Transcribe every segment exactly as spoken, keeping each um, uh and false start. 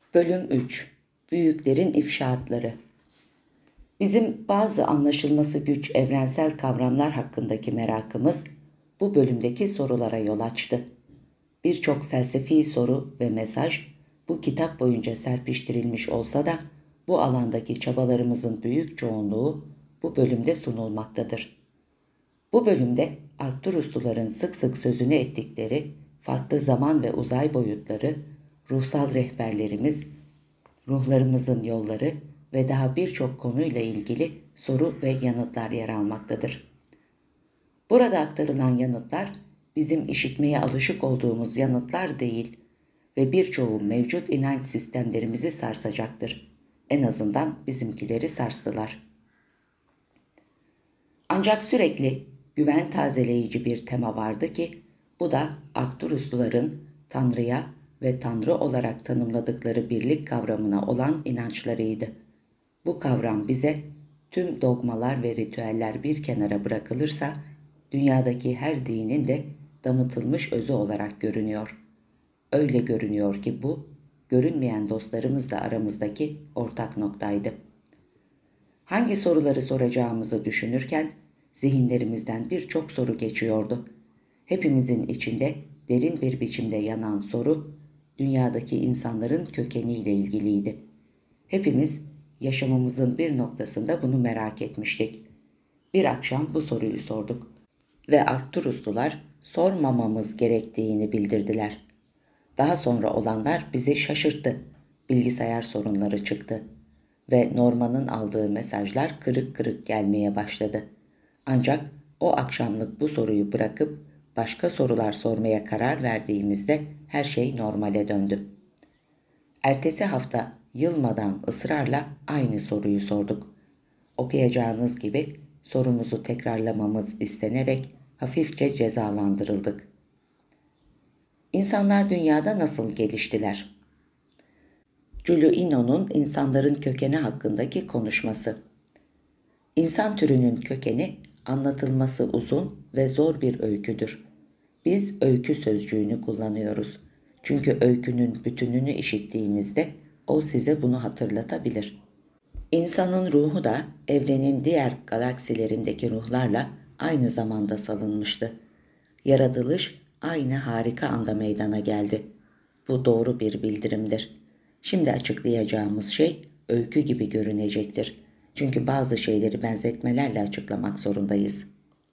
Bölüm üç. Büyüklerin ifşaatları. Bizim bazı anlaşılması güç evrensel kavramlar hakkındaki merakımız bu bölümdeki sorulara yol açtı. Birçok felsefi soru ve mesaj bu kitap boyunca serpiştirilmiş olsa da bu alandaki çabalarımızın büyük çoğunluğu bu bölümde sunulmaktadır. Bu bölümde Arcturusluların sık sık sözünü ettikleri farklı zaman ve uzay boyutları, ruhsal rehberlerimiz, ruhlarımızın yolları ve daha birçok konuyla ilgili soru ve yanıtlar yer almaktadır. Burada aktarılan yanıtlar bizim işitmeye alışık olduğumuz yanıtlar değil ve birçoğu mevcut inanç sistemlerimizi sarsacaktır. En azından bizimkileri sarstılar. Ancak sürekli güven tazeleyici bir tema vardı ki bu da Arcturusluların Tanrı'ya ve Tanrı olarak tanımladıkları birlik kavramına olan inançlarıydı. Bu kavram bize tüm dogmalar ve ritüeller bir kenara bırakılırsa dünyadaki her dinin de damıtılmış özü olarak görünüyor. Öyle görünüyor ki bu görünmeyen dostlarımızla aramızdaki ortak noktaydı. Hangi soruları soracağımızı düşünürken zihinlerimizden birçok soru geçiyordu. Hepimizin içinde derin bir biçimde yanan soru, dünyadaki insanların kökeniyle ilgiliydi. Hepimiz yaşamımızın bir noktasında bunu merak etmiştik. Bir akşam bu soruyu sorduk ve Arcturuslular sormamamız gerektiğini bildirdiler. Daha sonra olanlar bizi şaşırttı. Bilgisayar sorunları çıktı ve Norman'ın aldığı mesajlar kırık kırık gelmeye başladı. Ancak o akşamlık bu soruyu bırakıp başka sorular sormaya karar verdiğimizde her şey normale döndü. Ertesi hafta yılmadan ısrarla aynı soruyu sorduk. Okuyacağınız gibi sorumuzu tekrarlamamız istenerek hafifçe cezalandırıldık. İnsanlar dünyada nasıl geliştiler? Giulio Ino'nun insanların kökeni hakkındaki konuşması. İnsan türünün kökeni anlatılması uzun ve zor bir öyküdür. Biz öykü sözcüğünü kullanıyoruz. Çünkü öykünün bütününü işittiğinizde o size bunu hatırlatabilir. İnsanın ruhu da evrenin diğer galaksilerindeki ruhlarla aynı zamanda salınmıştı. Yaratılış aynı harika anda meydana geldi. Bu doğru bir bildirimdir. Şimdi açıklayacağımız şey öykü gibi görünecektir. Çünkü bazı şeyleri benzetmelerle açıklamak zorundayız.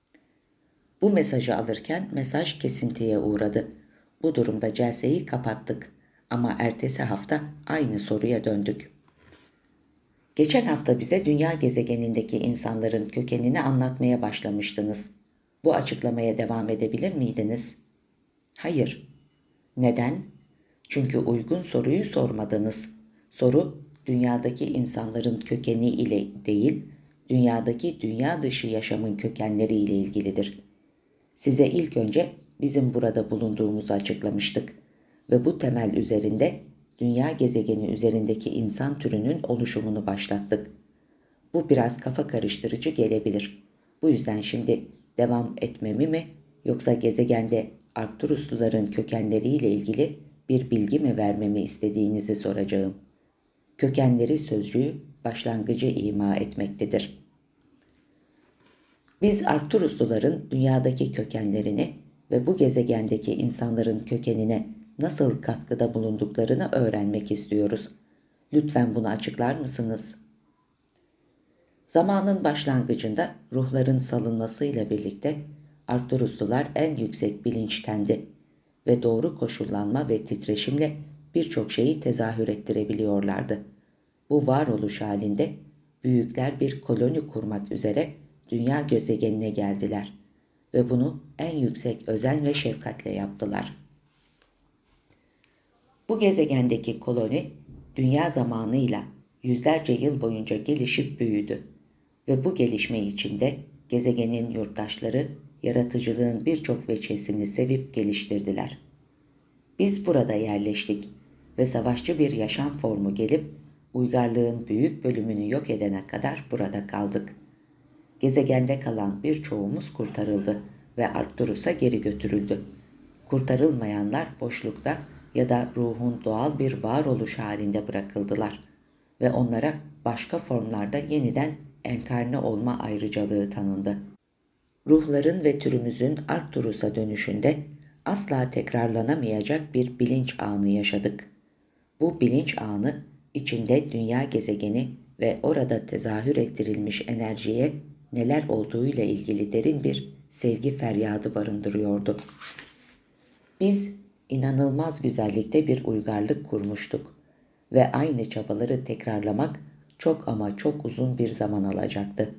Bu mesajı alırken mesaj kesintiye uğradı. Bu durumda celseyi kapattık ama ertesi hafta aynı soruya döndük. Geçen hafta bize dünya gezegenindeki insanların kökenini anlatmaya başlamıştınız. Bu açıklamaya devam edebilir miydiniz? Hayır. Neden? Çünkü uygun soruyu sormadınız. Soru dünyadaki insanların kökeni ile değil, dünyadaki dünya dışı yaşamın kökenleri ile ilgilidir. Size ilk önce bizim burada bulunduğumuzu açıklamıştık ve bu temel üzerinde dünya gezegeni üzerindeki insan türünün oluşumunu başlattık. Bu biraz kafa karıştırıcı gelebilir. Bu yüzden şimdi devam etmemi mi yoksa gezegende Arcturusluların kökenleriyle ilgili bir bilgi mi vermemi istediğinizi soracağım. Kökenleri sözcüğü başlangıcı ima etmektedir. Biz Arcturusluların dünyadaki kökenlerini ve bu gezegendeki insanların kökenine nasıl katkıda bulunduklarını öğrenmek istiyoruz. Lütfen bunu açıklar mısınız? Zamanın başlangıcında ruhların salınmasıyla birlikte Arcturuslular en yüksek bilinçtendi ve doğru koşullanma ve titreşimle birçok şeyi tezahür ettirebiliyorlardı. Bu varoluş halinde büyükler bir koloni kurmak üzere dünya gezegenine geldiler ve bunu en yüksek özen ve şefkatle yaptılar. Bu gezegendeki koloni dünya zamanıyla yüzlerce yıl boyunca gelişip büyüdü ve bu gelişme içinde gezegenin yurttaşları yaratıcılığın birçok veçesini sevip geliştirdiler. Biz burada yerleştik ve savaşçı bir yaşam formu gelip uygarlığın büyük bölümünü yok edene kadar burada kaldık. Gezegende kalan birçoğumuz kurtarıldı ve Arcturus'a geri götürüldü. Kurtarılmayanlar boşlukta ya da ruhun doğal bir varoluş halinde bırakıldılar ve onlara başka formlarda yeniden enkarne olma ayrıcalığı tanındı. Ruhların ve türümüzün Arcturus'a dönüşünde asla tekrarlanamayacak bir bilinç anı yaşadık. Bu bilinç anı içinde dünya gezegeni ve orada tezahür ettirilmiş enerjiye neler olduğuyla ilgili derin bir sevgi feryadı barındırıyordu. Biz inanılmaz güzellikte bir uygarlık kurmuştuk ve aynı çabaları tekrarlamak çok ama çok uzun bir zaman alacaktı.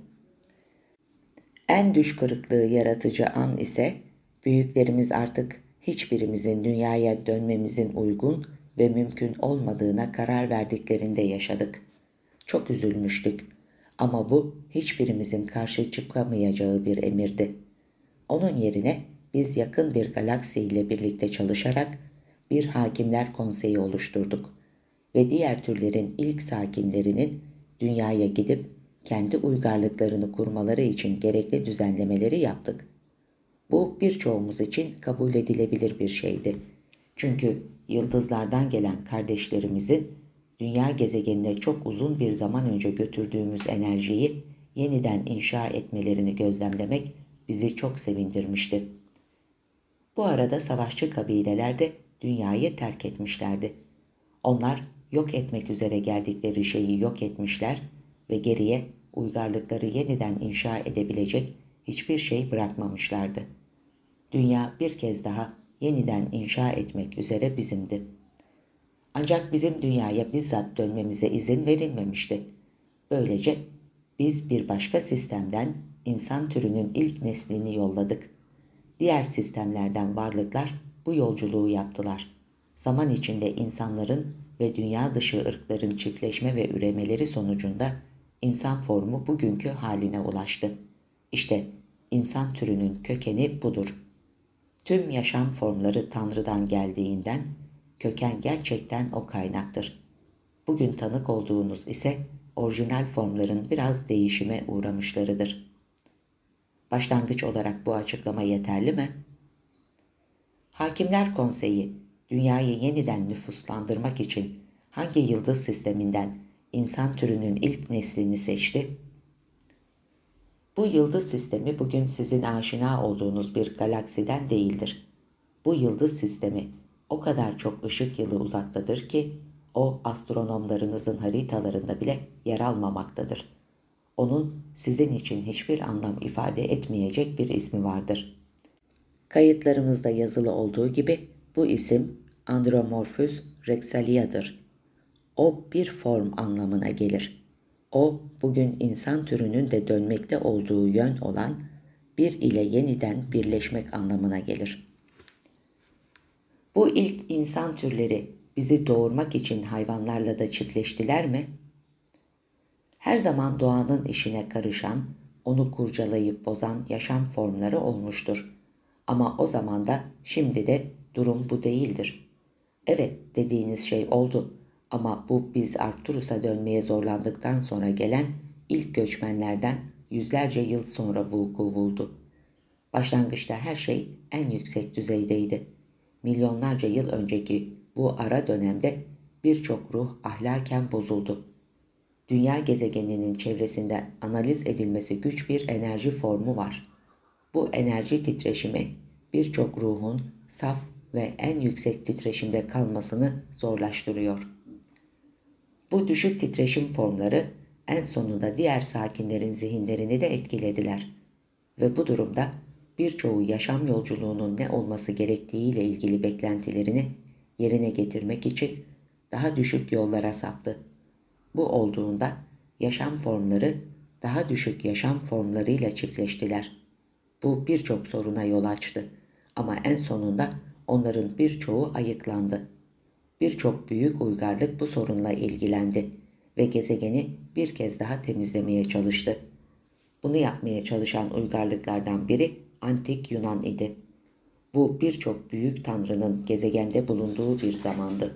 En düş kırıklığı yaratıcı an ise büyüklerimiz artık hiçbirimizin dünyaya dönmemizin uygun ve mümkün olmadığına karar verdiklerinde yaşadık. Çok üzülmüştük ama bu hiçbirimizin karşı çıkamayacağı bir emirdi. Onun yerine biz yakın bir galaksi ile birlikte çalışarak bir hakimler konseyi oluşturduk ve diğer türlerin ilk sakinlerinin dünyaya gidip kendi uygarlıklarını kurmaları için gerekli düzenlemeleri yaptık. Bu birçoğumuz için kabul edilebilir bir şeydi. Çünkü yıldızlardan gelen kardeşlerimizin dünya gezegenine çok uzun bir zaman önce götürdüğümüz enerjiyi yeniden inşa etmelerini gözlemlemek bizi çok sevindirmişti. Bu arada savaşçı kabileler de dünyayı terk etmişlerdi. Onlar yok etmek üzere geldikleri şeyi yok etmişler ve geriye uygarlıkları yeniden inşa edebilecek hiçbir şey bırakmamışlardı. Dünya bir kez daha yeniden inşa etmek üzere bizimdi. Ancak bizim dünyaya bizzat dönmemize izin verilmemişti. Böylece biz bir başka sistemden insan türünün ilk neslini yolladık. Diğer sistemlerden varlıklar bu yolculuğu yaptılar. Zaman içinde insanların ve dünya dışı ırkların çiftleşme ve üremeleri sonucunda insan formu bugünkü haline ulaştı. İşte insan türünün kökeni budur. Tüm yaşam formları Tanrı'dan geldiğinden köken gerçekten o kaynaktır. Bugün tanık olduğunuz ise orijinal formların biraz değişime uğramışlarıdır. Başlangıç olarak bu açıklama yeterli mi? Hakimler Konseyi, dünyayı yeniden nüfuslandırmak için hangi yıldız sisteminden insan türünün ilk neslini seçti? Bu yıldız sistemi bugün sizin aşina olduğunuz bir galaksiden değildir. Bu yıldız sistemi o kadar çok ışık yılı uzaktadır ki o astronomlarınızın haritalarında bile yer almamaktadır. Onun sizin için hiçbir anlam ifade etmeyecek bir ismi vardır. Kayıtlarımızda yazılı olduğu gibi bu isim Andromorphus Rexalia'dır. O bir form anlamına gelir. O bugün insan türünün de dönmekte olduğu yön olan bir ile yeniden birleşmek anlamına gelir. Bu ilk insan türleri bizi doğurmak için hayvanlarla da çiftleştiler mi? Her zaman doğanın işine karışan, onu kurcalayıp bozan yaşam formları olmuştur. Ama o zaman da şimdi de durum bu değildir. Evet dediğiniz şey oldu ama bu biz Arcturus'a dönmeye zorlandıktan sonra gelen ilk göçmenlerden yüzlerce yıl sonra vuku buldu. Başlangıçta her şey en yüksek düzeydeydi. Milyonlarca yıl önceki bu ara dönemde birçok ruh ahlaken bozuldu. Dünya gezegeninin çevresinde analiz edilmesi güç bir enerji formu var. Bu enerji titreşimi birçok ruhun saf ve en yüksek titreşimde kalmasını zorlaştırıyor. Bu düşük titreşim formları en sonunda diğer sakinlerin zihinlerini de etkilediler. Ve bu durumda birçoğu yaşam yolculuğunun ne olması gerektiğiyle ilgili beklentilerini yerine getirmek için daha düşük yollara saptı. Bu olduğunda yaşam formları daha düşük yaşam formlarıyla çiftleştiler. Bu birçok soruna yol açtı ama en sonunda onların birçoğu ayıklandı. Birçok büyük uygarlık bu sorunla ilgilendi ve gezegeni bir kez daha temizlemeye çalıştı. Bunu yapmaya çalışan uygarlıklardan biri Antik Yunan idi. Bu birçok büyük tanrının gezegende bulunduğu bir zamandı.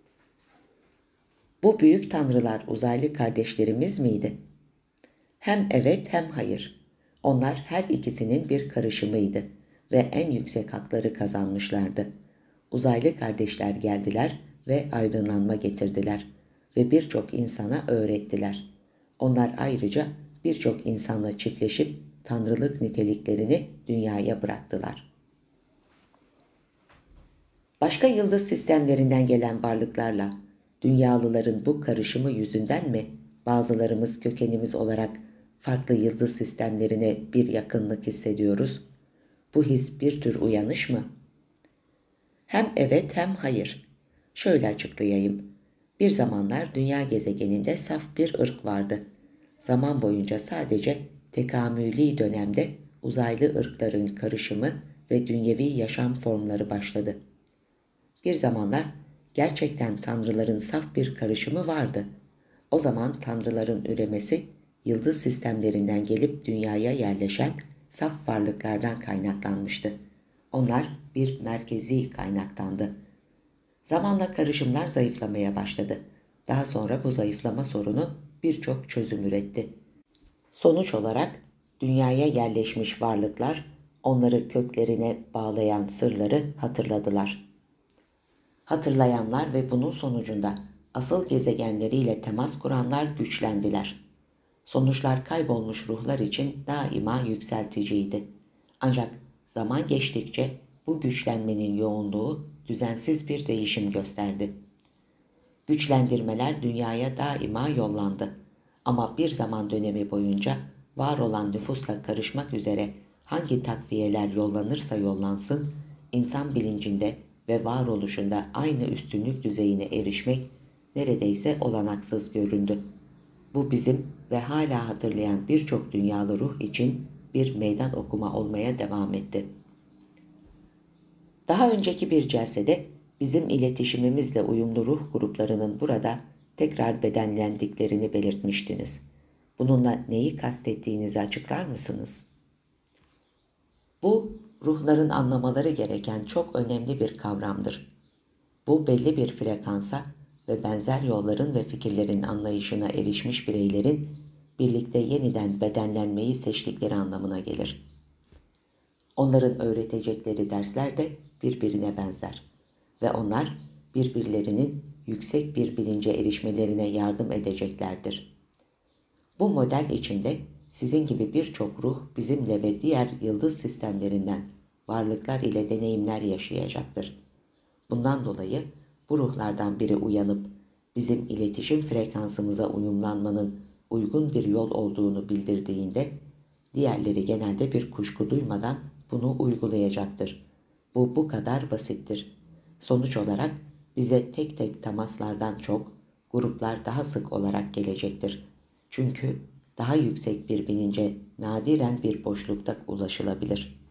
Bu büyük tanrılar uzaylı kardeşlerimiz miydi? Hem evet hem hayır. Onlar her ikisinin bir karışımıydı ve en yüksek hakları kazanmışlardı. uzaylı kardeşler geldiler ve aydınlanma getirdiler ve birçok insana öğrettiler. Onlar ayrıca birçok insanla çiftleşip tanrılık niteliklerini dünyaya bıraktılar. Başka yıldız sistemlerinden gelen varlıklarla dünyalıların bu karışımı yüzünden mi bazılarımız kökenimiz olarak farklı yıldız sistemlerine bir yakınlık hissediyoruz? Bu his bir tür uyanış mı? Hem evet hem hayır. Şöyle açıklayayım. Bir zamanlar dünya gezegeninde saf bir ırk vardı. Zaman boyunca sadece tekamüli dönemde uzaylı ırkların karışımı ve dünyevi yaşam formları başladı. Bir zamanlar gerçekten tanrıların saf bir karışımı vardı. O zaman tanrıların üremesi yıldız sistemlerinden gelip dünyaya yerleşen saf varlıklardan kaynaklanmıştı. Onlar bir merkezi kaynaktandı. Zamanla karışımlar zayıflamaya başladı. Daha sonra bu zayıflama sorunu birçok çözüm üretti. Sonuç olarak dünyaya yerleşmiş varlıklar onları köklerine bağlayan sırları hatırladılar. Hatırlayanlar ve bunun sonucunda asıl gezegenleriyle temas kuranlar güçlendiler. Sonuçlar kaybolmuş ruhlar için daima yükselticiydi. Ancak zaman geçtikçe bu güçlenmenin yoğunluğu düzensiz bir değişim gösterdi. Güçlendirmeler dünyaya daima yollandı. Ama bir zaman dönemi boyunca var olan nüfusla karışmak üzere hangi takviyeler yollanırsa yollansın, insan bilincinde ve varoluşunda aynı üstünlük düzeyine erişmek neredeyse olanaksız göründü. Bu bizim ve hala hatırlayan birçok dünyalı ruh için bir meydan okuma olmaya devam etti. Daha önceki bir celsede bizim iletişimimizle uyumlu ruh gruplarının burada tekrar bedenlendiklerini belirtmiştiniz. Bununla neyi kastettiğinizi açıklar mısınız? Bu, ruhların anlamaları gereken çok önemli bir kavramdır. Bu belli bir frekansa ve benzer yolların ve fikirlerin anlayışına erişmiş bireylerin birlikte yeniden bedenlenmeyi seçtikleri anlamına gelir. Onların öğretecekleri dersler de birbirine benzer ve onlar birbirlerinin yüksek bir bilince erişmelerine yardım edeceklerdir. Bu model içinde sizin gibi birçok ruh bizimle ve diğer yıldız sistemlerinden varlıklar ile deneyimler yaşayacaktır. Bundan dolayı bu ruhlardan biri uyanıp bizim iletişim frekansımıza uyumlanmanın uygun bir yol olduğunu bildirdiğinde diğerleri genelde bir kuşku duymadan bunu uygulayacaktır. Bu bu kadar basittir. Sonuç olarak bize tek tek temaslardan çok gruplar daha sık olarak gelecektir. Çünkü daha yüksek bir bilince nadiren bir boşlukta ulaşılabilir.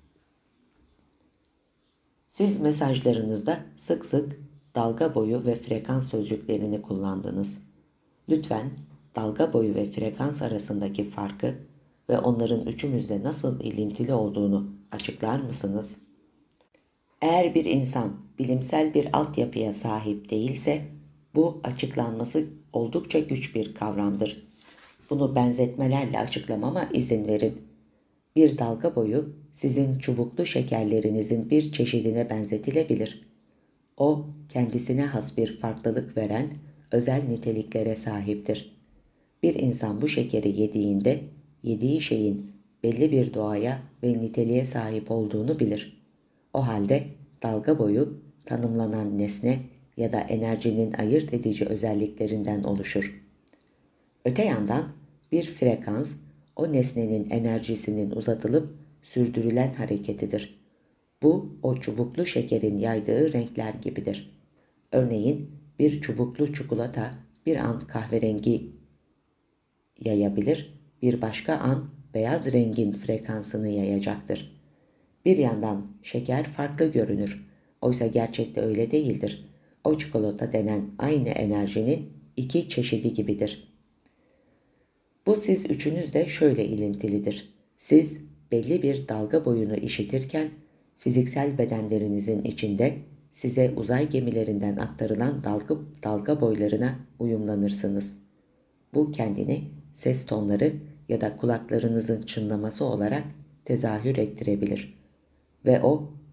Siz mesajlarınızda sık sık dalga boyu ve frekans sözcüklerini kullandınız. Lütfen dalga boyu ve frekans arasındaki farkı ve onların üçümüzle nasıl ilintili olduğunu açıklar mısınız? Eğer bir insan bilimsel bir altyapıya sahip değilse, bu açıklanması oldukça güç bir kavramdır. Bunu benzetmelerle açıklamama izin verin. Bir dalga boyu sizin çubuklu şekerlerinizin bir çeşidine benzetilebilir. O, kendisine has bir farklılık veren özel niteliklere sahiptir. Bir insan bu şekeri yediğinde, yediği şeyin belli bir doğaya ve niteliğe sahip olduğunu bilir. O halde dalga boyu tanımlanan nesne ya da enerjinin ayırt edici özelliklerinden oluşur. Öte yandan bir frekans o nesnenin enerjisinin uzatılıp sürdürülen hareketidir. Bu o çubuklu şekerin yaydığı renkler gibidir. Örneğin bir çubuklu çikolata bir an kahverengi yayabilir, bir başka an beyaz rengin frekansını yayacaktır. Bir yandan şeker farklı görünür. Oysa gerçekte öyle değildir. O çikolata denen aynı enerjinin iki çeşidi gibidir. Bu siz üçünüz de şöyle ilintilidir. Siz belli bir dalga boyunu işitirken fiziksel bedenlerinizin içinde size uzay gemilerinden aktarılan dalga, dalga boylarına uyumlanırsınız. Bu kendini ses tonları ya da kulaklarınızın çınlaması olarak tezahür ettirebilir. Ve o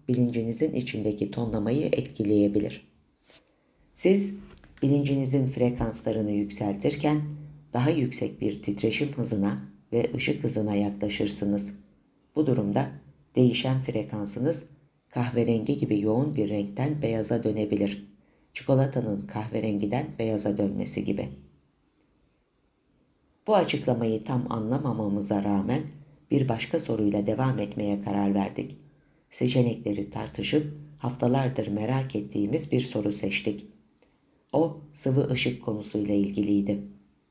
bilincinizin içindeki tonlamayı etkileyebilir. Siz bilincinizin frekanslarını yükseltirken daha yüksek bir titreşim hızına ve ışık hızına yaklaşırsınız. Bu durumda değişen frekansınız kahverengi gibi yoğun bir renkten beyaza dönebilir. Çikolatanın kahverengiden beyaza dönmesi gibi. Bu açıklamayı tam anlamamamıza rağmen bir başka soruyla devam etmeye karar verdik. Seçenekleri tartışıp haftalardır merak ettiğimiz bir soru seçtik. O sıvı ışık konusuyla ilgiliydi.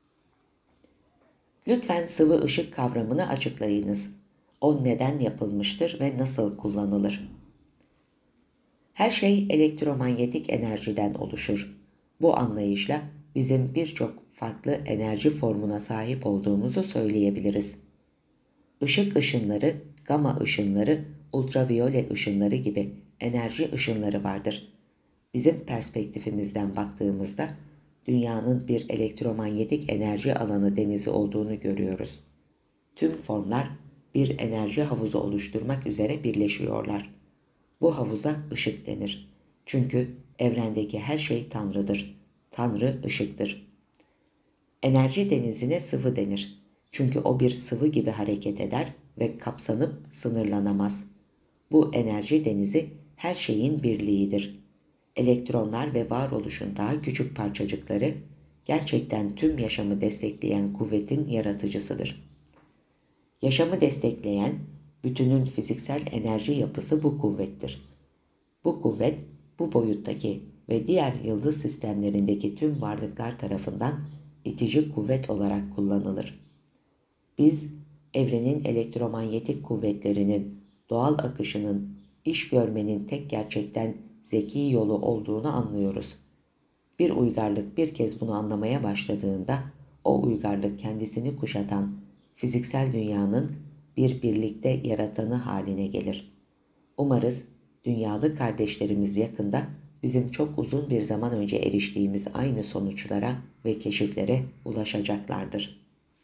Lütfen sıvı ışık kavramını açıklayınız. O neden yapılmıştır ve nasıl kullanılır? Her şey elektromanyetik enerjiden oluşur. Bu anlayışla bizim birçok farklı enerji formuna sahip olduğumuzu söyleyebiliriz. Işık ışınları, gama ışınları, ultraviyole ışınları gibi enerji ışınları vardır. Bizim perspektifimizden baktığımızda dünyanın bir elektromanyetik enerji alanı denizi olduğunu görüyoruz. Tüm formlar bir enerji havuzu oluşturmak üzere birleşiyorlar. Bu havuza ışık denir. Çünkü evrendeki her şey Tanrı'dır. Tanrı ışıktır. Enerji denizine sıvı denir. Çünkü o bir sıvı gibi hareket eder ve kapsanıp sınırlanamaz. Bu enerji denizi her şeyin birliğidir. Elektronlar ve varoluşun daha küçük parçacıkları gerçekten tüm yaşamı destekleyen kuvvetin yaratıcısıdır. Yaşamı destekleyen bütünün fiziksel enerji yapısı bu kuvvettir. Bu kuvvet bu boyuttaki ve diğer yıldız sistemlerindeki tüm varlıklar tarafından itici kuvvet olarak kullanılır. Biz evrenin elektromanyetik kuvvetlerinin doğal akışının iş görmenin tek gerçekten zeki yolu olduğunu anlıyoruz. Bir uygarlık bir kez bunu anlamaya başladığında o uygarlık kendisini kuşatan fiziksel dünyanın bir birlikte yaratanı haline gelir. Umarız dünyalı kardeşlerimiz yakında bizim çok uzun bir zaman önce eriştiğimiz aynı sonuçlara ve keşiflere ulaşacaklardır.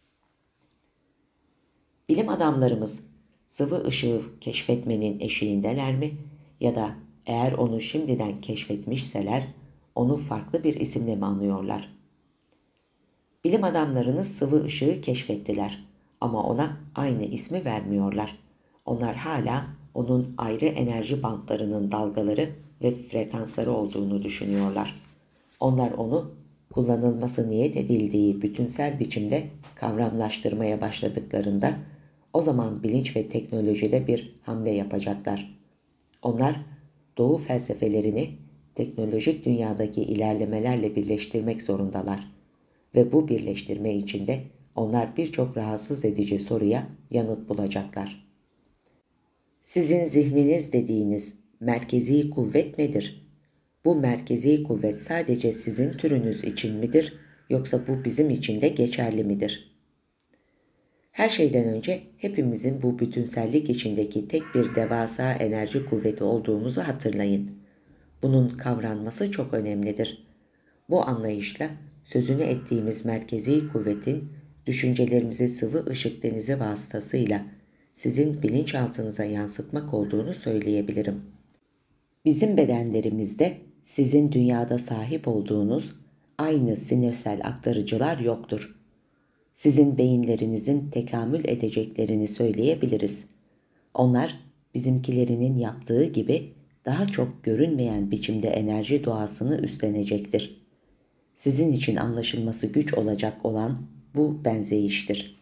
Bilim adamlarımız sıvı ışığı keşfetmenin eşiğindeler mi ya da eğer onu şimdiden keşfetmişseler onu farklı bir isimle mi anıyorlar? Bilim adamlarını sıvı ışığı keşfettiler ama ona aynı ismi vermiyorlar. Onlar hala onun ayrı enerji bantlarının dalgaları ve frekansları olduğunu düşünüyorlar. Onlar onu kullanılması niyet edildiği bütünsel biçimde kavramlaştırmaya başladıklarında o zaman bilinç ve teknolojide bir hamle yapacaklar. Onlar Doğu felsefelerini teknolojik dünyadaki ilerlemelerle birleştirmek zorundalar ve bu birleştirme içinde onlar birçok rahatsız edici soruya yanıt bulacaklar. Sizin zihniniz dediğiniz merkezi kuvvet nedir? Bu merkezi kuvvet sadece sizin türünüz için midir yoksa bu bizim için de geçerli midir? Her şeyden önce hepimizin bu bütünsellik içindeki tek bir devasa enerji kuvveti olduğumuzu hatırlayın. Bunun kavranması çok önemlidir. Bu anlayışla sözünü ettiğimiz merkezi kuvvetin düşüncelerimizi sıvı ışık denizi vasıtasıyla sizin bilinçaltınıza yansıtmak olduğunu söyleyebilirim. Bizim bedenlerimizde sizin dünyada sahip olduğunuz aynı sinirsel aktarıcılar yoktur. Sizin beyinlerinizin tekamül edeceklerini söyleyebiliriz. Onlar bizimkilerinin yaptığı gibi daha çok görünmeyen biçimde enerji doğasını üstlenecektir. Sizin için anlaşılması güç olacak olan bu benzeyiştir.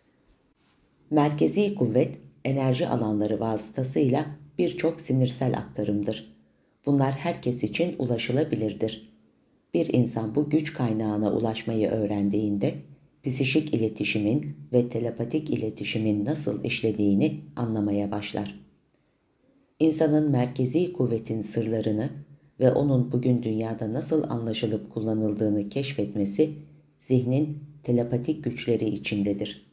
Merkezi kuvvet enerji alanları vasıtasıyla birçok sinirsel aktarımdır. Bunlar herkes için ulaşılabilirdir. Bir insan bu güç kaynağına ulaşmayı öğrendiğinde psişik iletişimin ve telepatik iletişimin nasıl işlediğini anlamaya başlar. İnsanın merkezi kuvvetin sırlarını ve onun bugün dünyada nasıl anlaşılıp kullanıldığını keşfetmesi zihnin telepatik güçleri içindedir.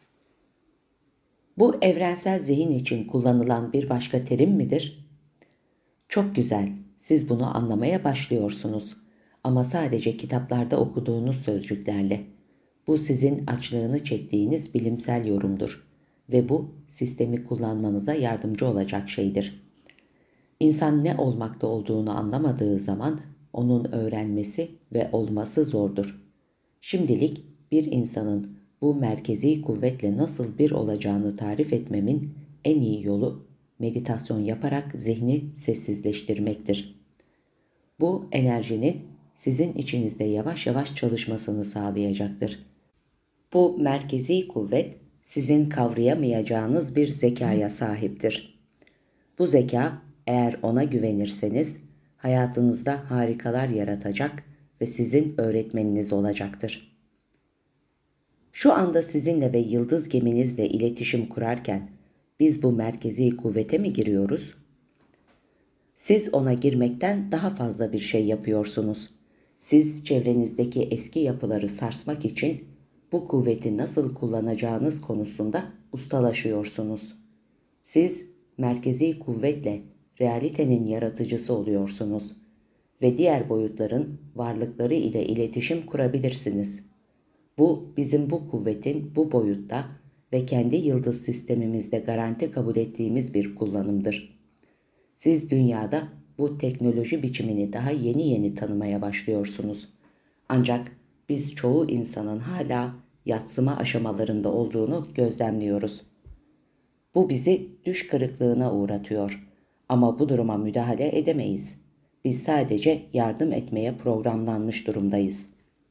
Bu evrensel zihin için kullanılan bir başka terim midir? Çok güzel, siz bunu anlamaya başlıyorsunuz ama sadece kitaplarda okuduğunuz sözcüklerle. Bu sizin açlığını çektiğiniz bilimsel yorumdur ve bu sistemi kullanmanıza yardımcı olacak şeydir. İnsan ne olmakta olduğunu anlamadığı zaman onun öğrenmesi ve olması zordur. Şimdilik bir insanın bu merkezi kuvvetle nasıl bir olacağını tarif etmemin en iyi yolu meditasyon yaparak zihni sessizleştirmektir. Bu enerjinin sizin içinizde yavaş yavaş çalışmasını sağlayacaktır. Bu merkezi kuvvet sizin kavrayamayacağınız bir zekaya sahiptir. Bu zeka eğer ona güvenirseniz hayatınızda harikalar yaratacak ve sizin öğretmeniniz olacaktır. Şu anda sizinle ve yıldız geminizle iletişim kurarken biz bu merkezi kuvvete mi giriyoruz? Siz ona girmekten daha fazla bir şey yapıyorsunuz. Siz çevrenizdeki eski yapıları sarsmak için bu kuvveti nasıl kullanacağınız konusunda ustalaşıyorsunuz. Siz merkezi kuvvetle realitenin yaratıcısı oluyorsunuz ve diğer boyutların varlıkları ile iletişim kurabilirsiniz. Bu bizim bu kuvvetin bu boyutta ve kendi yıldız sistemimizde garanti kabul ettiğimiz bir kullanımdır. Siz dünyada bu teknoloji biçimini daha yeni yeni tanımaya başlıyorsunuz. Ancak biz çoğu insanın hala yadsıma aşamalarında olduğunu gözlemliyoruz. Bu bizi düş kırıklığına uğratıyor. Ama bu duruma müdahale edemeyiz. Biz sadece yardım etmeye programlanmış durumdayız.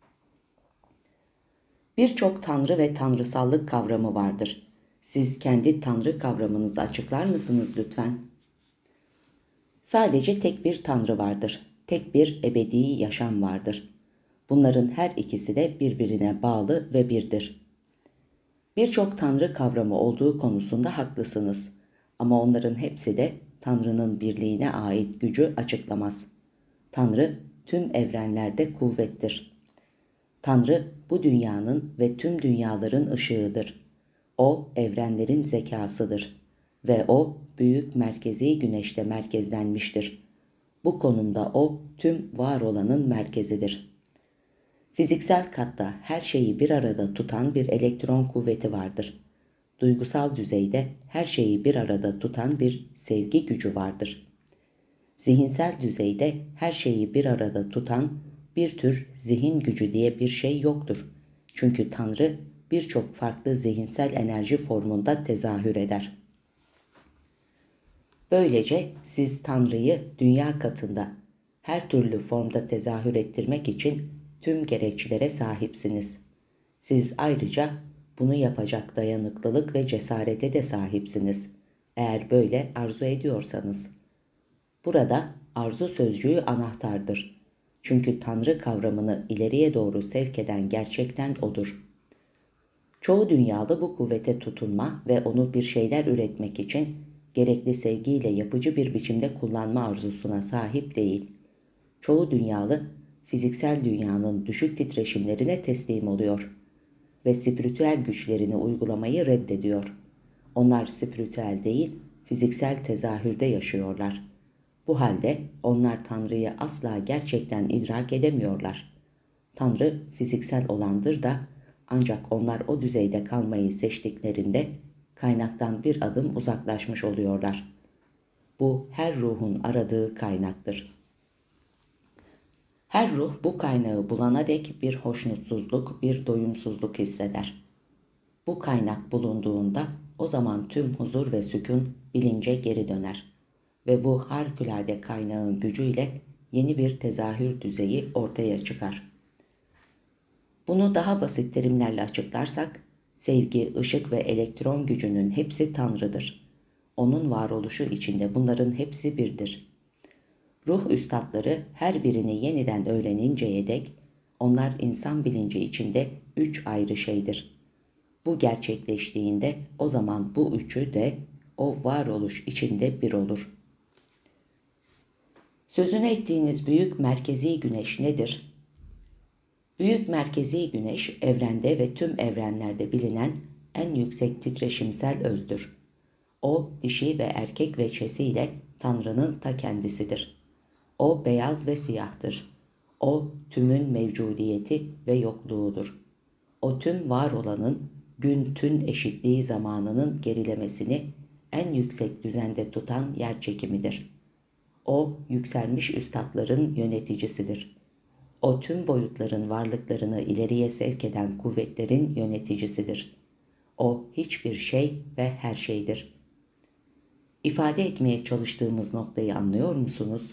Birçok tanrı ve tanrısallık kavramı vardır. Siz kendi tanrı kavramınızı açıklar mısınız lütfen? Sadece tek bir tanrı vardır. Tek bir ebedi yaşam vardır. Bunların her ikisi de birbirine bağlı ve birdir. Birçok tanrı kavramı olduğu konusunda haklısınız. Ama onların hepsi de Tanrı'nın birliğine ait gücü açıklamaz. Tanrı tüm evrenlerde kuvvettir. Tanrı bu dünyanın ve tüm dünyaların ışığıdır. O evrenlerin zekasıdır. Ve o büyük merkezi güneşte merkezlenmiştir. Bu konumda o tüm var olanın merkezidir. Fiziksel katta her şeyi bir arada tutan bir elektron kuvveti vardır. Duygusal düzeyde her şeyi bir arada tutan bir sevgi gücü vardır. Zihinsel düzeyde her şeyi bir arada tutan bir tür zihin gücü diye bir şey yoktur. Çünkü Tanrı birçok farklı zihinsel enerji formunda tezahür eder. Böylece siz Tanrı'yı dünya katında her türlü formda tezahür ettirmek için tüm gerekçelere sahipsiniz. Siz ayrıca bunu yapacak dayanıklılık ve cesarete de sahipsiniz. Eğer böyle arzu ediyorsanız. Burada arzu sözcüğü anahtardır. Çünkü Tanrı kavramını ileriye doğru sevk eden gerçekten odur. Çoğu dünyalı bu kuvvete tutunma ve onu bir şeyler üretmek için gerekli sevgiyle yapıcı bir biçimde kullanma arzusuna sahip değil. Çoğu dünyalı fiziksel dünyanın düşük titreşimlerine teslim oluyor ve spiritüel güçlerini uygulamayı reddediyor. Onlar spiritüel değil, fiziksel tezahürde yaşıyorlar. Bu halde onlar Tanrı'yı asla gerçekten idrak edemiyorlar. Tanrı fiziksel olandır da ancak onlar o düzeyde kalmayı seçtiklerinde kaynaktan bir adım uzaklaşmış oluyorlar. Bu her ruhun aradığı kaynaktır. Her ruh bu kaynağı bulana dek bir hoşnutsuzluk, bir doyumsuzluk hisseder. Bu kaynak bulunduğunda o zaman tüm huzur ve sükun bilince geri döner ve bu harikulade kaynağın gücüyle yeni bir tezahür düzeyi ortaya çıkar. Bunu daha basit terimlerle açıklarsak, sevgi, ışık ve elektron gücünün hepsi Tanrı'dır. Onun varoluşu içinde bunların hepsi birdir. Ruh üstadları her birini yeniden öğreninceye dek onlar insan bilinci içinde üç ayrı şeydir. Bu gerçekleştiğinde o zaman bu üçü de o varoluş içinde bir olur. Sözünü ettiğiniz büyük merkezi güneş nedir? Büyük merkezi güneş evrende ve tüm evrenlerde bilinen en yüksek titreşimsel özdür. O dişi ve erkek veçesiyle Tanrı'nın ta kendisidir. O beyaz ve siyahtır. O tümün mevcudiyeti ve yokluğudur. O tüm var olanın gün tün eşitliği zamanının gerilemesini en yüksek düzende tutan yerçekimidir. O yükselmiş üstatların yöneticisidir. O tüm boyutların varlıklarını ileriye sevk eden kuvvetlerin yöneticisidir. O hiçbir şey ve her şeydir. İfade etmeye çalıştığımız noktayı anlıyor musunuz?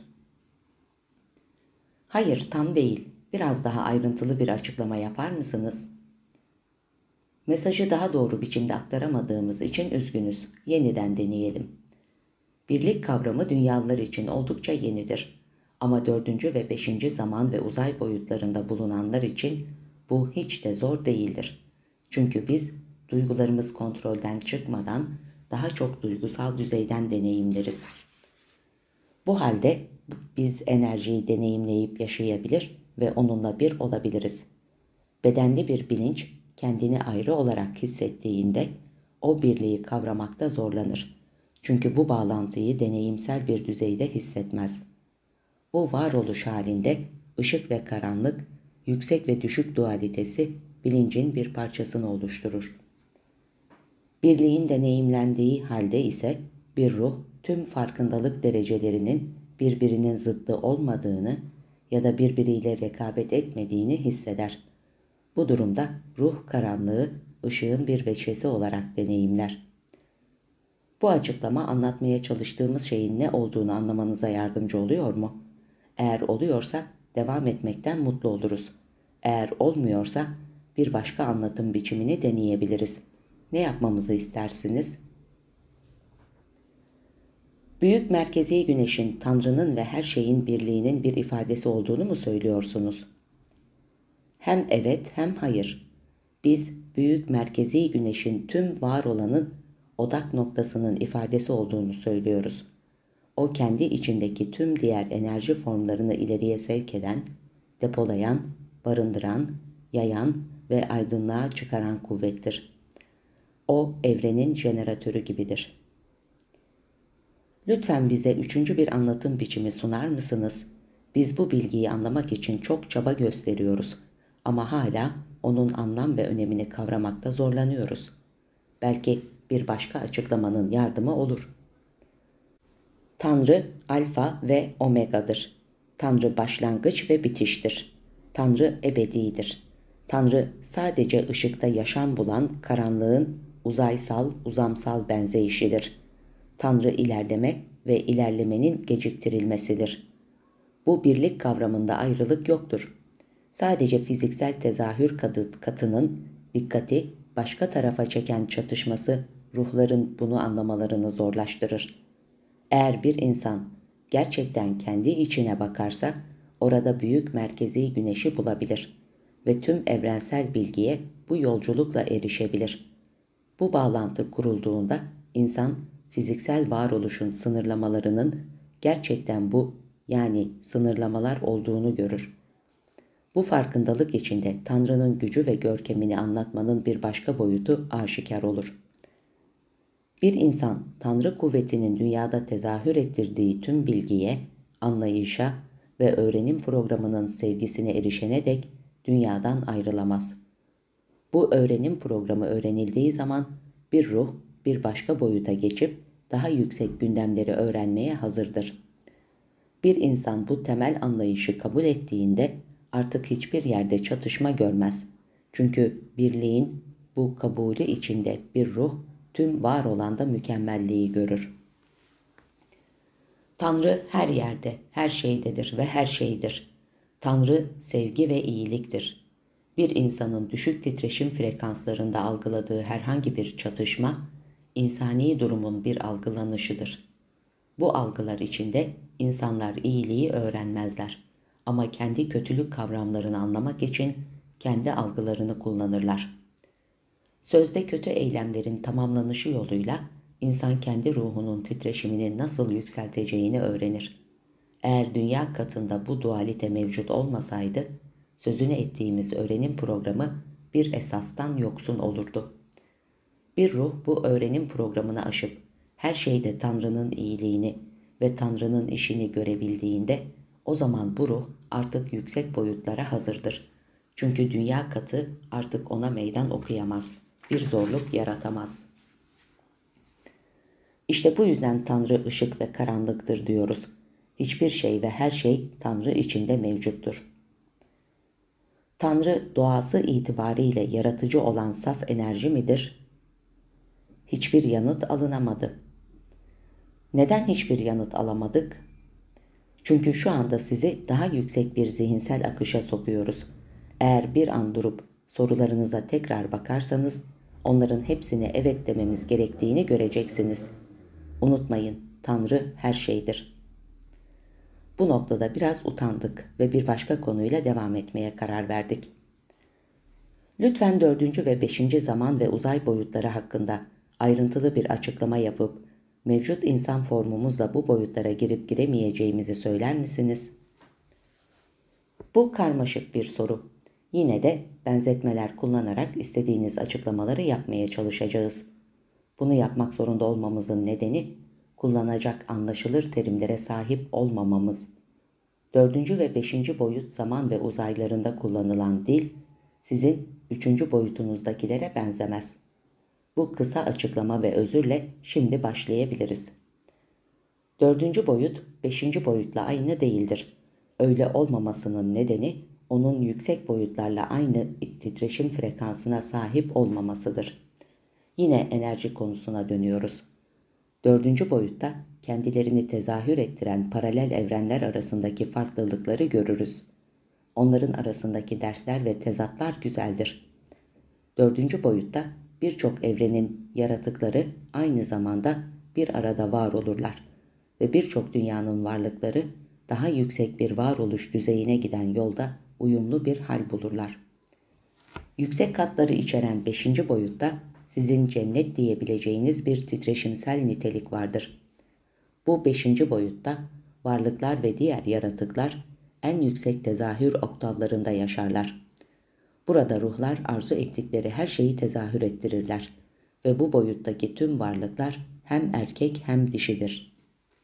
Hayır, tam değil. Biraz daha ayrıntılı bir açıklama yapar mısınız? Mesajı daha doğru biçimde aktaramadığımız için üzgünüz. Yeniden deneyelim. Birlik kavramı dünyalılar için oldukça yenidir. Ama dördüncü ve beşinci zaman ve uzay boyutlarında bulunanlar için bu hiç de zor değildir. Çünkü biz duygularımız kontrolden çıkmadan daha çok duygusal düzeyden deneyimleriz. Bu halde biz enerjiyi deneyimleyip yaşayabilir ve onunla bir olabiliriz. Bedenli bir bilinç kendini ayrı olarak hissettiğinde o birliği kavramakta zorlanır. Çünkü bu bağlantıyı deneyimsel bir düzeyde hissetmez. Bu varoluş halinde ışık ve karanlık, yüksek ve düşük dualitesi bilincin bir parçasını oluşturur. Birliğin deneyimlendiği halde ise bir ruh tüm farkındalık derecelerinin birbirinin zıttı olmadığını ya da birbiriyle rekabet etmediğini hisseder. Bu durumda ruh karanlığı ışığın bir veçesi olarak deneyimler. Bu açıklama anlatmaya çalıştığımız şeyin ne olduğunu anlamanıza yardımcı oluyor mu? Eğer oluyorsa devam etmekten mutlu oluruz. Eğer olmuyorsa bir başka anlatım biçimini deneyebiliriz. Ne yapmamızı istersiniz? Büyük merkezi güneşin, Tanrı'nın ve her şeyin birliğinin bir ifadesi olduğunu mu söylüyorsunuz? Hem evet hem hayır. Biz büyük merkezi güneşin tüm var olanın odak noktasının ifadesi olduğunu söylüyoruz. O kendi içindeki tüm diğer enerji formlarını ileriye sevk eden, depolayan, barındıran, yayan ve aydınlığa çıkaran kuvvettir. O evrenin jeneratörü gibidir. Lütfen bize üçüncü bir anlatım biçimi sunar mısınız? Biz bu bilgiyi anlamak için çok çaba gösteriyoruz ama hala onun anlam ve önemini kavramakta zorlanıyoruz. Belki bir başka açıklamanın yardımı olur. Tanrı alfa ve omega'dır. Tanrı başlangıç ve bitiştir. Tanrı ebedidir. Tanrı sadece ışıkta yaşam bulan karanlığın uzaysal, uzamsal benzeyişidir. Tanrı ilerleme ve ilerlemenin geciktirilmesidir. Bu birlik kavramında ayrılık yoktur. Sadece fiziksel tezahür katının dikkati başka tarafa çeken çatışması ruhların bunu anlamalarını zorlaştırır. Eğer bir insan gerçekten kendi içine bakarsa orada büyük merkezi güneşi bulabilir ve tüm evrensel bilgiye bu yolculukla erişebilir. Bu bağlantı kurulduğunda insan fiziksel varoluşun sınırlamalarının gerçekten bu yani sınırlamalar olduğunu görür. Bu farkındalık içinde Tanrı'nın gücü ve görkemini anlatmanın bir başka boyutu aşikar olur. Bir insan Tanrı kuvvetinin dünyada tezahür ettirdiği tüm bilgiye, anlayışa ve öğrenim programının sevgisine erişene dek dünyadan ayrılamaz. Bu öğrenim programı öğrenildiği zaman bir ruh bir başka boyuta geçip daha yüksek gündemleri öğrenmeye hazırdır. Bir insan bu temel anlayışı kabul ettiğinde artık hiçbir yerde çatışma görmez. Çünkü birliğin bu kabulü içinde bir ruh tüm var olanda mükemmelliği görür. Tanrı her yerde, her şeydedir ve her şeydir. Tanrı sevgi ve iyiliktir. Bir insanın düşük titreşim frekanslarında algıladığı herhangi bir çatışma, insani durumun bir algılanışıdır. Bu algılar içinde insanlar iyiliği öğrenmezler ama kendi kötülük kavramlarını anlamak için kendi algılarını kullanırlar. Sözde kötü eylemlerin tamamlanışı yoluyla insan kendi ruhunun titreşimini nasıl yükselteceğini öğrenir. Eğer dünya katında bu dualite mevcut olmasaydı, sözünü ettiğimiz öğrenim programı bir esastan yoksun olurdu. Bir ruh bu öğrenim programını aşıp her şeyde Tanrı'nın iyiliğini ve Tanrı'nın işini görebildiğinde o zaman bu ruh artık yüksek boyutlara hazırdır. Çünkü dünya katı artık ona meydan okuyamaz, bir zorluk yaratamaz. İşte bu yüzden Tanrı ışık ve karanlıktır diyoruz. Hiçbir şey ve her şey Tanrı içinde mevcuttur. Tanrı doğası itibariyle yaratıcı olan saf enerji midir? Hiçbir yanıt alınamadı. Neden hiçbir yanıt alamadık? Çünkü şu anda sizi daha yüksek bir zihinsel akışa sokuyoruz. Eğer bir an durup sorularınıza tekrar bakarsanız, onların hepsine evet dememiz gerektiğini göreceksiniz. Unutmayın, Tanrı her şeydir. Bu noktada biraz utandık ve bir başka konuyla devam etmeye karar verdik. Lütfen dördüncü ve beşinci zaman ve uzay boyutları hakkında ayrıntılı bir açıklama yapıp, mevcut insan formumuzla bu boyutlara girip giremeyeceğimizi söyler misiniz? Bu karmaşık bir soru. Yine de benzetmeler kullanarak istediğiniz açıklamaları yapmaya çalışacağız. Bunu yapmak zorunda olmamızın nedeni, kullanacak anlaşılır terimlere sahip olmamamız. Dördüncü ve beşinci boyut zaman ve uzaylarında kullanılan dil, sizin üçüncü boyutunuzdakilere benzemez. Bu kısa açıklama ve özürle şimdi başlayabiliriz. Dördüncü boyut, beşinci boyutla aynı değildir. Öyle olmamasının nedeni, onun yüksek boyutlarla aynı titreşim frekansına sahip olmamasıdır. Yine enerji konusuna dönüyoruz. Dördüncü boyutta kendilerini tezahür ettiren paralel evrenler arasındaki farklılıkları görürüz. Onların arasındaki dersler ve tezatlar güzeldir. Dördüncü boyutta birçok evrenin yaratıkları aynı zamanda bir arada var olurlar ve birçok dünyanın varlıkları daha yüksek bir varoluş düzeyine giden yolda uyumlu bir hal bulurlar. Yüksek katları içeren beşinci boyutta sizin cennet diyebileceğiniz bir titreşimsel nitelik vardır. Bu beşinci boyutta varlıklar ve diğer yaratıklar en yüksek tezahür oktavlarında yaşarlar. Burada ruhlar arzu ettikleri her şeyi tezahür ettirirler ve bu boyuttaki tüm varlıklar hem erkek hem dişidir.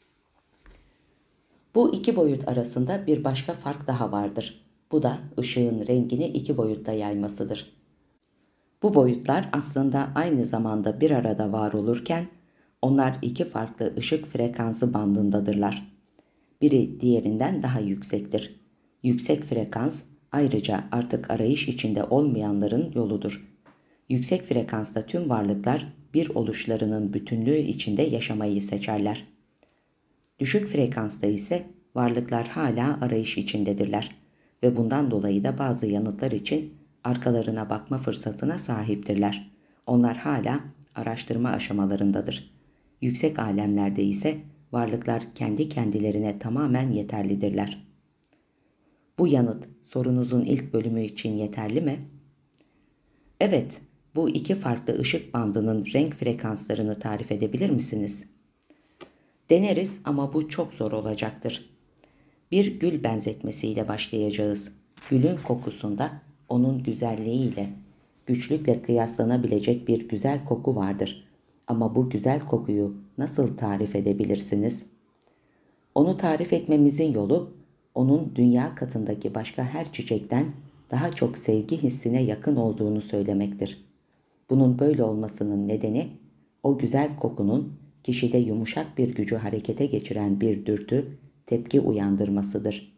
Bu iki boyut arasında bir başka fark daha vardır. Bu da ışığın rengini iki boyutta yaymasıdır. Bu boyutlar aslında aynı zamanda bir arada var olurken, onlar iki farklı ışık frekansı bandındadırlar. Biri diğerinden daha yüksektir. Yüksek frekans ayrıca artık arayış içinde olmayanların yoludur. Yüksek frekansta tüm varlıklar bir oluşlarının bütünlüğü içinde yaşamayı seçerler. Düşük frekansta ise varlıklar hala arayış içindedirler ve bundan dolayı da bazı yanıtlar için arkalarına bakma fırsatına sahiptirler. Onlar hala araştırma aşamalarındadır. Yüksek alemlerde ise varlıklar kendi kendilerine tamamen yeterlidirler. Bu yanıt sorunuzun ilk bölümü için yeterli mi? Evet, bu iki farklı ışık bandının renk frekanslarını tarif edebilir misiniz? Deneriz ama bu çok zor olacaktır. Bir gül benzetmesiyle başlayacağız. Gülün kokusunda onun güzelliğiyle, güçlükle kıyaslanabilecek bir güzel koku vardır. Ama bu güzel kokuyu nasıl tarif edebilirsiniz? Onu tarif etmemizin yolu, onun dünya katındaki başka her çiçekten daha çok sevgi hissine yakın olduğunu söylemektir. Bunun böyle olmasının nedeni, o güzel kokunun kişide yumuşak bir gücü harekete geçiren bir dürtü, tepki uyandırmasıdır.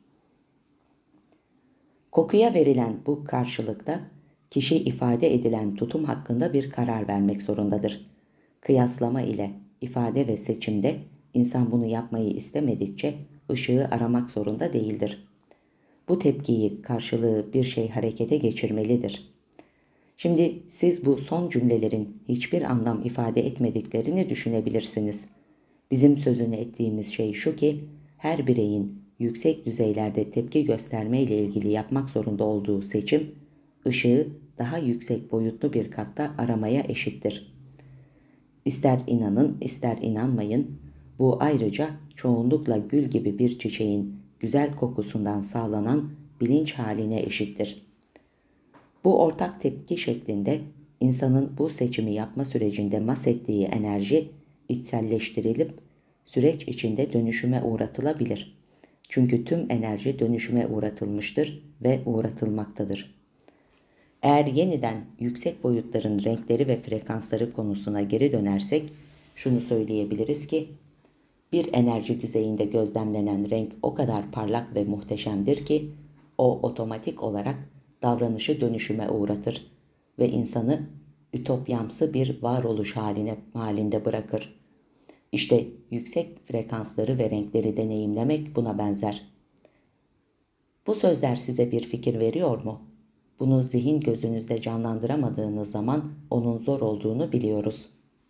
Kokuya verilen bu karşılıkta, kişi ifade edilen tutum hakkında bir karar vermek zorundadır. Kıyaslama ile ifade ve seçimde insan bunu yapmayı istemedikçe ışığı aramak zorunda değildir. Bu tepkiyi, karşılığı bir şey harekete geçirmelidir. Şimdi siz bu son cümlelerin hiçbir anlam ifade etmediklerini düşünebilirsiniz. Bizim sözünü ettiğimiz şey şu ki, her bireyin yüksek düzeylerde tepki gösterme ile ilgili yapmak zorunda olduğu seçim, ışığı daha yüksek boyutlu bir katta aramaya eşittir. İster inanın, ister inanmayın, bu ayrıca çoğunlukla gül gibi bir çiçeğin güzel kokusundan sağlanan bilinç haline eşittir. Bu ortak tepki şeklinde insanın bu seçimi yapma sürecinde mahsettiği enerji içselleştirilip süreç içinde dönüşüme uğratılabilir. Çünkü tüm enerji dönüşüme uğratılmıştır ve uğratılmaktadır. Eğer yeniden yüksek boyutların renkleri ve frekansları konusuna geri dönersek şunu söyleyebiliriz ki, Bir enerji düzeyinde gözlemlenen renk o kadar parlak ve muhteşemdir ki o otomatik olarak davranışı dönüşüme uğratır ve insanı ütopyamsı bir varoluş haline halinde bırakır. İşte yüksek frekansları ve renkleri deneyimlemek buna benzer. Bu sözler size bir fikir veriyor mu? Bunu zihin gözünüzde canlandıramadığınız zaman onun zor olduğunu biliyoruz.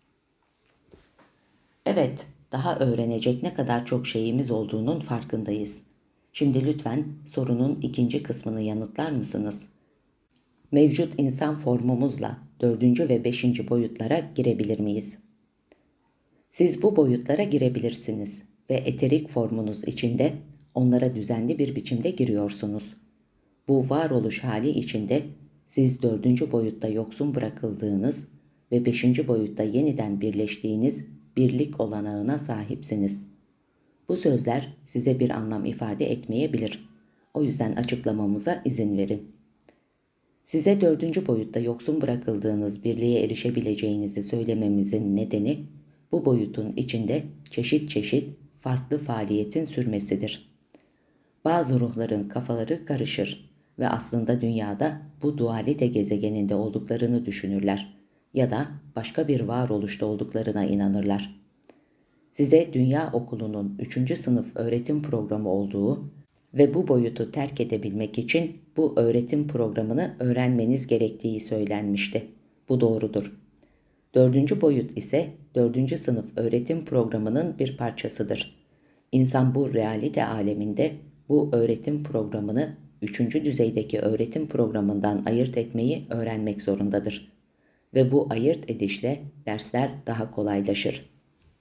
Evet, daha öğrenecek ne kadar çok şeyimiz olduğunun farkındayız. Şimdi lütfen sorunun ikinci kısmını yanıtlar mısınız? Mevcut insan formumuzla dördüncü ve beşinci boyutlara girebilir miyiz? Siz bu boyutlara girebilirsiniz ve eterik formunuz içinde onlara düzenli bir biçimde giriyorsunuz. Bu varoluş hali içinde siz dördüncü boyutta yoksun bırakıldığınız ve beşinci boyutta yeniden birleştiğiniz birlik olanağına sahipsiniz. Bu sözler size bir anlam ifade etmeyebilir. O yüzden açıklamamıza izin verin. Size dördüncü boyutta yoksun bırakıldığınız birliğe erişebileceğinizi söylememizin nedeni, bu boyutun içinde çeşit çeşit farklı faaliyetin sürmesidir. Bazı ruhların kafaları karışır ve aslında dünyada bu dualite gezegeninde olduklarını düşünürler ya da başka bir varoluşta olduklarına inanırlar. Size Dünya Okulu'nun üçüncü sınıf öğretim programı olduğu ve bu boyutu terk edebilmek için bu öğretim programını öğrenmeniz gerektiği söylenmişti. Bu doğrudur. Dördüncü boyut ise dördüncü sınıf öğretim programının bir parçasıdır. İnsan bu realite aleminde bu öğretim programını üçüncü düzeydeki öğretim programından ayırt etmeyi öğrenmek zorundadır. Ve bu ayırt edişle dersler daha kolaylaşır.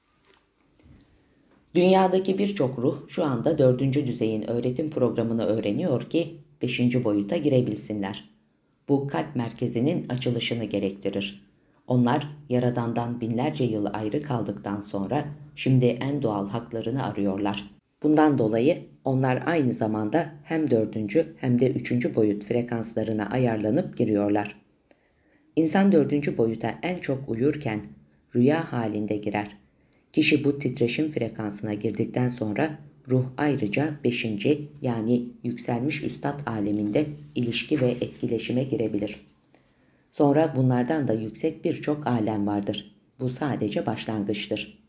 Dünyadaki birçok ruh şu anda dördüncü düzeyin öğretim programını öğreniyor ki beşinci boyuta girebilsinler. Bu kalp merkezinin açılışını gerektirir. Onlar Yaradan'dan binlerce yıl ayrı kaldıktan sonra şimdi en doğal haklarını arıyorlar. Bundan dolayı onlar aynı zamanda hem dördüncü hem de üçüncü boyut frekanslarına ayarlanıp giriyorlar. İnsan dördüncü boyuta en çok uyurken rüya halinde girer. Kişi bu titreşim frekansına girdikten sonra ruh ayrıca beşinci yani yükselmiş üstad aleminde ilişki ve etkileşime girebilir. Sonra bunlardan da yüksek birçok alem vardır. Bu sadece başlangıçtır.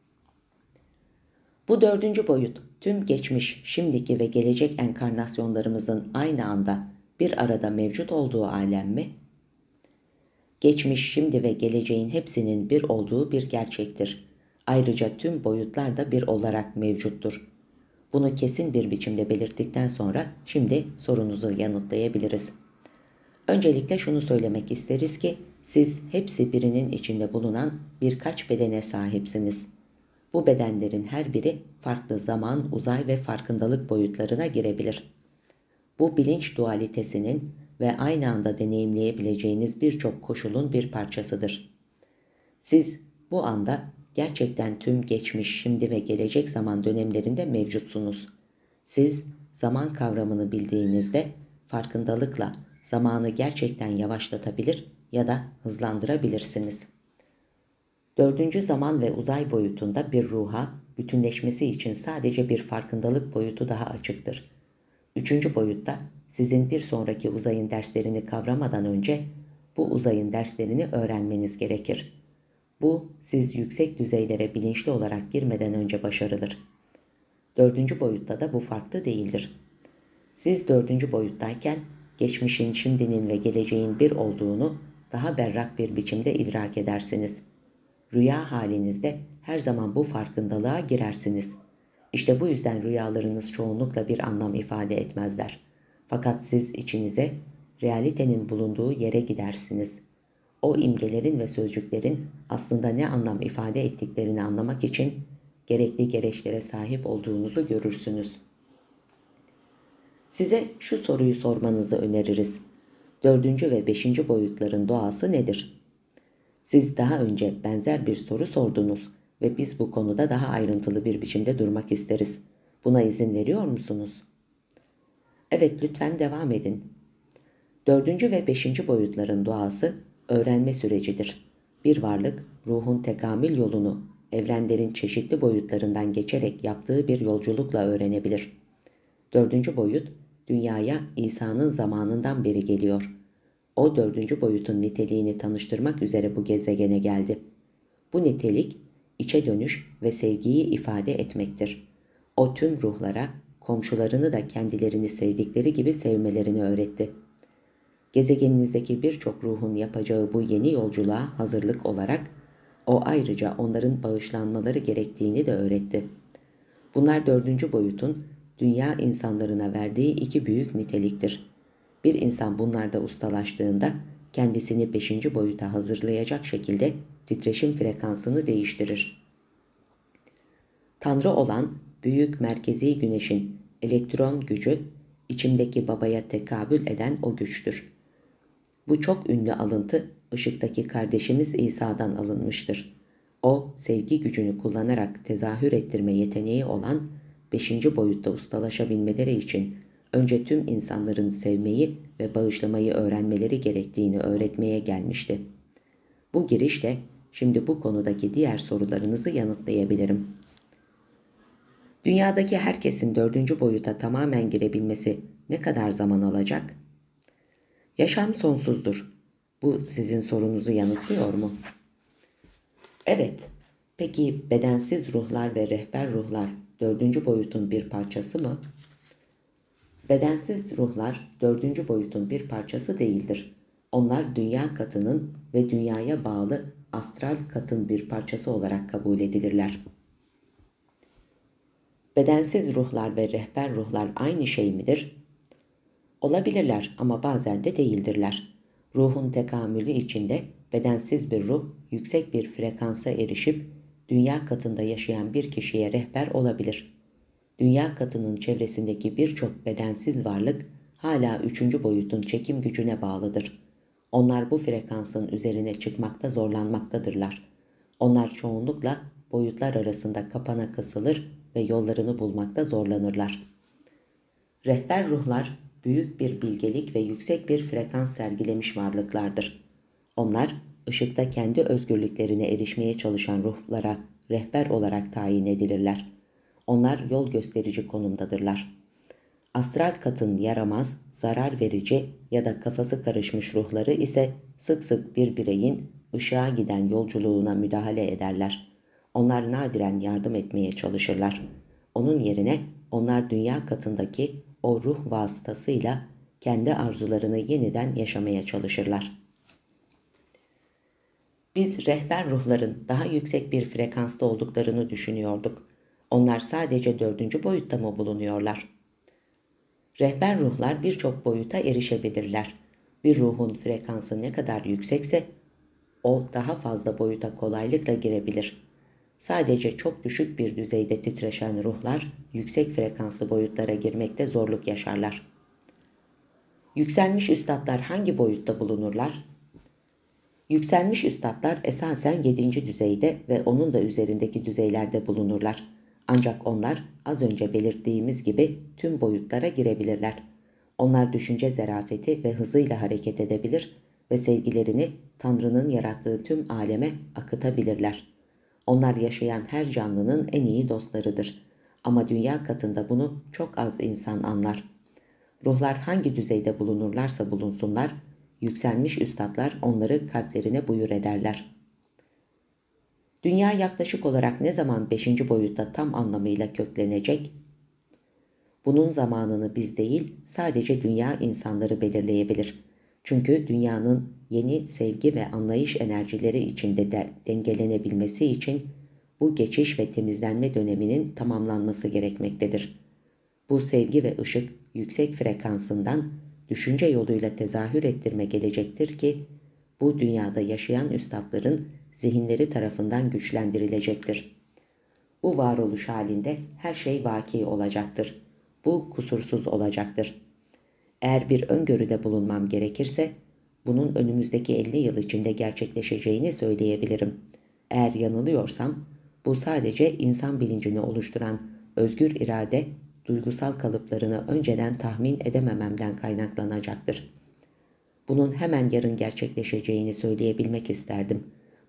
Bu dördüncü boyut tüm geçmiş, şimdiki ve gelecek enkarnasyonlarımızın aynı anda bir arada mevcut olduğu alem mi? Geçmiş, şimdi ve geleceğin hepsinin bir olduğu bir gerçektir. Ayrıca tüm boyutlar da bir olarak mevcuttur. Bunu kesin bir biçimde belirttikten sonra şimdi sorunuzu yanıtlayabiliriz. Öncelikle şunu söylemek isteriz ki siz hepsi birinin içinde bulunan birkaç bedene sahipsiniz. Bu bedenlerin her biri farklı zaman, uzay ve farkındalık boyutlarına girebilir. Bu bilinç dualitesinin ve aynı anda deneyimleyebileceğiniz birçok koşulun bir parçasıdır. Siz bu anda gerçekten tüm geçmiş, şimdi ve gelecek zaman dönemlerinde mevcutsunuz. Siz zaman kavramını bildiğinizde farkındalıkla zamanı gerçekten yavaşlatabilir ya da hızlandırabilirsiniz. Dördüncü zaman ve uzay boyutunda bir ruha bütünleşmesi için sadece bir farkındalık boyutu daha açıktır. Üçüncü boyutta sizin bir sonraki uzayın derslerini kavramadan önce bu uzayın derslerini öğrenmeniz gerekir. Bu siz yüksek düzeylere bilinçli olarak girmeden önce başarılır. Dördüncü boyutta da bu farklı değildir. Siz dördüncü boyuttayken geçmişin, şimdinin ve geleceğin bir olduğunu daha berrak bir biçimde idrak edersiniz. Rüya halinizde her zaman bu farkındalığa girersiniz. İşte bu yüzden rüyalarınız çoğunlukla bir anlam ifade etmezler. Fakat siz içinize, realitenin bulunduğu yere gidersiniz. O imgelerin ve sözcüklerin aslında ne anlam ifade ettiklerini anlamak için gerekli gereçlere sahip olduğunuzu görürsünüz. Size şu soruyu sormanızı öneririz. Dördüncü ve beşinci boyutların doğası nedir? Siz daha önce benzer bir soru sordunuz ve biz bu konuda daha ayrıntılı bir biçimde durmak isteriz. Buna izin veriyor musunuz? Evet, lütfen devam edin. Dördüncü ve beşinci boyutların doğası öğrenme sürecidir. Bir varlık ruhun tekamül yolunu evrenlerin çeşitli boyutlarından geçerek yaptığı bir yolculukla öğrenebilir. Dördüncü boyut, dünyaya İsa'nın zamanından beri geliyor. O dördüncü boyutun niteliğini tanıştırmak üzere bu gezegene geldi. Bu nitelik, içe dönüş ve sevgiyi ifade etmektir. O tüm ruhlara, komşularını da kendilerini sevdikleri gibi sevmelerini öğretti. Gezegeninizdeki birçok ruhun yapacağı bu yeni yolculuğa hazırlık olarak, o ayrıca onların bağışlanmaları gerektiğini de öğretti. Bunlar dördüncü boyutun, dünya insanlarına verdiği iki büyük niteliktir. Bir insan bunlarda ustalaştığında, kendisini beşinci boyuta hazırlayacak şekilde titreşim frekansını değiştirir. Tanrı olan büyük merkezi güneşin elektron gücü, içimdeki babaya tekabül eden o güçtür. Bu çok ünlü alıntı, ışıktaki kardeşimiz İsa'dan alınmıştır. O, sevgi gücünü kullanarak tezahür ettirme yeteneği olan beşinci boyutta ustalaşabilmeleri için önce tüm insanların sevmeyi ve bağışlamayı öğrenmeleri gerektiğini öğretmeye gelmişti. Bu girişle şimdi bu konudaki diğer sorularınızı yanıtlayabilirim. Dünyadaki herkesin dördüncü boyuta tamamen girebilmesi ne kadar zaman alacak? Yaşam sonsuzdur. Bu sizin sorunuzu yanıtlıyor mu? Evet. Peki bedensiz ruhlar ve rehber ruhlar dördüncü boyutun bir parçası mı? Bedensiz ruhlar dördüncü boyutun bir parçası değildir. Onlar dünya katının ve dünyaya bağlı astral katın bir parçası olarak kabul edilirler. Bedensiz ruhlar ve rehber ruhlar aynı şey midir? Olabilirler ama bazen de değildirler. Ruhun tekamülü içinde bedensiz bir ruh yüksek bir frekansa erişip dünya katında yaşayan bir kişiye rehber olabilir. Dünya katının çevresindeki birçok bedensiz varlık hala üçüncü boyutun çekim gücüne bağlıdır. Onlar bu frekansın üzerine çıkmakta zorlanmaktadırlar. Onlar çoğunlukla boyutlar arasında kapana kısılır ve yollarını bulmakta zorlanırlar. Rehber ruhlar büyük bir bilgelik ve yüksek bir frekans sergilemiş varlıklardır. Onlar, ışıkta kendi özgürlüklerine erişmeye çalışan ruhlara rehber olarak tayin edilirler. Onlar yol gösterici konumdadırlar. Astral katın yaramaz, zarar verici ya da kafası karışmış ruhları ise sık sık bir bireyin ışığa giden yolculuğuna müdahale ederler. Onlar nadiren yardım etmeye çalışırlar. Onun yerine onlar dünya katındaki o ruh vasıtasıyla kendi arzularını yeniden yaşamaya çalışırlar. Biz rehber ruhların daha yüksek bir frekansta olduklarını düşünüyorduk. Onlar sadece dördüncü boyutta mı bulunuyorlar? Rehber ruhlar birçok boyuta erişebilirler. Bir ruhun frekansı ne kadar yüksekse o daha fazla boyuta kolaylıkla girebilir. Sadece çok düşük bir düzeyde titreşen ruhlar yüksek frekanslı boyutlara girmekte zorluk yaşarlar. Yükselmiş üstatlar hangi boyutta bulunurlar? Yükselmiş üstatlar esasen yedinci düzeyde ve onun da üzerindeki düzeylerde bulunurlar. Ancak onlar az önce belirttiğimiz gibi tüm boyutlara girebilirler. Onlar düşünce zerafeti ve hızıyla hareket edebilir ve sevgilerini Tanrı'nın yarattığı tüm aleme akıtabilirler. Onlar yaşayan her canlının en iyi dostlarıdır. Ama dünya katında bunu çok az insan anlar. Ruhlar hangi düzeyde bulunurlarsa bulunsunlar, yükselmiş üstatlar onları kalplerine buyur ederler. Dünya yaklaşık olarak ne zaman beşinci boyutta tam anlamıyla köklenecek? Bunun zamanını biz değil, sadece dünya insanları belirleyebilir. Çünkü dünyanın yeni sevgi ve anlayış enerjileri içinde de dengelenebilmesi için bu geçiş ve temizlenme döneminin tamamlanması gerekmektedir. Bu sevgi ve ışık yüksek frekansından düşünce yoluyla tezahür ettirme gelecektir ki bu dünyada yaşayan üstadların zihinleri tarafından güçlendirilecektir. Bu varoluş halinde her şey vaki olacaktır. Bu kusursuz olacaktır. Eğer bir öngörüde bulunmam gerekirse bunun önümüzdeki elli yıl içinde gerçekleşeceğini söyleyebilirim. Eğer yanılıyorsam bu sadece insan bilincini oluşturan özgür irade, duygusal kalıplarını önceden tahmin edemememden kaynaklanacaktır. Bunun hemen yarın gerçekleşeceğini söyleyebilmek isterdim.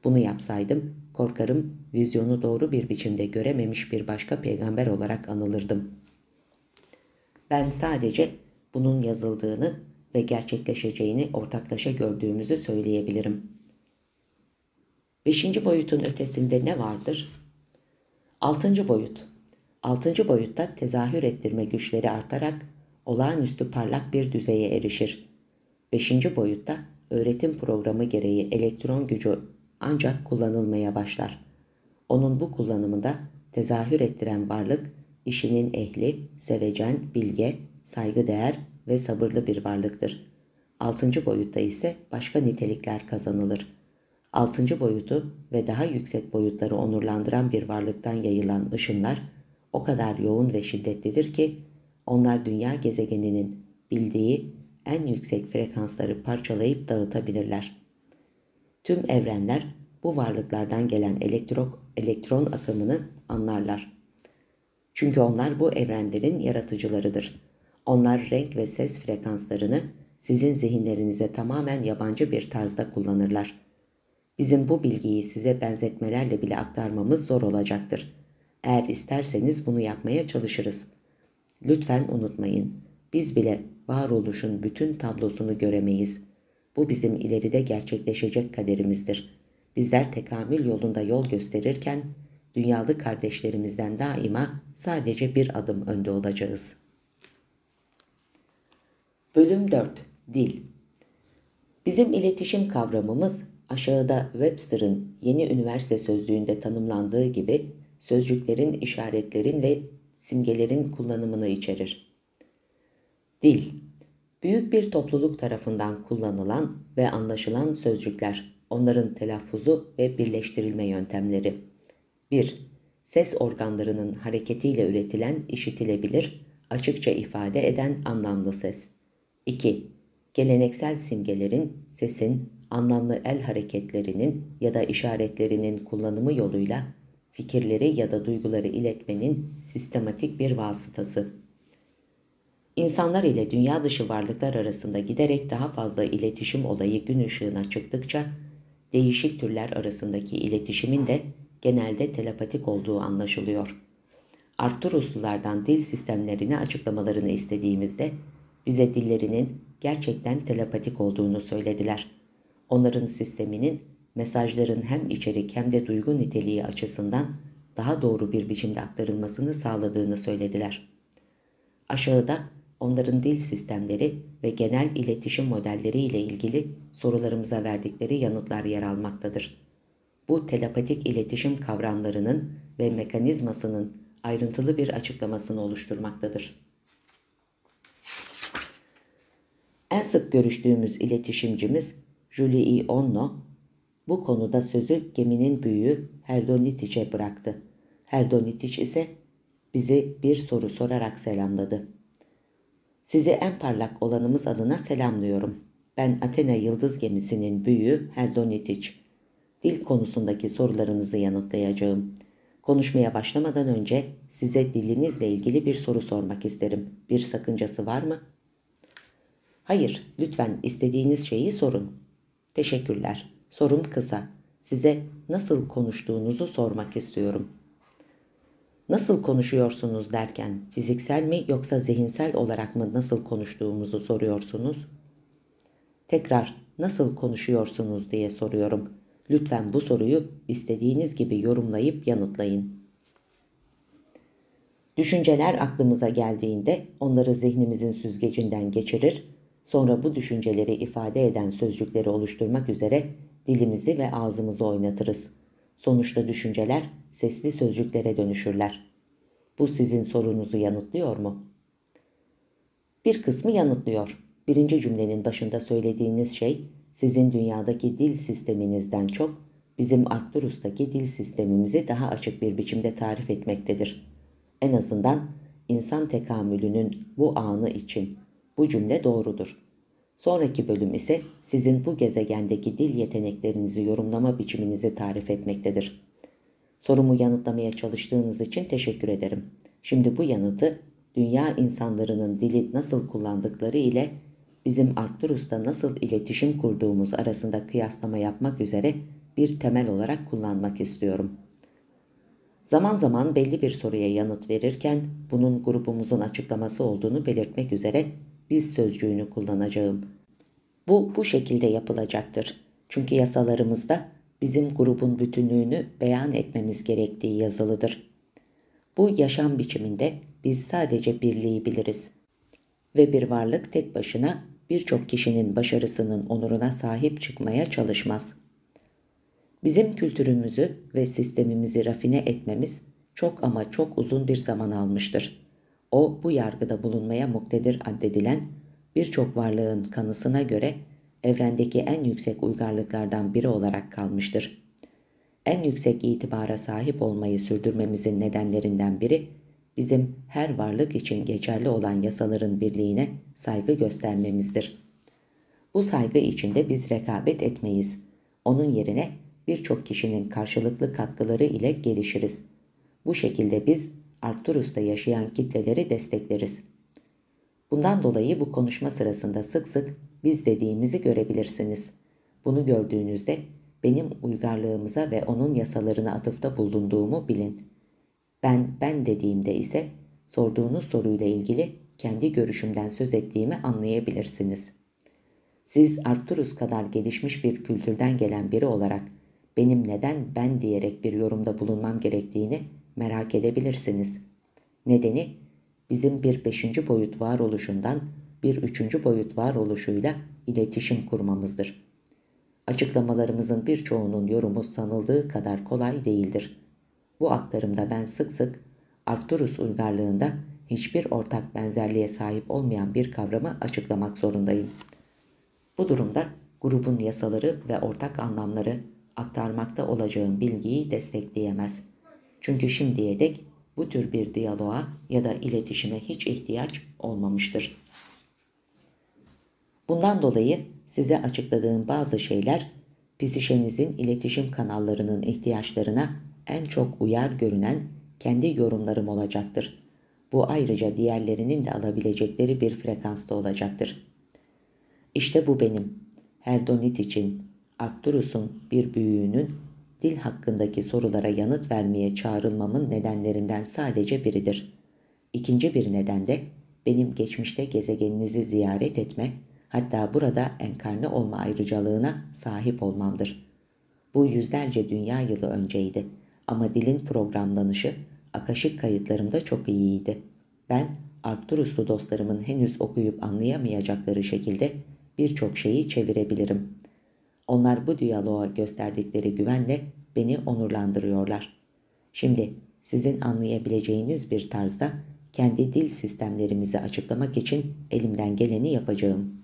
Bunu yapsaydım, korkarım vizyonu doğru bir biçimde görememiş bir başka peygamber olarak anılırdım. Ben sadece bunun yazıldığını ve gerçekleşeceğini ortaklaşa gördüğümüzü söyleyebilirim. Beşinci boyutun ötesinde ne vardır? Altıncı boyut. Altıncı boyutta tezahür ettirme güçleri artarak olağanüstü parlak bir düzeye erişir. Beşinci boyutta öğretim programı gereği elektron gücü ancak kullanılmaya başlar. Onun bu kullanımında tezahür ettiren varlık, işinin ehli, sevecen, bilge, saygıdeğer ve sabırlı bir varlıktır. Altıncı boyutta ise başka nitelikler kazanılır. Altıncı boyutu ve daha yüksek boyutları onurlandıran bir varlıktan yayılan ışınlar o kadar yoğun ve şiddetlidir ki onlar dünya gezegeninin bildiği en yüksek frekansları parçalayıp dağıtabilirler. Tüm evrenler bu varlıklardan gelen elektro, elektron akımını anlarlar. Çünkü onlar bu evrenlerin yaratıcılarıdır. Onlar renk ve ses frekanslarını sizin zihinlerinize tamamen yabancı bir tarzda kullanırlar. Bizim bu bilgiyi size benzetmelerle bile aktarmamız zor olacaktır. Eğer isterseniz bunu yapmaya çalışırız. Lütfen unutmayın, biz bile varoluşun bütün tablosunu göremeyiz. Bu bizim ileride gerçekleşecek kaderimizdir. Bizler tekamül yolunda yol gösterirken, dünyalı kardeşlerimizden daima sadece bir adım önde olacağız. Bölüm dört. Dil. Bizim iletişim kavramımız aşağıda Webster'ın Yeni Üniversite Sözlüğü'nde tanımlandığı gibi sözcüklerin, işaretlerin ve simgelerin kullanımını içerir. Dil, büyük bir topluluk tarafından kullanılan ve anlaşılan sözcükler, onların telaffuzu ve birleştirilme yöntemleri. bir. Ses organlarının hareketiyle üretilen işitilebilir, açıkça ifade eden anlamlı ses. iki. Geleneksel simgelerin, sesin, anlamlı el hareketlerinin ya da işaretlerinin kullanımı yoluyla fikirleri ya da duyguları iletmenin sistematik bir vasıtası. İnsanlar ile dünya dışı varlıklar arasında giderek daha fazla iletişim olayı gün ışığına çıktıkça, değişik türler arasındaki iletişimin de genelde telepatik olduğu anlaşılıyor. Arcturuslulardan dil sistemlerini açıklamalarını istediğimizde, bize dillerinin gerçekten telepatik olduğunu söylediler. Onların sisteminin mesajların hem içerik hem de duygu niteliği açısından daha doğru bir biçimde aktarılmasını sağladığını söylediler. Aşağıda onların dil sistemleri ve genel iletişim modelleri ile ilgili sorularımıza verdikleri yanıtlar yer almaktadır. Bu telepatik iletişim kavramlarının ve mekanizmasının ayrıntılı bir açıklamasını oluşturmaktadır. En sık görüştüğümüz iletişimcimiz Julie Onno, bu konuda sözü geminin büyüğü Herdonitic'e bıraktı. Herdonitic ise bizi bir soru sorarak selamladı. Sizi en parlak olanımız adına selamlıyorum. Ben Athena Yıldız Gemisi'nin büyüğü Herdonitic. Dil konusundaki sorularınızı yanıtlayacağım. Konuşmaya başlamadan önce size dilinizle ilgili bir soru sormak isterim. Bir sakıncası var mı? Hayır, lütfen istediğiniz şeyi sorun. Teşekkürler. Sorum kısa. Size nasıl konuştuğunuzu sormak istiyorum. Nasıl konuşuyorsunuz derken fiziksel mi yoksa zihinsel olarak mı nasıl konuştuğumuzu soruyorsunuz? Tekrar nasıl konuşuyorsunuz diye soruyorum. Lütfen bu soruyu istediğiniz gibi yorumlayıp yanıtlayın. Düşünceler aklımıza geldiğinde onları zihnimizin süzgecinden geçirir, sonra bu düşünceleri ifade eden sözcükleri oluşturmak üzere dilimizi ve ağzımızı oynatırız. Sonuçta düşünceler sesli sözcüklere dönüşürler. Bu sizin sorunuzu yanıtlıyor mu? Bir kısmı yanıtlıyor. Birinci cümlenin başında söylediğiniz şey, sizin dünyadaki dil sisteminizden çok, bizim Arcturus'taki dil sistemimizi daha açık bir biçimde tarif etmektedir. En azından insan tekamülünün bu anı için bu cümle doğrudur. Sonraki bölüm ise sizin bu gezegendeki dil yeteneklerinizi yorumlama biçiminizi tarif etmektedir. Sorumu yanıtlamaya çalıştığınız için teşekkür ederim. Şimdi bu yanıtı dünya insanlarının dili nasıl kullandıkları ile bizim Arcturus'ta nasıl iletişim kurduğumuz arasında kıyaslama yapmak üzere bir temel olarak kullanmak istiyorum. Zaman zaman belli bir soruya yanıt verirken bunun grubumuzun açıklaması olduğunu belirtmek üzere biz sözcüğünü kullanacağım. Bu bu şekilde yapılacaktır. Çünkü yasalarımızda bizim grubun bütünlüğünü beyan etmemiz gerektiği yazılıdır. Bu yaşam biçiminde biz sadece birliği biliriz. Ve bir varlık tek başına birçok kişinin başarısının onuruna sahip çıkmaya çalışmaz. Bizim kültürümüzü ve sistemimizi rafine etmemiz çok ama çok uzun bir zaman almıştır. O, bu yargıda bulunmaya muktedir addedilen birçok varlığın kanısına göre evrendeki en yüksek uygarlıklardan biri olarak kalmıştır. En yüksek itibara sahip olmayı sürdürmemizin nedenlerinden biri, bizim her varlık için geçerli olan yasaların birliğine saygı göstermemizdir. Bu saygı içinde biz rekabet etmeyiz. Onun yerine birçok kişinin karşılıklı katkıları ile gelişiriz. Bu şekilde biz Arcturus'ta yaşayan kitleleri destekleriz. Bundan dolayı bu konuşma sırasında sık sık biz dediğimizi görebilirsiniz. Bunu gördüğünüzde benim uygarlığımıza ve onun yasalarına atıfta bulunduğumu bilin. Ben ben dediğimde ise sorduğunuz soruyla ilgili kendi görüşümden söz ettiğimi anlayabilirsiniz. Siz Arcturus kadar gelişmiş bir kültürden gelen biri olarak benim neden ben diyerek bir yorumda bulunmam gerektiğini merak edebilirsiniz. Nedeni bizim bir beşinci boyut varoluşundan bir üçüncü boyut varoluşuyla iletişim kurmamızdır. Açıklamalarımızın birçoğunun yorumu sanıldığı kadar kolay değildir. Bu aktarımda ben sık sık Arcturus uygarlığında hiçbir ortak benzerliğe sahip olmayan bir kavramı açıklamak zorundayım. Bu durumda grubun yasaları ve ortak anlamları aktarmakta olacağım bilgiyi destekleyemez. Çünkü şimdiye dek bu tür bir diyaloğa ya da iletişime hiç ihtiyaç olmamıştır. Bundan dolayı size açıkladığım bazı şeyler psişenizin iletişim kanallarının ihtiyaçlarına en çok uyar görünen kendi yorumlarım olacaktır. Bu ayrıca diğerlerinin de alabilecekleri bir frekansta olacaktır. İşte bu benim, Herdonit için Arcturus'un bir büyüğünün dil hakkındaki sorulara yanıt vermeye çağrılmamın nedenlerinden sadece biridir. İkinci bir neden de benim geçmişte gezegeninizi ziyaret etme, hatta burada enkarne olma ayrıcalığına sahip olmamdır. Bu yüzlerce dünya yılı önceydi ama dilin programlanışı akaşik kayıtlarımda çok iyiydi. Ben Arcturuslu dostlarımın henüz okuyup anlayamayacakları şekilde birçok şeyi çevirebilirim. Onlar bu diyaloğa gösterdikleri güvenle beni onurlandırıyorlar. Şimdi sizin anlayabileceğiniz bir tarzda kendi dil sistemlerimizi açıklamak için elimden geleni yapacağım.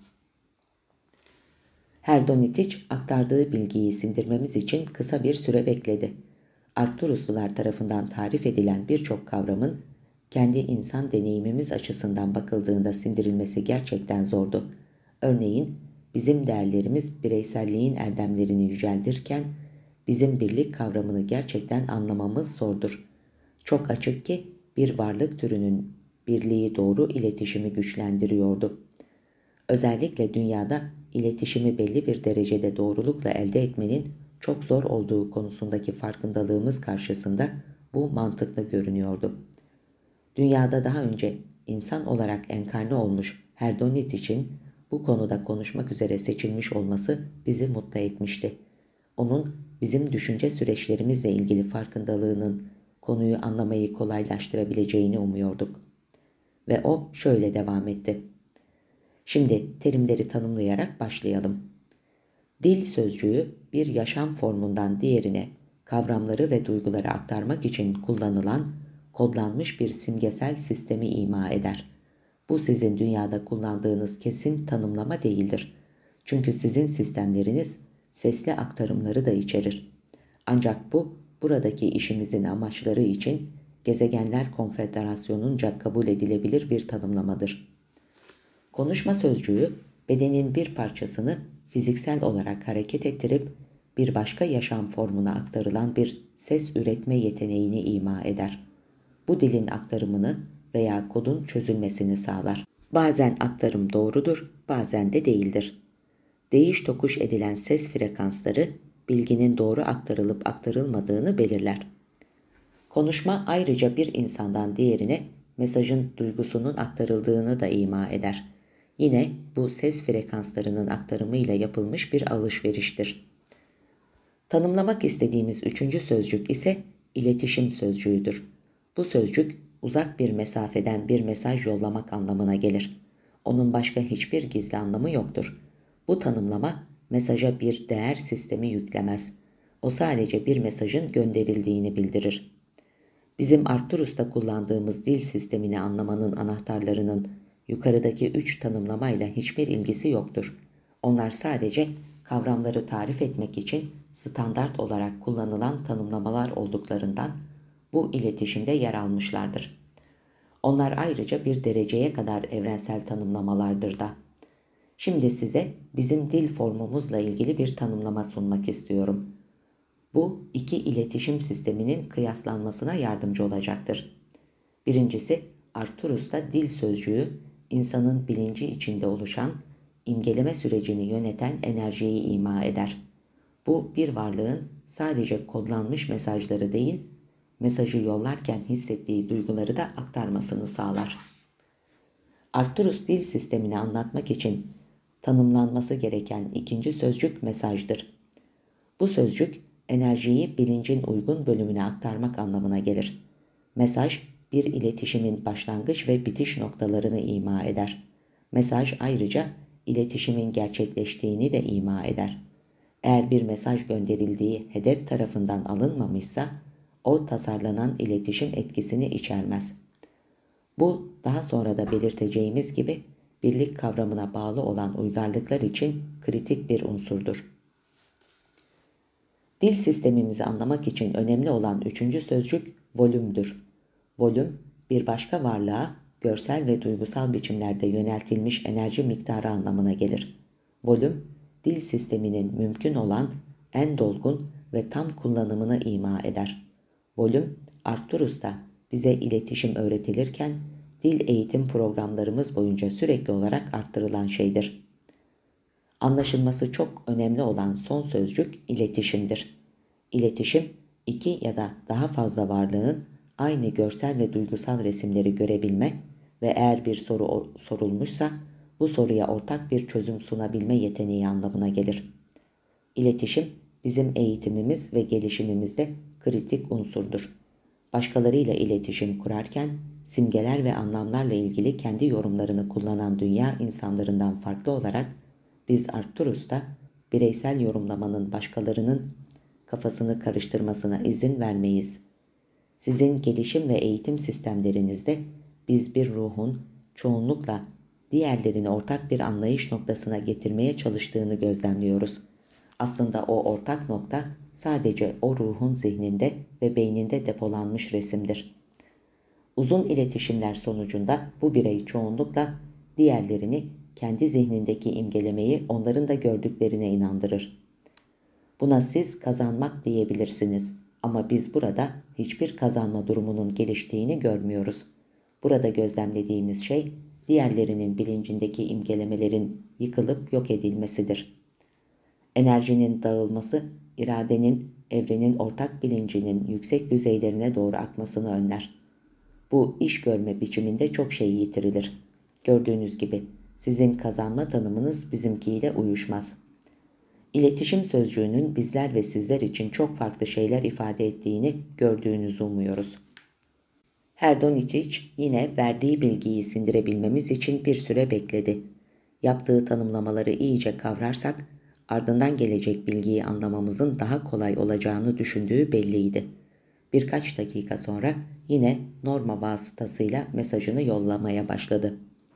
Herdonitiç aktardığı bilgiyi sindirmemiz için kısa bir süre bekledi. Arcturuslular tarafından tarif edilen birçok kavramın kendi insan deneyimimiz açısından bakıldığında sindirilmesi gerçekten zordu. Örneğin bizim değerlerimiz bireyselliğin erdemlerini yüceltirken bizim birlik kavramını gerçekten anlamamız zordur. Çok açık ki bir varlık türünün birliği doğru iletişimi güçlendiriyordu. Özellikle dünyada iletişimi belli bir derecede doğrulukla elde etmenin çok zor olduğu konusundaki farkındalığımız karşısında bu mantıklı görünüyordu. Dünyada daha önce insan olarak enkarne olmuş Herdonit için bu konuda konuşmak üzere seçilmiş olması bizi mutlu etmişti. Onun bizim düşünce süreçlerimizle ilgili farkındalığının konuyu anlamayı kolaylaştırabileceğini umuyorduk. Ve o şöyle devam etti. Şimdi terimleri tanımlayarak başlayalım. Dil sözcüğü bir yaşam formundan diğerine kavramları ve duyguları aktarmak için kullanılan kodlanmış bir simgesel sistemi ima eder. Bu sizin dünyada kullandığınız kesin tanımlama değildir. Çünkü sizin sistemleriniz sesli aktarımları da içerir. Ancak bu buradaki işimizin amaçları için Gezegenler Konfederasyonu'nca kabul edilebilir bir tanımlamadır. Konuşma sözcüğü bedenin bir parçasını fiziksel olarak hareket ettirip bir başka yaşam formuna aktarılan bir ses üretme yeteneğini ima eder. Bu dilin aktarımını veya kodun çözülmesini sağlar. Bazen aktarım doğrudur, bazen de değildir. Değiş tokuş edilen ses frekansları bilginin doğru aktarılıp aktarılmadığını belirler. Konuşma ayrıca bir insandan diğerine mesajın duygusunun aktarıldığını da ima eder. Yine bu ses frekanslarının aktarımıyla yapılmış bir alışveriştir. Tanımlamak istediğimiz üçüncü sözcük ise iletişim sözcüğüdür. Bu sözcük uzak bir mesafeden bir mesaj yollamak anlamına gelir. Onun başka hiçbir gizli anlamı yoktur. Bu tanımlama mesaja bir değer sistemi yüklemez. O sadece bir mesajın gönderildiğini bildirir. Bizim Arcturus'ta kullandığımız dil sistemini anlamanın anahtarlarının yukarıdaki üç tanımlamayla hiçbir ilgisi yoktur. Onlar sadece kavramları tarif etmek için standart olarak kullanılan tanımlamalar olduklarından bu iletişimde yer almışlardır. Onlar ayrıca bir dereceye kadar evrensel tanımlamalardır da. Şimdi size bizim dil formumuzla ilgili bir tanımlama sunmak istiyorum. Bu iki iletişim sisteminin kıyaslanmasına yardımcı olacaktır. Birincisi, Arcturus'ta dil sözcüğü, insanın bilinci içinde oluşan, imgeleme sürecini yöneten enerjiyi ima eder. Bu bir varlığın sadece kodlanmış mesajları değil, mesajı yollarken hissettiği duyguları da aktarmasını sağlar. Arcturus dil sistemini anlatmak için tanımlanması gereken ikinci sözcük mesajdır. Bu sözcük, enerjiyi bilincin uygun bölümüne aktarmak anlamına gelir. Mesaj, bir iletişimin başlangıç ve bitiş noktalarını ima eder. Mesaj ayrıca iletişimin gerçekleştiğini de ima eder. Eğer bir mesaj gönderildiği hedef tarafından alınmamışsa, o tasarlanan iletişim etkisini içermez. Bu, daha sonra da belirteceğimiz gibi, birlik kavramına bağlı olan uygarlıklar için kritik bir unsurdur. Dil sistemimizi anlamak için önemli olan üçüncü sözcük volümdür. Volüm, bir başka varlığa görsel ve duygusal biçimlerde yöneltilmiş enerji miktarı anlamına gelir. Volüm, dil sisteminin mümkün olan en dolgun ve tam kullanımını ima eder. Volüm, Arcturus'ta bize iletişim öğretilirken dil eğitim programlarımız boyunca sürekli olarak arttırılan şeydir. Anlaşılması çok önemli olan son sözcük iletişimdir. İletişim, iki ya da daha fazla varlığın aynı görsel ve duygusal resimleri görebilme ve eğer bir soru sorulmuşsa bu soruya ortak bir çözüm sunabilme yeteneği anlamına gelir. İletişim, bizim eğitimimiz ve gelişimimizde kritik unsurdur. Başkalarıyla iletişim kurarken simgeler ve anlamlarla ilgili kendi yorumlarını kullanan dünya insanlarından farklı olarak biz Arcturus'ta bireysel yorumlamanın başkalarının kafasını karıştırmasına izin vermeyiz. Sizin gelişim ve eğitim sistemlerinizde biz bir ruhun çoğunlukla diğerlerini ortak bir anlayış noktasına getirmeye çalıştığını gözlemliyoruz. Aslında o ortak nokta sadece o ruhun zihninde ve beyninde depolanmış resimdir. Uzun iletişimler sonucunda bu birey çoğunlukla diğerlerini kendi zihnindeki imgelemeyi onların da gördüklerine inandırır. Buna siz kazanmak diyebilirsiniz ama biz burada hiçbir kazanma durumunun geliştiğini görmüyoruz. Burada gözlemlediğimiz şey diğerlerinin bilincindeki imgelemelerin yıkılıp yok edilmesidir. Enerjinin dağılması, iradenin, evrenin ortak bilincinin yüksek düzeylerine doğru akmasını önler. Bu iş görme biçiminde çok şey yitirilir. Gördüğünüz gibi sizin kazanma tanımınız bizimkiyle uyuşmaz. İletişim sözcüğünün bizler ve sizler için çok farklı şeyler ifade ettiğini gördüğünüzü umuyoruz. Herdoničić yine verdiği bilgiyi sindirebilmemiz için bir süre bekledi. Yaptığı tanımlamaları iyice kavrarsak, ardından gelecek bilgiyi anlamamızın daha kolay olacağını düşündüğü belliydi. Birkaç dakika sonra yine Norma vasıtasıyla mesajını yollamaya başladı.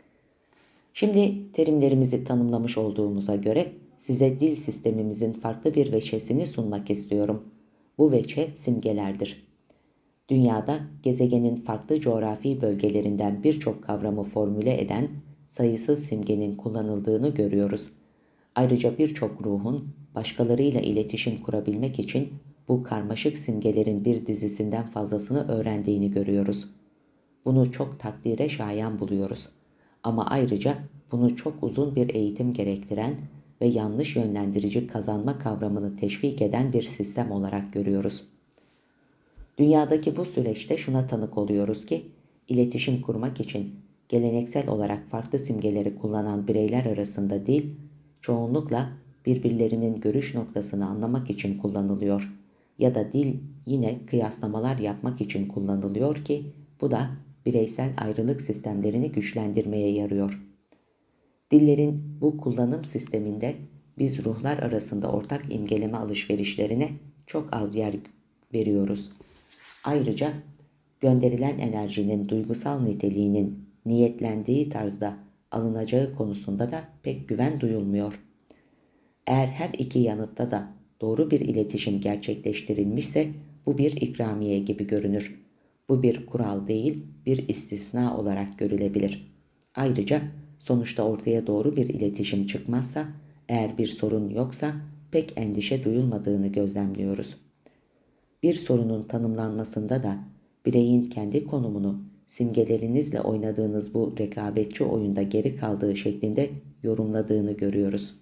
Şimdi terimlerimizi tanımlamış olduğumuza göre size dil sistemimizin farklı bir veçesini sunmak istiyorum. Bu veçe simgelerdir. Dünyada gezegenin farklı coğrafi bölgelerinden birçok kavramı formüle eden sayısız simgenin kullanıldığını görüyoruz. Ayrıca birçok ruhun başkalarıyla iletişim kurabilmek için bu karmaşık simgelerin bir dizisinden fazlasını öğrendiğini görüyoruz. Bunu çok takdire şayan buluyoruz. Ama ayrıca bunu çok uzun bir eğitim gerektiren ve yanlış yönlendirici kazanma kavramını teşvik eden bir sistem olarak görüyoruz. Dünyadaki bu süreçte şuna tanık oluyoruz ki, iletişim kurmak için geleneksel olarak farklı simgeleri kullanan bireyler arasında dil, çoğunlukla birbirlerinin görüş noktasını anlamak için kullanılıyor ya da dil yine kıyaslamalar yapmak için kullanılıyor ki bu da bireysel ayrılık sistemlerini güçlendirmeye yarıyor. Dillerin bu kullanım sisteminde biz ruhlar arasında ortak imgeleme alışverişlerine çok az yer veriyoruz. Ayrıca gönderilen enerjinin duygusal niteliğinin niyetlendiği tarzda alınacağı konusunda da pek güven duyulmuyor. Eğer her iki yanıtta da doğru bir iletişim gerçekleştirilmişse bu bir ikramiye gibi görünür. Bu bir kural değil, bir istisna olarak görülebilir. Ayrıca sonuçta ortaya doğru bir iletişim çıkmazsa, eğer bir sorun yoksa pek endişe duyulmadığını gözlemliyoruz. Bir sorunun tanımlanmasında da bireyin kendi konumunu simgelerinizle oynadığınız bu rekabetçi oyunda geri kaldığı şeklinde yorumladığını görüyoruz.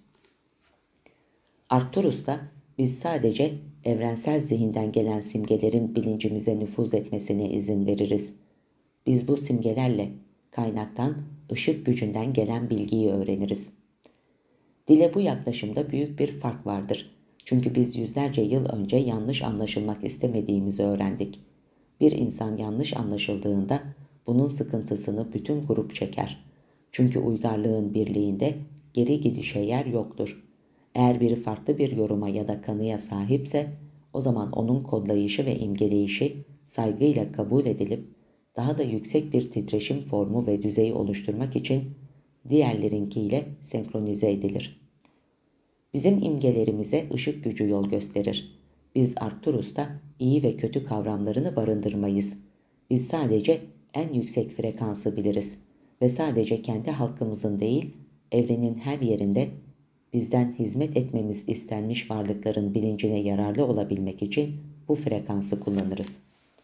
Arcturus da biz sadece evrensel zihinden gelen simgelerin bilincimize nüfuz etmesine izin veririz. Biz bu simgelerle kaynaktan, ışık gücünden gelen bilgiyi öğreniriz. Dile bu yaklaşımda büyük bir fark vardır. Çünkü biz yüzlerce yıl önce yanlış anlaşılmak istemediğimizi öğrendik. Bir insan yanlış anlaşıldığında bunun sıkıntısını bütün grup çeker. Çünkü uygarlığın birliğinde geri gidişe yer yoktur. Eğer biri farklı bir yoruma ya da kanıya sahipse, o zaman onun kodlayışı ve imgeleyişi saygıyla kabul edilip daha da yüksek bir titreşim formu ve düzeyi oluşturmak için diğerlerinkiyle senkronize edilir. Bizim imgelerimize ışık gücü yol gösterir. Biz Arcturus'ta iyi ve kötü kavramlarını barındırmayız. Biz sadece en yüksek frekansı biliriz ve sadece kendi halkımızın değil, evrenin her yerinde bizden hizmet etmemiz istenmiş varlıkların bilincine yararlı olabilmek için bu frekansı kullanırız.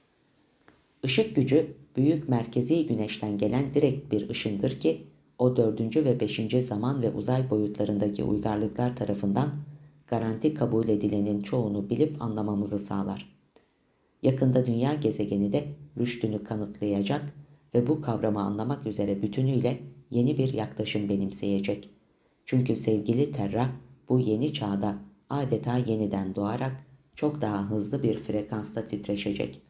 Işık gücü büyük merkezi güneşten gelen direkt bir ışındır ki o dördüncü ve beşinci zaman ve uzay boyutlarındaki uygarlıklar tarafından garanti kabul edilenin çoğunu bilip anlamamızı sağlar. Yakında dünya gezegeni de rüştünü kanıtlayacak ve bu kavramı anlamak üzere bütünüyle yeni bir yaklaşım benimseyecek. Çünkü sevgili Terra bu yeni çağda adeta yeniden doğarak çok daha hızlı bir frekansta titreşecek.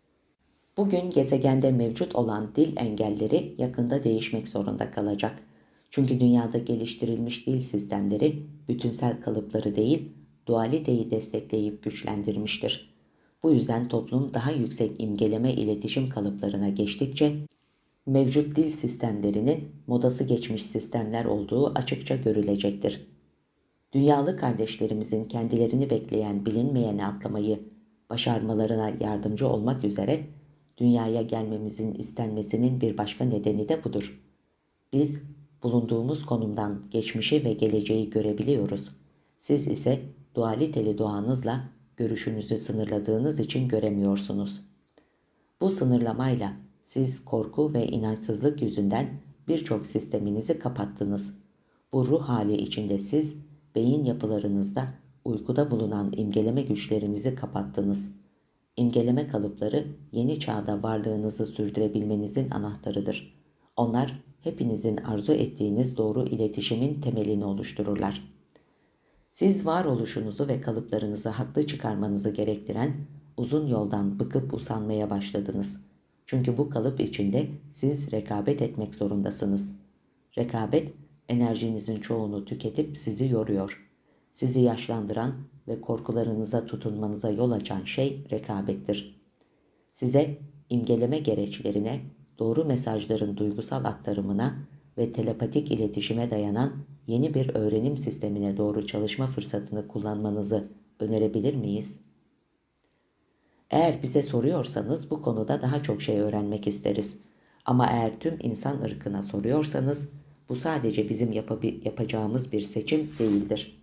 Bugün gezegende mevcut olan dil engelleri yakında değişmek zorunda kalacak. Çünkü dünyada geliştirilmiş dil sistemleri bütünsel kalıpları değil, dualiteyi destekleyip güçlendirmiştir. Bu yüzden toplum daha yüksek imgeleme iletişim kalıplarına geçtikçe mevcut dil sistemlerinin modası geçmiş sistemler olduğu açıkça görülecektir. Dünyalı kardeşlerimizin kendilerini bekleyen bilinmeyeni atlamayı başarmalarına yardımcı olmak üzere dünyaya gelmemizin istenmesinin bir başka nedeni de budur. Biz bulunduğumuz konumdan geçmişi ve geleceği görebiliyoruz. Siz ise dualiteli doğanızla görüşünüzü sınırladığınız için göremiyorsunuz. Bu sınırlamayla siz korku ve inançsızlık yüzünden birçok sisteminizi kapattınız. Bu ruh hali içinde siz beyin yapılarınızda uykuda bulunan imgeleme güçlerinizi kapattınız. İmgeleme kalıpları yeni çağda varlığınızı sürdürebilmenizin anahtarıdır. Onlar hepinizin arzu ettiğiniz doğru iletişimin temelini oluştururlar. Siz varoluşunuzu ve kalıplarınızı haklı çıkarmanızı gerektiren uzun yoldan bıkıp usanmaya başladınız. Çünkü bu kalıp içinde siz rekabet etmek zorundasınız. Rekabet, enerjinizin çoğunu tüketip sizi yoruyor. Sizi yaşlandıran ve korkularınıza tutunmanıza yol açan şey rekabettir. Size imgeleme gereçlerine, doğru mesajların duygusal aktarımına ve telepatik iletişime dayanan yeni bir öğrenim sistemine doğru çalışma fırsatını kullanmanızı önerebilir miyiz? Eğer bize soruyorsanız bu konuda daha çok şey öğrenmek isteriz. Ama eğer tüm insan ırkına soruyorsanız bu sadece bizim yapabi- yapacağımız bir seçim değildir.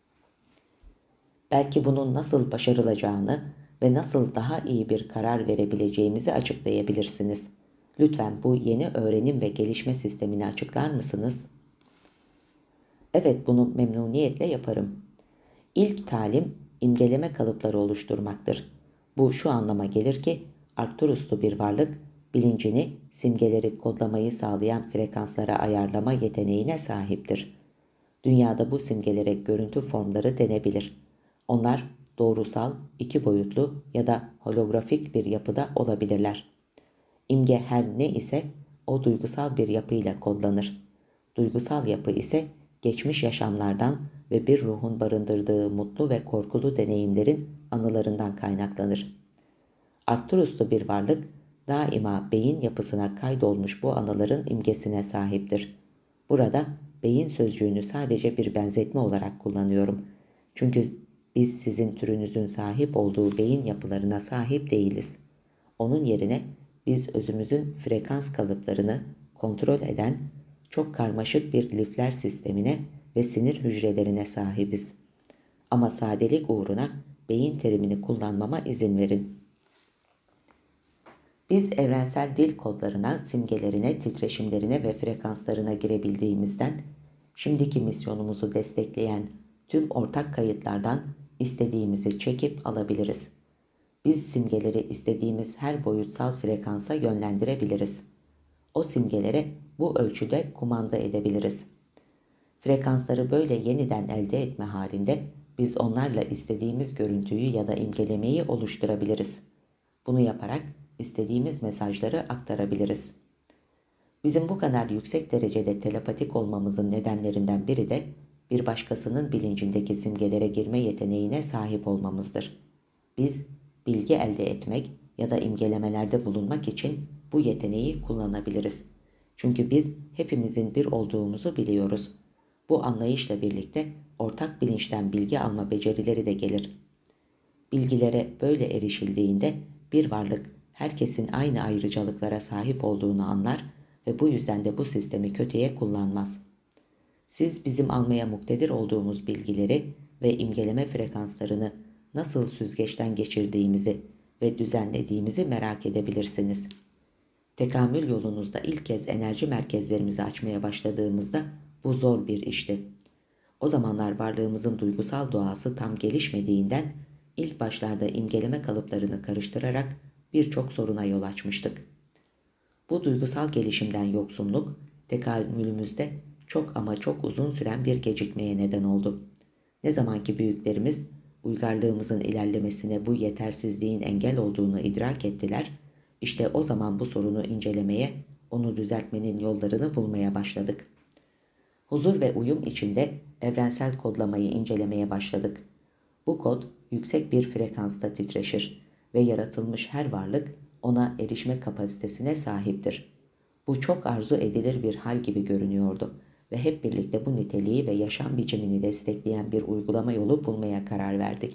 Belki bunun nasıl başarılacağını ve nasıl daha iyi bir karar verebileceğimizi açıklayabilirsiniz. Lütfen bu yeni öğrenim ve gelişme sistemini açıklar mısınız? Evet, bunu memnuniyetle yaparım. İlk talim imgeleme kalıpları oluşturmaktır. Bu şu anlama gelir ki Arcturus'lu bir varlık bilincini simgeleri kodlamayı sağlayan frekanslara ayarlama yeteneğine sahiptir. Dünyada bu simgelere görüntü formları denebilir. Onlar doğrusal, iki boyutlu ya da holografik bir yapıda olabilirler. İmge her ne ise o duygusal bir yapıyla kodlanır. Duygusal yapı ise geçmiş yaşamlardan ve bir ruhun barındırdığı mutlu ve korkulu deneyimlerin anılarından kaynaklanır. Arcturus'lu bir varlık daima beyin yapısına kaydolmuş bu anıların imgesine sahiptir. Burada beyin sözcüğünü sadece bir benzetme olarak kullanıyorum. Çünkü biz sizin türünüzün sahip olduğu beyin yapılarına sahip değiliz. Onun yerine biz özümüzün frekans kalıplarını kontrol eden çok karmaşık bir lifler sistemine ve sinir hücrelerine sahibiz. Ama sadelik uğruna beyin terimini kullanmama izin verin. Biz evrensel dil kodlarına, simgelerine, titreşimlerine ve frekanslarına girebildiğimizden, şimdiki misyonumuzu destekleyen tüm ortak kayıtlardan istediğimizi çekip alabiliriz. Biz simgeleri istediğimiz her boyutsal frekansa yönlendirebiliriz. O simgelere bu ölçüde kumanda edebiliriz. Frekansları böyle yeniden elde etme halinde biz onlarla istediğimiz görüntüyü ya da imgelemeyi oluşturabiliriz. Bunu yaparak istediğimiz mesajları aktarabiliriz. Bizim bu kadar yüksek derecede telepatik olmamızın nedenlerinden biri de bir başkasının bilincindeki simgelere girme yeteneğine sahip olmamızdır. Biz bilgi elde etmek ya da imgelemelerde bulunmak için bu yeteneği kullanabiliriz. Çünkü biz hepimizin bir olduğumuzu biliyoruz. Bu anlayışla birlikte ortak bilinçten bilgi alma becerileri de gelir. Bilgilere böyle erişildiğinde bir varlık herkesin aynı ayrıcalıklara sahip olduğunu anlar ve bu yüzden de bu sistemi kötüye kullanmaz. Siz bizim almaya muktedir olduğumuz bilgileri ve imgeleme frekanslarını nasıl süzgeçten geçirdiğimizi ve düzenlediğimizi merak edebilirsiniz. Tekamül yolunuzda ilk kez enerji merkezlerimizi açmaya başladığımızda bu zor bir işti. O zamanlar varlığımızın duygusal doğası tam gelişmediğinden ilk başlarda imgeleme kalıplarını karıştırarak birçok soruna yol açmıştık. Bu duygusal gelişimden yoksunluk tekamülümüzde çok ama çok uzun süren bir gecikmeye neden oldu. Ne zaman ki büyüklerimiz uygarlığımızın ilerlemesine bu yetersizliğin engel olduğunu idrak ettiler, işte o zaman bu sorunu incelemeye, onu düzeltmenin yollarını bulmaya başladık. Huzur ve uyum içinde evrensel kodlamayı incelemeye başladık. Bu kod yüksek bir frekansta titreşir ve yaratılmış her varlık ona erişme kapasitesine sahiptir. Bu çok arzu edilir bir hal gibi görünüyordu ve hep birlikte bu niteliği ve yaşam biçimini destekleyen bir uygulama yolu bulmaya karar verdik.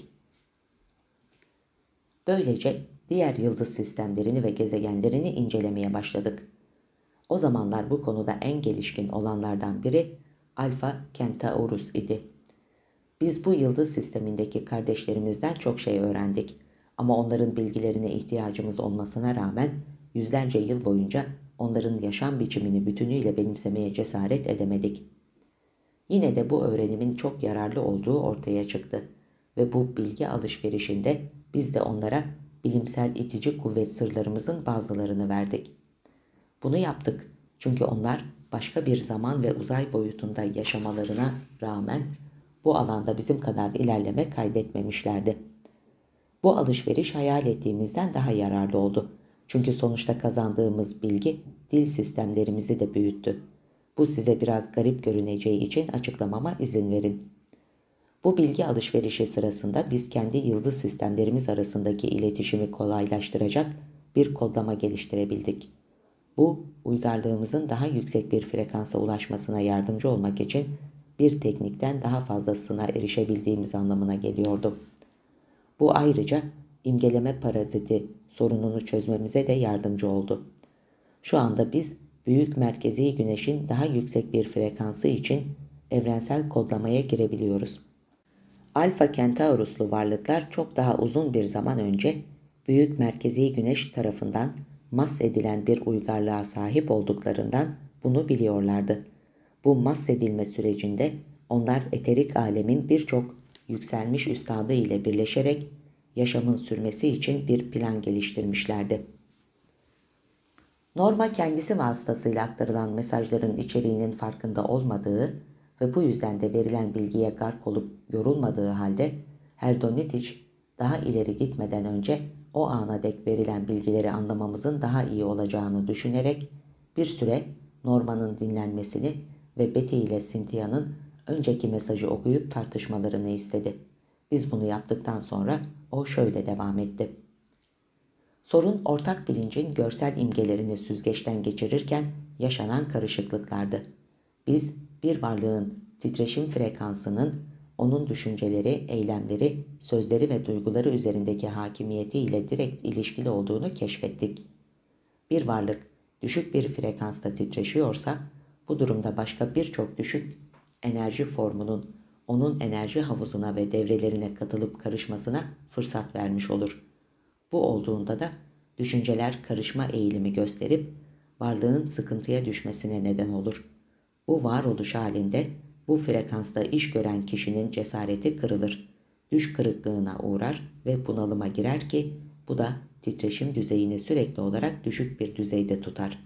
Böylece diğer yıldız sistemlerini ve gezegenlerini incelemeye başladık. O zamanlar bu konuda en gelişkin olanlardan biri Alpha Centaurus idi. Biz bu yıldız sistemindeki kardeşlerimizden çok şey öğrendik ama onların bilgilerine ihtiyacımız olmasına rağmen yüzlerce yıl boyunca onların yaşam biçimini bütünüyle benimsemeye cesaret edemedik. Yine de bu öğrenimin çok yararlı olduğu ortaya çıktı ve bu bilgi alışverişinde biz de onlara bilimsel itici kuvvet sırlarımızın bazılarını verdik. Bunu yaptık çünkü onlar başka bir zaman ve uzay boyutunda yaşamalarına rağmen bu alanda bizim kadar ilerleme kaydetmemişlerdi. Bu alışveriş hayal ettiğimizden daha yararlı oldu. Çünkü sonuçta kazandığımız bilgi dil sistemlerimizi de büyüttü. Bu size biraz garip görüneceği için açıklamama izin verin. Bu bilgi alışverişi sırasında biz kendi yıldız sistemlerimiz arasındaki iletişimi kolaylaştıracak bir kodlama geliştirebildik. Bu, uygarlığımızın daha yüksek bir frekansa ulaşmasına yardımcı olmak için bir teknikten daha fazlasına erişebildiğimiz anlamına geliyordu. Bu ayrıca imgeleme paraziti sorununu çözmemize de yardımcı oldu. Şu anda biz büyük merkezi güneşin daha yüksek bir frekansı için evrensel kodlamaya girebiliyoruz. Alpha Centaurus'lu varlıklar çok daha uzun bir zaman önce büyük merkezi güneş tarafından mahsedilen bir uygarlığa sahip olduklarından bunu biliyorlardı. Bu mahsedilme sürecinde Onlar eterik alemin birçok yükselmiş üstadı ile birleşerek yaşamın sürmesi için bir plan geliştirmişlerdi. Norma kendisi vasıtasıyla aktarılan mesajların içeriğinin farkında olmadığı ve bu yüzden de verilen bilgiye gark olup yorulmadığı halde Herdonitic daha ileri gitmeden önce o ana dek verilen bilgileri anlamamızın daha iyi olacağını düşünerek bir süre Norma'nın dinlenmesini ve Betty ile Cynthia'nın önceki mesajı okuyup tartışmalarını istedi. Biz bunu yaptıktan sonra o şöyle devam etti. Sorun ortak bilincin görsel imgelerini süzgeçten geçirirken yaşanan karışıklıklardı. Biz bir varlığın titreşim frekansının onun düşünceleri, eylemleri, sözleri ve duyguları üzerindeki hakimiyeti ile direkt ilişkili olduğunu keşfettik. Bir varlık düşük bir frekansta titreşiyorsa bu durumda başka birçok düşük enerji formunun onun enerji havuzuna ve devrelerine katılıp karışmasına fırsat vermiş olur. Bu olduğunda da düşünceler karışma eğilimi gösterip varlığın sıkıntıya düşmesine neden olur. Bu varoluş halinde bu frekansta iş gören kişinin cesareti kırılır. Düş kırıklığına uğrar ve bunalıma girer ki bu da titreşim düzeyini sürekli olarak düşük bir düzeyde tutar.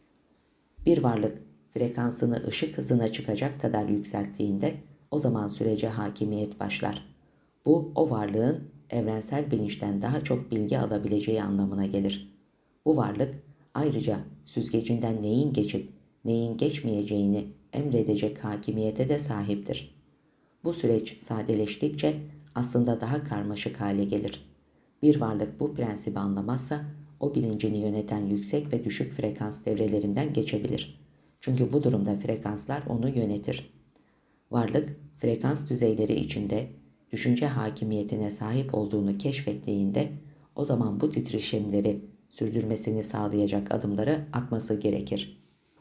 Bir varlık frekansını ışık hızına çıkacak kadar yükselttiğinde o zaman sürece hakimiyet başlar. Bu o varlığın evrensel bilinçten daha çok bilgi alabileceği anlamına gelir. Bu varlık ayrıca süzgecinden neyin geçip neyin geçmeyeceğini emredecek hakimiyete de sahiptir. Bu süreç sadeleştikçe aslında daha karmaşık hale gelir. Bir varlık bu prensibi anlamazsa o bilincini yöneten yüksek ve düşük frekans devrelerinden geçebilir. Çünkü bu durumda frekanslar onu yönetir. Varlık frekans düzeyleri içinde düşünce hakimiyetine sahip olduğunu keşfettiğinde o zaman bu titreşimleri sürdürmesini sağlayacak adımları atması gerekir.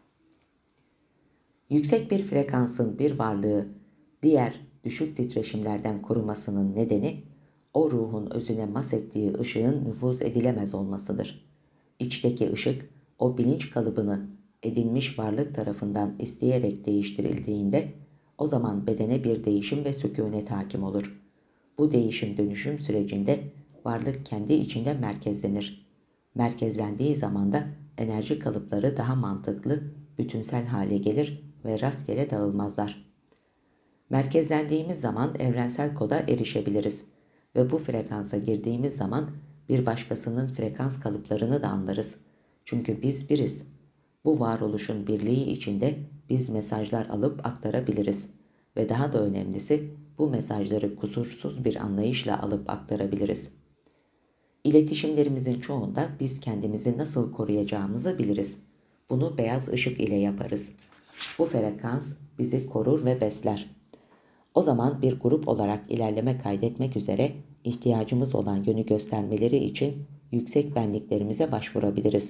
Yüksek bir frekansın bir varlığı diğer düşük titreşimlerden korumasının nedeni o ruhun özüne mahsettiği ışığın nüfuz edilemez olmasıdır. İçteki ışık o bilinç kalıbını edinmiş varlık tarafından isteyerek değiştirildiğinde o zaman bedene bir değişim ve sükunet hakim olur. Bu değişim dönüşüm sürecinde varlık kendi içinde merkezlenir. Merkezlendiği zaman da enerji kalıpları daha mantıklı, bütünsel hale gelir ve rastgele dağılmazlar. Merkezlendiğimiz zaman evrensel koda erişebiliriz ve bu frekansa girdiğimiz zaman bir başkasının frekans kalıplarını da anlarız. Çünkü biz biriz. Bu varoluşun birliği içinde biz mesajlar alıp aktarabiliriz ve daha da önemlisi bu mesajları kusursuz bir anlayışla alıp aktarabiliriz. İletişimlerimizin çoğunda biz kendimizi nasıl koruyacağımızı biliriz. Bunu beyaz ışık ile yaparız. Bu frekans bizi korur ve besler. O zaman bir grup olarak ilerleme kaydetmek üzere ihtiyacımız olan yönü göstermeleri için yüksek benliklerimize başvurabiliriz.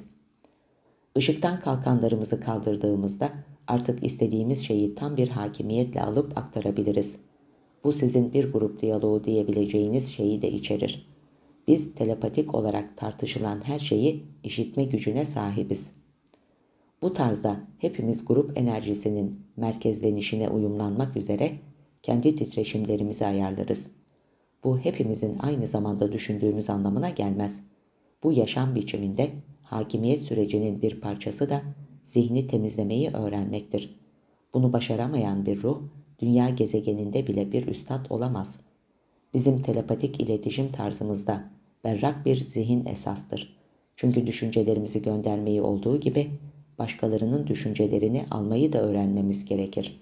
Işıktan kalkanlarımızı kaldırdığımızda artık istediğimiz şeyi tam bir hakimiyetle alıp aktarabiliriz. Bu sizin bir grup diyaloğu diyebileceğiniz şeyi de içerir. Biz telepatik olarak tartışılan her şeyi işitme gücüne sahibiz. Bu tarzda hepimiz grup enerjisinin merkezlenişine uyumlanmak üzere kendi titreşimlerimizi ayarlarız. Bu hepimizin aynı zamanda düşündüğümüz anlamına gelmez. Bu yaşam biçiminde hakimiyet sürecinin bir parçası da zihni temizlemeyi öğrenmektir. Bunu başaramayan bir ruh, dünya gezegeninde bile bir üstad olamaz. Bizim telepatik iletişim tarzımızda berrak bir zihin esastır. Çünkü düşüncelerimizi göndermeyi olduğu gibi başkalarının düşüncelerini almayı da öğrenmemiz gerekir.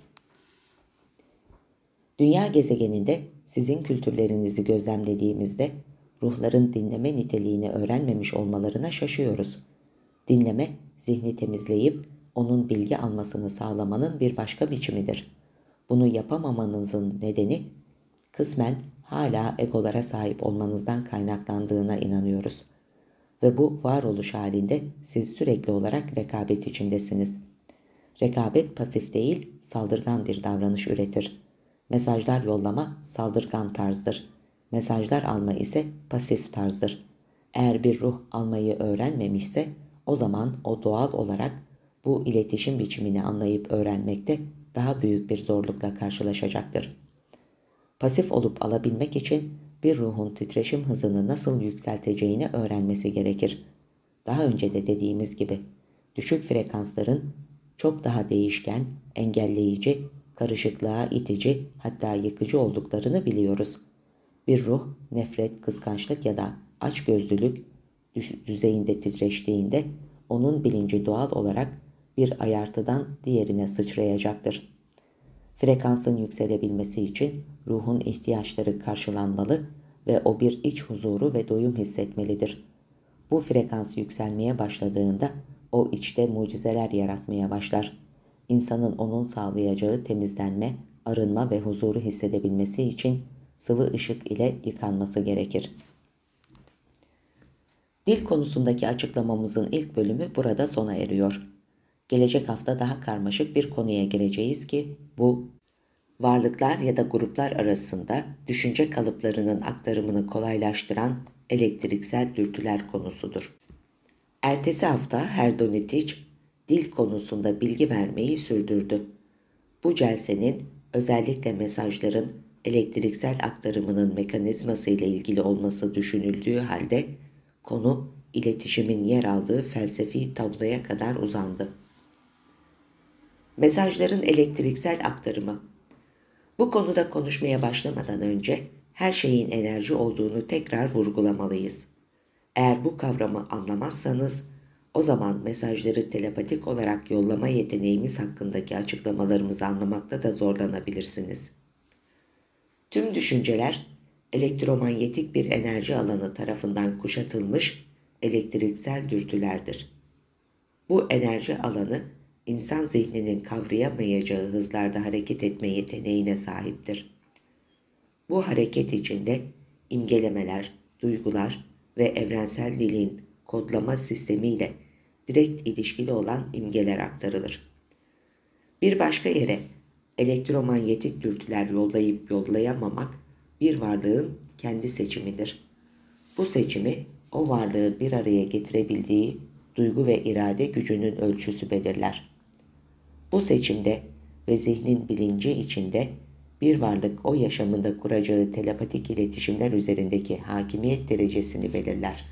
Dünya gezegeninde sizin kültürlerinizi gözlemlediğimizde ruhların dinleme niteliğini öğrenmemiş olmalarına şaşıyoruz. Dinleme, zihni temizleyip onun bilgi almasını sağlamanın bir başka biçimidir. Bunu yapamamanızın nedeni kısmen hala egolara sahip olmanızdan kaynaklandığına inanıyoruz. Ve bu varoluş halinde siz sürekli olarak rekabet içindesiniz. Rekabet pasif değil, saldırgan bir davranış üretir. Mesajlar yollama saldırgan tarzdır. Mesajlar alma ise pasif tarzdır. Eğer bir ruh almayı öğrenmemişse o zaman o doğal olarak bu iletişim biçimini anlayıp öğrenmekte daha büyük bir zorlukla karşılaşacaktır. Pasif olup alabilmek için bir ruhun titreşim hızını nasıl yükselteceğini öğrenmesi gerekir. Daha önce de dediğimiz gibi düşük frekansların çok daha değişken, engelleyici, karışıklığa itici, hatta yıkıcı olduklarını biliyoruz. Bir ruh nefret, kıskançlık ya da açgözlülük düzeyinde titreştiğinde onun bilinci doğal olarak bir ayartıdan diğerine sıçrayacaktır. Frekansın yükselebilmesi için ruhun ihtiyaçları karşılanmalı ve o bir iç huzuru ve doyum hissetmelidir. Bu frekans yükselmeye başladığında o içte mucizeler yaratmaya başlar. İnsanın onun sağlayacağı temizlenme, arınma ve huzuru hissedebilmesi için sıvı ışık ile yıkanması gerekir. Dil konusundaki açıklamamızın ilk bölümü burada sona eriyor. Gelecek hafta daha karmaşık bir konuya gireceğiz ki bu varlıklar ya da gruplar arasında düşünce kalıplarının aktarımını kolaylaştıran elektriksel dürtüler konusudur. Ertesi hafta Herdonitic dil konusunda bilgi vermeyi sürdürdü. Bu celsenin özellikle mesajların elektriksel aktarımının mekanizması ile ilgili olması düşünüldüğü halde konu iletişimin yer aldığı felsefi tabloya kadar uzandı. Mesajların elektriksel aktarımı. Bu konuda konuşmaya başlamadan önce her şeyin enerji olduğunu tekrar vurgulamalıyız. Eğer bu kavramı anlamazsanız o zaman mesajları telepatik olarak yollama yeteneğimiz hakkındaki açıklamalarımızı anlamakta da zorlanabilirsiniz. Tüm düşünceler elektromanyetik bir enerji alanı tarafından kuşatılmış elektriksel dürtülerdir. Bu enerji alanı insan zihninin kavrayamayacağı hızlarda hareket etme yeteneğine sahiptir. Bu hareket içinde imgelemeler, duygular ve evrensel dilin kodlama sistemiyle direkt ilişkili olan imgeler aktarılır. Bir başka yere elektromanyetik dürtüler yollayıp yollayamamak bir varlığın kendi seçimidir. Bu seçimi o varlığı bir araya getirebildiği duygu ve irade gücünün ölçüsü belirler. Bu seçimde ve zihnin bilinci içinde bir varlık o yaşamında kuracağı telepatik iletişimler üzerindeki hakimiyet derecesini belirler.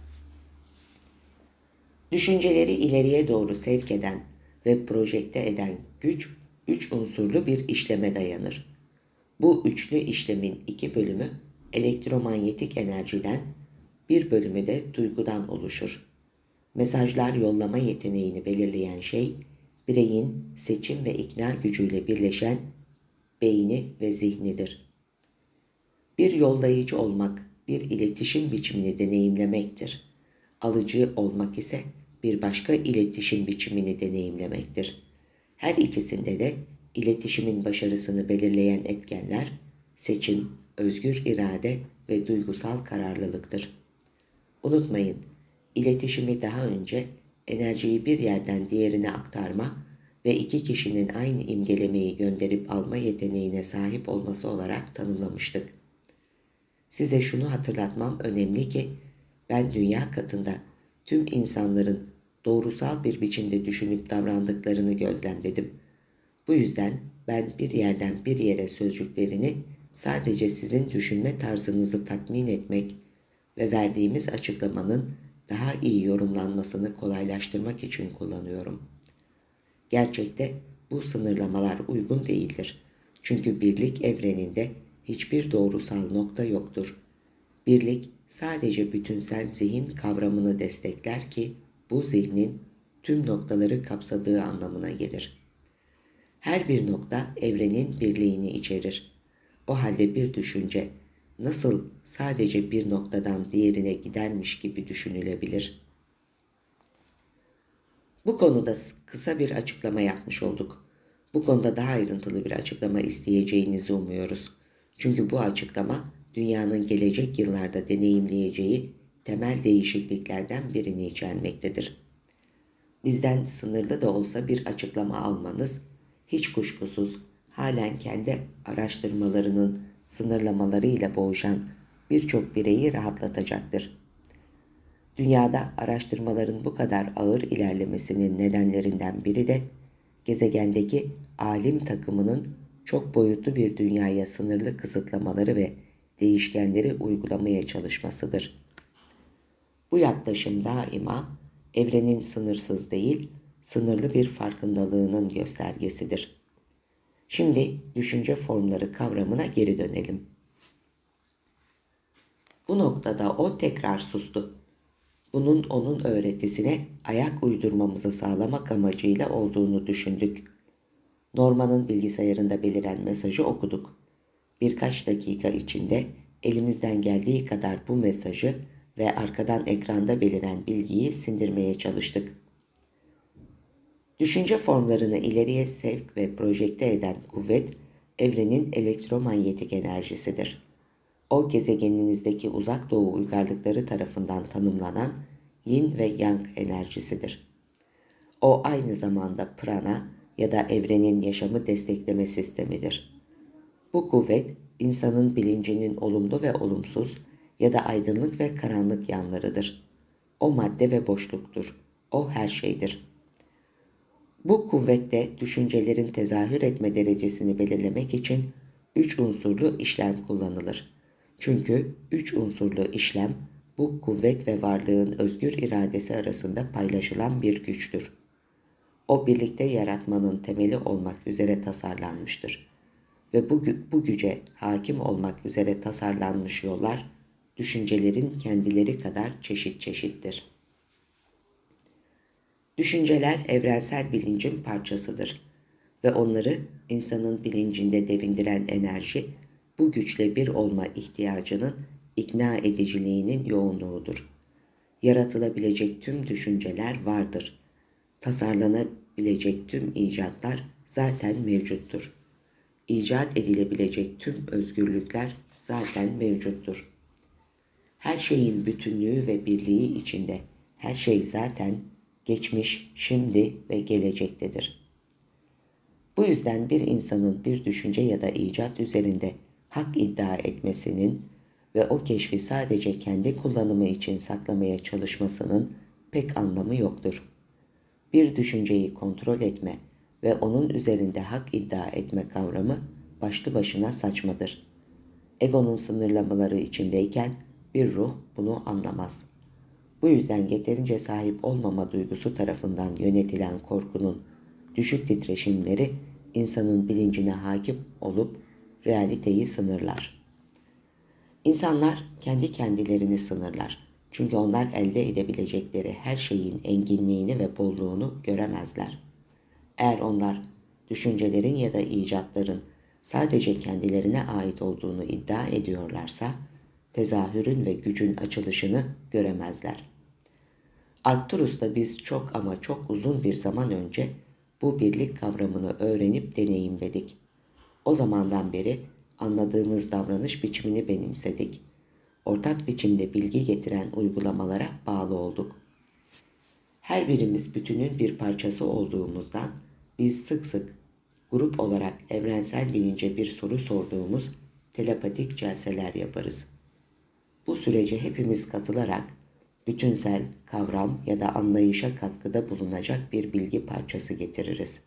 Düşünceleri ileriye doğru sevk eden ve projekte eden güç, üç unsurlu bir işleme dayanır. Bu üçlü işlemin iki bölümü elektromanyetik enerjiden, bir bölümü de duygudan oluşur. Mesajlar yollama yeteneğini belirleyen şey, bireyin seçim ve ikna gücüyle birleşen beyni ve zihnidir. Bir yollayıcı olmak, bir iletişim biçimini deneyimlemektir. Alıcı olmak ise bir başka iletişim biçimini deneyimlemektir. Her ikisinde de iletişimin başarısını belirleyen etkenler, seçim, özgür irade ve duygusal kararlılıktır. Unutmayın, iletişimi daha önce enerjiyi bir yerden diğerine aktarma ve iki kişinin aynı imgelemeyi gönderip alma yeteneğine sahip olması olarak tanımlamıştık. Size şunu hatırlatmam önemli ki, ben dünya katında tüm insanların doğrusal bir biçimde düşünüp davrandıklarını gözlemledim. Bu yüzden ben bir yerden bir yere sözcüklerini sadece sizin düşünme tarzınızı tatmin etmek ve verdiğimiz açıklamanın daha iyi yorumlanmasını kolaylaştırmak için kullanıyorum. Gerçekte bu sınırlamalar uygun değildir. Çünkü birlik evreninde hiçbir doğrusal nokta yoktur. Birlik sadece bütünsel zihin kavramını destekler ki bu zihnin tüm noktaları kapsadığı anlamına gelir. Her bir nokta evrenin birliğini içerir. O halde bir düşünce nasıl sadece bir noktadan diğerine gidermiş gibi düşünülebilir? Bu konuda kısa bir açıklama yapmış olduk. Bu konuda daha ayrıntılı bir açıklama isteyeceğinizi umuyoruz. Çünkü bu açıklama dünyanın gelecek yıllarda deneyimleyeceği temel değişikliklerden birini içermektedir. Bizden sınırlı da olsa bir açıklama almanız, hiç kuşkusuz halen kendi araştırmalarının sınırlamalarıyla boğuşan birçok bireyi rahatlatacaktır. Dünyada araştırmaların bu kadar ağır ilerlemesinin nedenlerinden biri de gezegendeki alim takımının çok boyutlu bir dünyaya sınırlı kısıtlamaları ve değişkenleri uygulamaya çalışmasıdır. Bu yaklaşım daima evrenin sınırsız değil, sınırlı bir farkındalığının göstergesidir. Şimdi düşünce formları kavramına geri dönelim. Bu noktada o tekrar sustu. Bunun onun öğretisine ayak uydurmamızı sağlamak amacıyla olduğunu düşündük. Norman'ın bilgisayarında beliren mesajı okuduk. Birkaç dakika içinde elimizden geldiği kadar bu mesajı ve arkadan ekranda beliren bilgiyi sindirmeye çalıştık. Düşünce formlarını ileriye sevk ve projekte eden kuvvet, evrenin elektromanyetik enerjisidir. O gezegeninizdeki uzak doğu uygarlıkları tarafından tanımlanan yin ve yang enerjisidir. O aynı zamanda prana ya da evrenin yaşamı destekleme sistemidir. Bu kuvvet, insanın bilincinin olumlu ve olumsuz ya da aydınlık ve karanlık yanlarıdır. O madde ve boşluktur. O her şeydir. Bu kuvvette düşüncelerin tezahür etme derecesini belirlemek için üç unsurlu işlem kullanılır. Çünkü üç unsurlu işlem, bu kuvvet ve varlığın özgür iradesi arasında paylaşılan bir güçtür. O birlikte yaratmanın temeli olmak üzere tasarlanmıştır. Ve bu, bu güce hakim olmak üzere tasarlanmış yollar, düşüncelerin kendileri kadar çeşit çeşittir. Düşünceler evrensel bilincin parçasıdır ve onları insanın bilincinde devindiren enerji, bu güçle bir olma ihtiyacının ikna ediciliğinin yoğunluğudur. Yaratılabilecek tüm düşünceler vardır. Tasarlanabilecek tüm icatlar zaten mevcuttur. İcat edilebilecek tüm özgürlükler zaten mevcuttur. Her şeyin bütünlüğü ve birliği içinde her şey zaten geçmiş, şimdi ve gelecektedir. Bu yüzden bir insanın bir düşünce ya da icat üzerinde hak iddia etmesinin ve o keşfi sadece kendi kullanımı için saklamaya çalışmasının pek anlamı yoktur. Bir düşünceyi kontrol etme ve onun üzerinde hak iddia etme kavramı başlı başına saçmadır. Egonun sınırlamaları içindeyken bir ruh bunu anlamaz. Bu yüzden yeterince sahip olmama duygusu tarafından yönetilen korkunun düşük titreşimleri insanın bilincine hakim olup realiteyi sınırlar. İnsanlar kendi kendilerini sınırlar. Çünkü onlar elde edebilecekleri her şeyin enginliğini ve bolluğunu göremezler. Eğer onlar düşüncelerin ya da icatların sadece kendilerine ait olduğunu iddia ediyorlarsa, tezahürün ve gücün açılışını göremezler. Arcturus'ta biz çok ama çok uzun bir zaman önce bu birlik kavramını öğrenip deneyimledik. O zamandan beri anladığımız davranış biçimini benimsedik. Ortak biçimde bilgi getiren uygulamalara bağlı olduk. Her birimiz bütünün bir parçası olduğumuzdan biz sık sık grup olarak evrensel bilince bir soru sorduğumuz telepatik celseler yaparız. Bu sürece hepimiz katılarak bütünsel, kavram ya da anlayışa katkıda bulunacak bir bilgi parçası getiririz.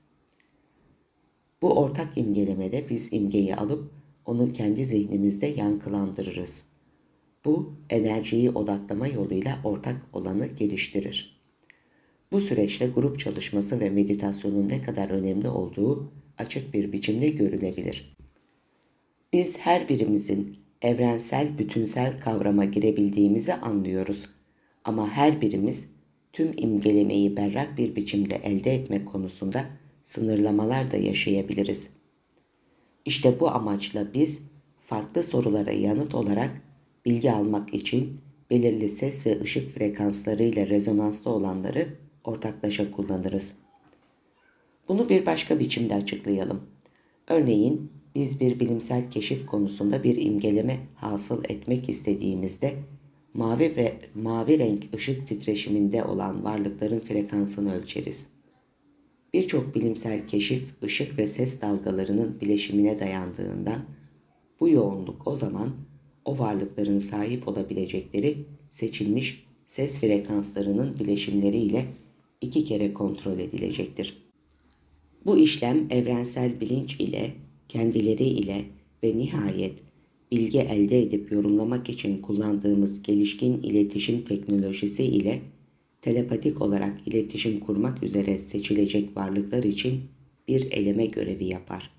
Bu ortak imgelemede biz imgeyi alıp onu kendi zihnimizde yankılandırırız. Bu enerjiyi odaklama yoluyla ortak olanı geliştirir. Bu süreçte grup çalışması ve meditasyonun ne kadar önemli olduğu açık bir biçimde görülebilir. Biz her birimizin evrensel, bütünsel kavrama girebildiğimizi anlıyoruz. Ama her birimiz tüm imgelemeyi berrak bir biçimde elde etmek konusunda sınırlamalar da yaşayabiliriz. İşte bu amaçla biz farklı sorulara yanıt olarak bilgi almak için belirli ses ve ışık frekanslarıyla rezonanslı olanları ortaklaşa kullanırız. Bunu bir başka biçimde açıklayalım. Örneğin biz bir bilimsel keşif konusunda bir imgeleme hasıl etmek istediğimizde mavi ve mavi renk ışık titreşiminde olan varlıkların frekansını ölçeriz. Birçok bilimsel keşif ışık ve ses dalgalarının bileşimine dayandığından bu yoğunluk o zaman o varlıkların sahip olabilecekleri seçilmiş ses frekanslarının bileşimleriyle iki kere kontrol edilecektir. Bu işlem evrensel bilinç ile, kendileri ile ve nihayet bilgi elde edip yorumlamak için kullandığımız gelişkin iletişim teknolojisi ile telepatik olarak iletişim kurmak üzere seçilecek varlıklar için bir eleme görevi yapar.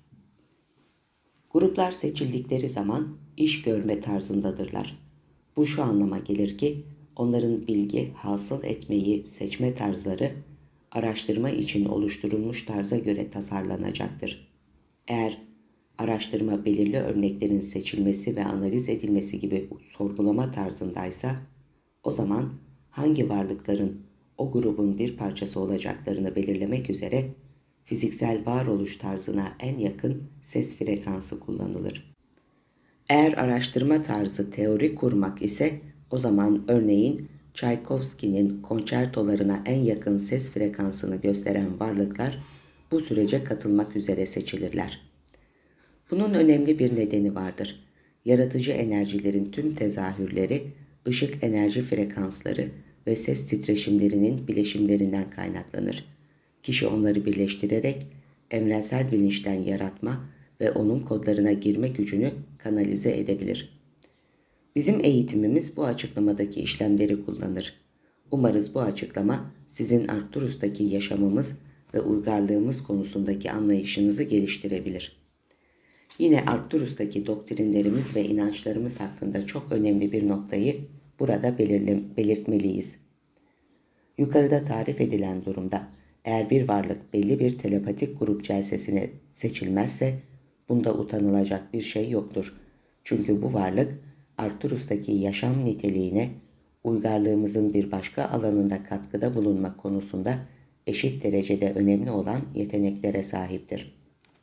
Gruplar seçildikleri zaman iş görme tarzındadırlar. Bu şu anlama gelir ki onların bilgi hasıl etmeyi seçme tarzları araştırma için oluşturulmuş tarza göre tasarlanacaktır. Eğer araştırma belirli örneklerin seçilmesi ve analiz edilmesi gibi sorgulama tarzındaysa, o zaman hangi varlıkların o grubun bir parçası olacaklarını belirlemek üzere fiziksel varoluş tarzına en yakın ses frekansı kullanılır. Eğer araştırma tarzı teori kurmak ise, o zaman örneğin Tchaikovsky'nin konçertolarına en yakın ses frekansını gösteren varlıklar bu sürece katılmak üzere seçilirler. Bunun önemli bir nedeni vardır. Yaratıcı enerjilerin tüm tezahürleri, ışık enerji frekansları ve ses titreşimlerinin bileşimlerinden kaynaklanır. Kişi onları birleştirerek evrensel bilinçten yaratma ve onun kodlarına girme gücünü kanalize edebilir. Bizim eğitimimiz bu açıklamadaki işlemleri kullanır. Umarız bu açıklama sizin Arcturus'taki yaşamımız ve uygarlığımız konusundaki anlayışınızı geliştirebilir. Yine Arcturus'taki doktrinlerimiz ve inançlarımız hakkında çok önemli bir noktayı burada belirtmeliyiz. Yukarıda tarif edilen durumda eğer bir varlık belli bir telepatik grup celsesine seçilmezse bunda utanılacak bir şey yoktur. Çünkü bu varlık Arcturus'taki yaşam niteliğine uygarlığımızın bir başka alanında katkıda bulunmak konusunda eşit derecede önemli olan yeteneklere sahiptir.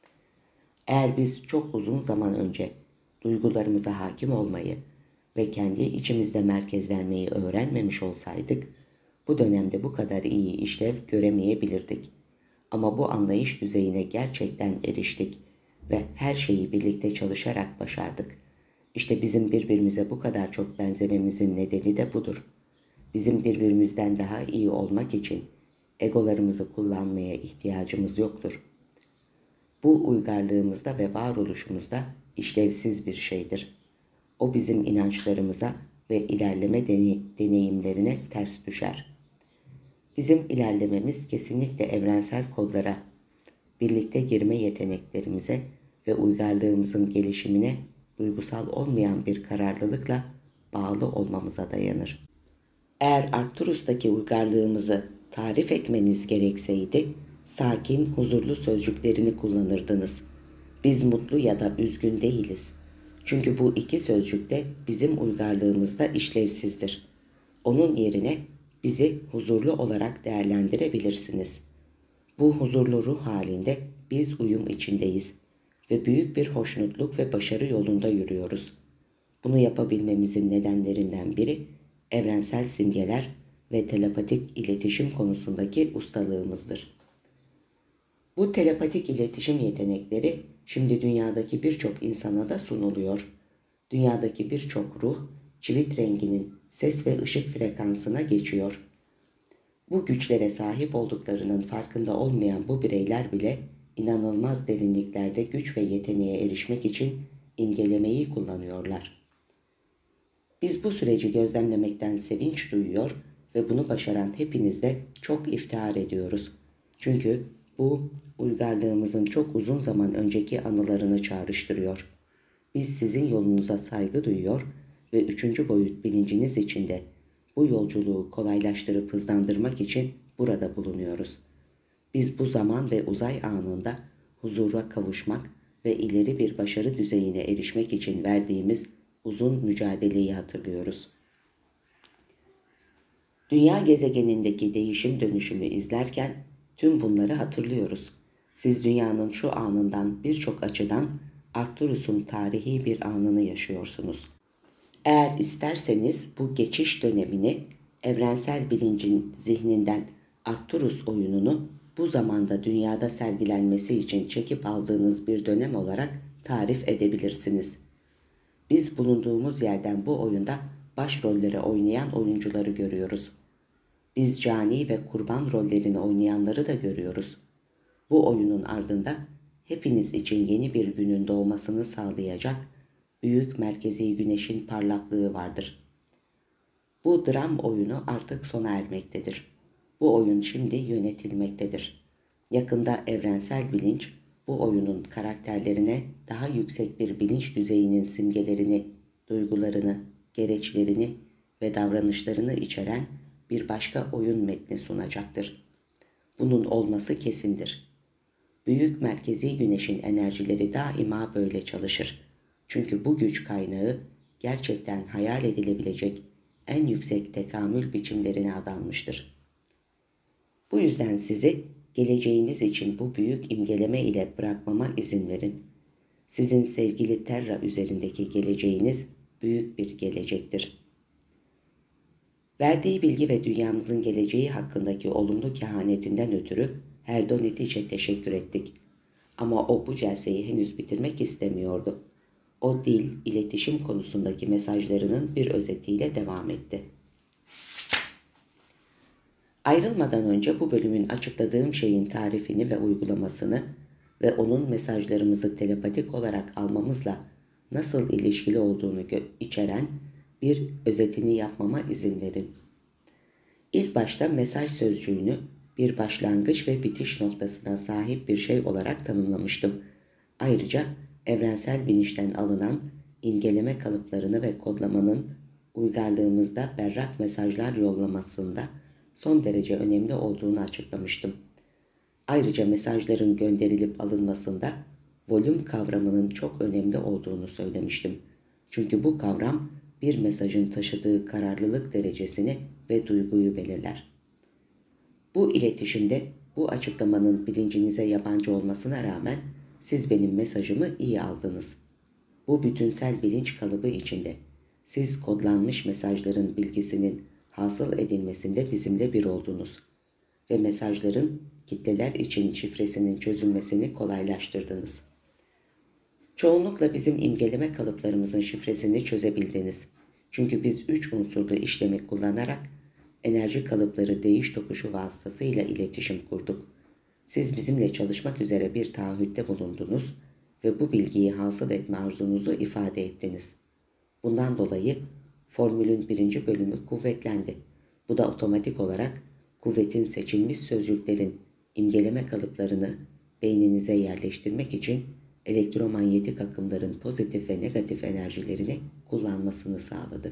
Eğer biz çok uzun zaman önce duygularımıza hakim olmayı ve kendi içimizde merkezlenmeyi öğrenmemiş olsaydık, bu dönemde bu kadar iyi işlev göremeyebilirdik. Ama bu anlayış düzeyine gerçekten eriştik ve her şeyi birlikte çalışarak başardık. İşte bizim birbirimize bu kadar çok benzememizin nedeni de budur. Bizim birbirimizden daha iyi olmak için egolarımızı kullanmaya ihtiyacımız yoktur. Bu uygarlığımızda ve varoluşumuzda işlevsiz bir şeydir. O bizim inançlarımıza ve ilerleme deneyimlerine ters düşer. Bizim ilerlememiz kesinlikle evrensel kodlara, birlikte girme yeteneklerimize ve uygarlığımızın gelişimine duygusal olmayan bir kararlılıkla bağlı olmamıza dayanır. Eğer Arcturus'taki uygarlığımızı tarif etmeniz gerekseydi, sakin, huzurlu sözcüklerini kullanırdınız. Biz mutlu ya da üzgün değiliz. Çünkü bu iki sözcük de bizim uygarlığımızda işlevsizdir. Onun yerine bizi huzurlu olarak değerlendirebilirsiniz. Bu huzurlu ruh halinde biz uyum içindeyiz ve büyük bir hoşnutluk ve başarı yolunda yürüyoruz. Bunu yapabilmemizin nedenlerinden biri evrensel simgeler ve telepatik iletişim konusundaki ustalığımızdır. Bu telepatik iletişim yetenekleri şimdi dünyadaki birçok insana da sunuluyor. Dünyadaki birçok ruh çivit renginin ses ve ışık frekansına geçiyor. Bu güçlere sahip olduklarının farkında olmayan bu bireyler bile inanılmaz derinliklerde güç ve yeteneğe erişmek için imgelemeyi kullanıyorlar. Biz bu süreci gözlemlemekten sevinç duyuyor ve bunu başaran hepinizde çok iftihar ediyoruz. Çünkü bu uygarlığımızın çok uzun zaman önceki anılarını çağrıştırıyor. Biz sizin yolunuza saygı duyuyor ve üçüncü boyut bilinciniz içinde bu yolculuğu kolaylaştırıp hızlandırmak için burada bulunuyoruz. Biz bu zaman ve uzay anında huzura kavuşmak ve ileri bir başarı düzeyine erişmek için verdiğimiz uzun mücadeleyi hatırlıyoruz. Dünya gezegenindeki değişim dönüşümü izlerken tüm bunları hatırlıyoruz. Siz dünyanın şu anından birçok açıdan Arcturus'un tarihi bir anını yaşıyorsunuz. Eğer isterseniz bu geçiş dönemini evrensel bilincin zihninden Arcturus oyununu bu zamanda dünyada sergilenmesi için çekip aldığınız bir dönem olarak tarif edebilirsiniz. Biz bulunduğumuz yerden bu oyunda başrolleri oynayan oyuncuları görüyoruz. Biz cani ve kurban rollerini oynayanları da görüyoruz. Bu oyunun ardında hepiniz için yeni bir günün doğmasını sağlayacak büyük merkezi güneşin parlaklığı vardır. Bu dram oyunu artık sona ermektedir. Bu oyun şimdi yönetilmektedir. Yakında evrensel bilinç bu oyunun karakterlerine daha yüksek bir bilinç düzeyinin simgelerini, duygularını, gereçlerini ve davranışlarını içeren bir başka oyun metni sunacaktır. Bunun olması kesindir. Büyük merkezi güneşin enerjileri daima böyle çalışır. Çünkü bu güç kaynağı gerçekten hayal edilebilecek en yüksek tekamül biçimlerine adanmıştır. Bu yüzden sizi geleceğiniz için bu büyük imgeleme ile bırakmama izin verin. Sizin sevgili Terra üzerindeki geleceğiniz büyük bir gelecektir. Verdiği bilgi ve dünyamızın geleceği hakkındaki olumlu kehanetinden ötürü Herdonit'e teşekkür ettik. Ama o bu celseyi henüz bitirmek istemiyordu. O dil, iletişim konusundaki mesajlarının bir özetiyle devam etti. Ayrılmadan önce bu bölümün açıkladığım şeyin tarifini ve uygulamasını ve onun mesajlarımızı telepatik olarak almamızla nasıl ilişkili olduğunu içeren bir özetini yapmama izin verin. İlk başta mesaj sözcüğünü bir başlangıç ve bitiş noktasına sahip bir şey olarak tanımlamıştım. Ayrıca evrensel bilinçten alınan imgeleme kalıplarını ve kodlamanın uygarlığımızda berrak mesajlar yollamasında son derece önemli olduğunu açıklamıştım. Ayrıca mesajların gönderilip alınmasında volüm kavramının çok önemli olduğunu söylemiştim. Çünkü bu kavram bir mesajın taşıdığı kararlılık derecesini ve duyguyu belirler. Bu iletişimde bu açıklamanın bilincinize yabancı olmasına rağmen siz benim mesajımı iyi aldınız. Bu bütünsel bilinç kalıbı içinde siz kodlanmış mesajların bilgisinin hasıl edilmesinde bizimle bir oldunuz ve mesajların kitleler için şifresinin çözülmesini kolaylaştırdınız. Çoğunlukla bizim imgeleme kalıplarımızın şifresini çözebildiniz. Çünkü biz üç unsurlu işlemi kullanarak enerji kalıpları değiş tokuşu vasıtasıyla iletişim kurduk. Siz bizimle çalışmak üzere bir taahhütte bulundunuz ve bu bilgiyi hasıl etme arzunuzu ifade ettiniz. Bundan dolayı formülün birinci bölümü kuvvetlendi. Bu da otomatik olarak kuvvetin seçilmiş sözcüklerin imgeleme kalıplarını beyninize yerleştirmek için elektromanyetik akımların pozitif ve negatif enerjilerini kullanmasını sağladı.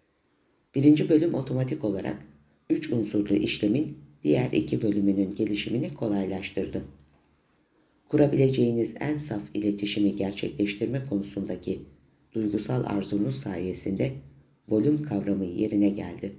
Birinci bölüm otomatik olarak üç unsurlu işlemin diğer iki bölümünün gelişimini kolaylaştırdı. Kurabileceğiniz en saf iletişimi gerçekleştirme konusundaki duygusal arzunuz sayesinde volüm kavramı yerine geldi.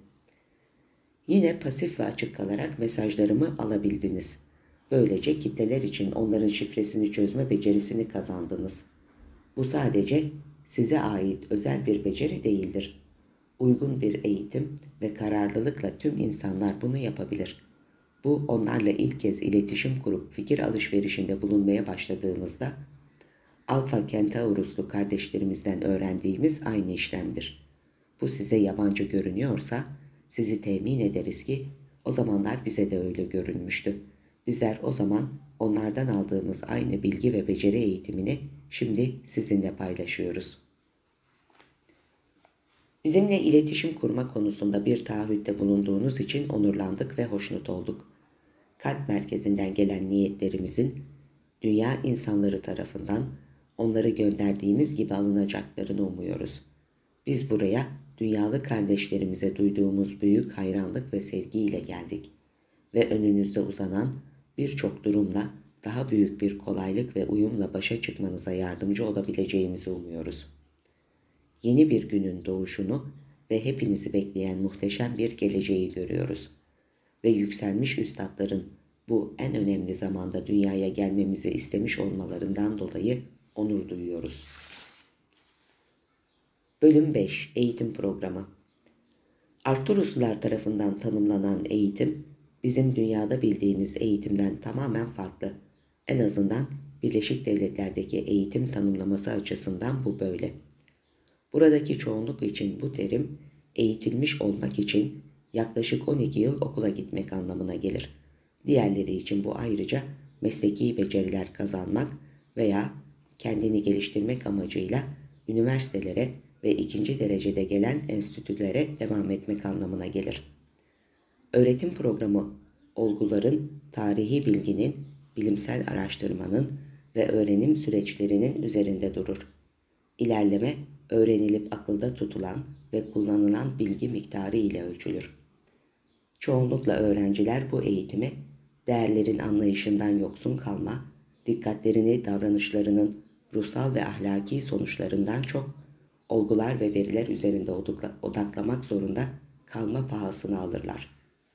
Yine pasif ve açık kalarak mesajlarımı alabildiniz. Böylece kitleler için onların şifresini çözme becerisini kazandınız. Bu sadece size ait özel bir beceri değildir. Uygun bir eğitim ve kararlılıkla tüm insanlar bunu yapabilir. Bu onlarla ilk kez iletişim kurup fikir alışverişinde bulunmaya başladığımızda Alfa Kentauruslu kardeşlerimizden öğrendiğimiz aynı işlemdir. Bu size yabancı görünüyorsa sizi temin ederiz ki o zamanlar bize de öyle görünmüştü. Bizler o zaman onlardan aldığımız aynı bilgi ve beceri eğitimini şimdi sizinle paylaşıyoruz. Bizimle iletişim kurma konusunda bir taahhütte bulunduğunuz için onurlandık ve hoşnut olduk. Kalp merkezinden gelen niyetlerimizin dünya insanları tarafından onları gönderdiğimiz gibi alınacaklarını umuyoruz. Biz buraya dünyalı kardeşlerimize duyduğumuz büyük hayranlık ve sevgiyle geldik ve önünüzde uzanan birçok durumla daha büyük bir kolaylık ve uyumla başa çıkmanıza yardımcı olabileceğimizi umuyoruz. Yeni bir günün doğuşunu ve hepinizi bekleyen muhteşem bir geleceği görüyoruz. Ve yükselmiş üstadların bu en önemli zamanda dünyaya gelmemizi istemiş olmalarından dolayı onur duyuyoruz. Bölüm beş. Eğitim Programı. Arcturuslular tarafından tanımlanan eğitim, bizim dünyada bildiğimiz eğitimden tamamen farklı. En azından Birleşik Devletler'deki eğitim tanımlaması açısından bu böyle. Buradaki çoğunluk için bu terim, eğitilmiş olmak için yaklaşık on iki yıl okula gitmek anlamına gelir. Diğerleri için bu ayrıca mesleki beceriler kazanmak veya kendini geliştirmek amacıyla üniversitelere ve ikinci derecede gelen enstitülere devam etmek anlamına gelir. Öğretim programı, olguların, tarihi bilginin, bilimsel araştırmanın ve öğrenim süreçlerinin üzerinde durur. İlerleme, öğrenilip akılda tutulan ve kullanılan bilgi miktarı ile ölçülür. Çoğunlukla öğrenciler bu eğitimi, değerlerin anlayışından yoksun kalma, dikkatlerini davranışlarının ruhsal ve ahlaki sonuçlarından çok, olgular ve veriler üzerinde odaklamak zorunda kalma pahasına alırlar.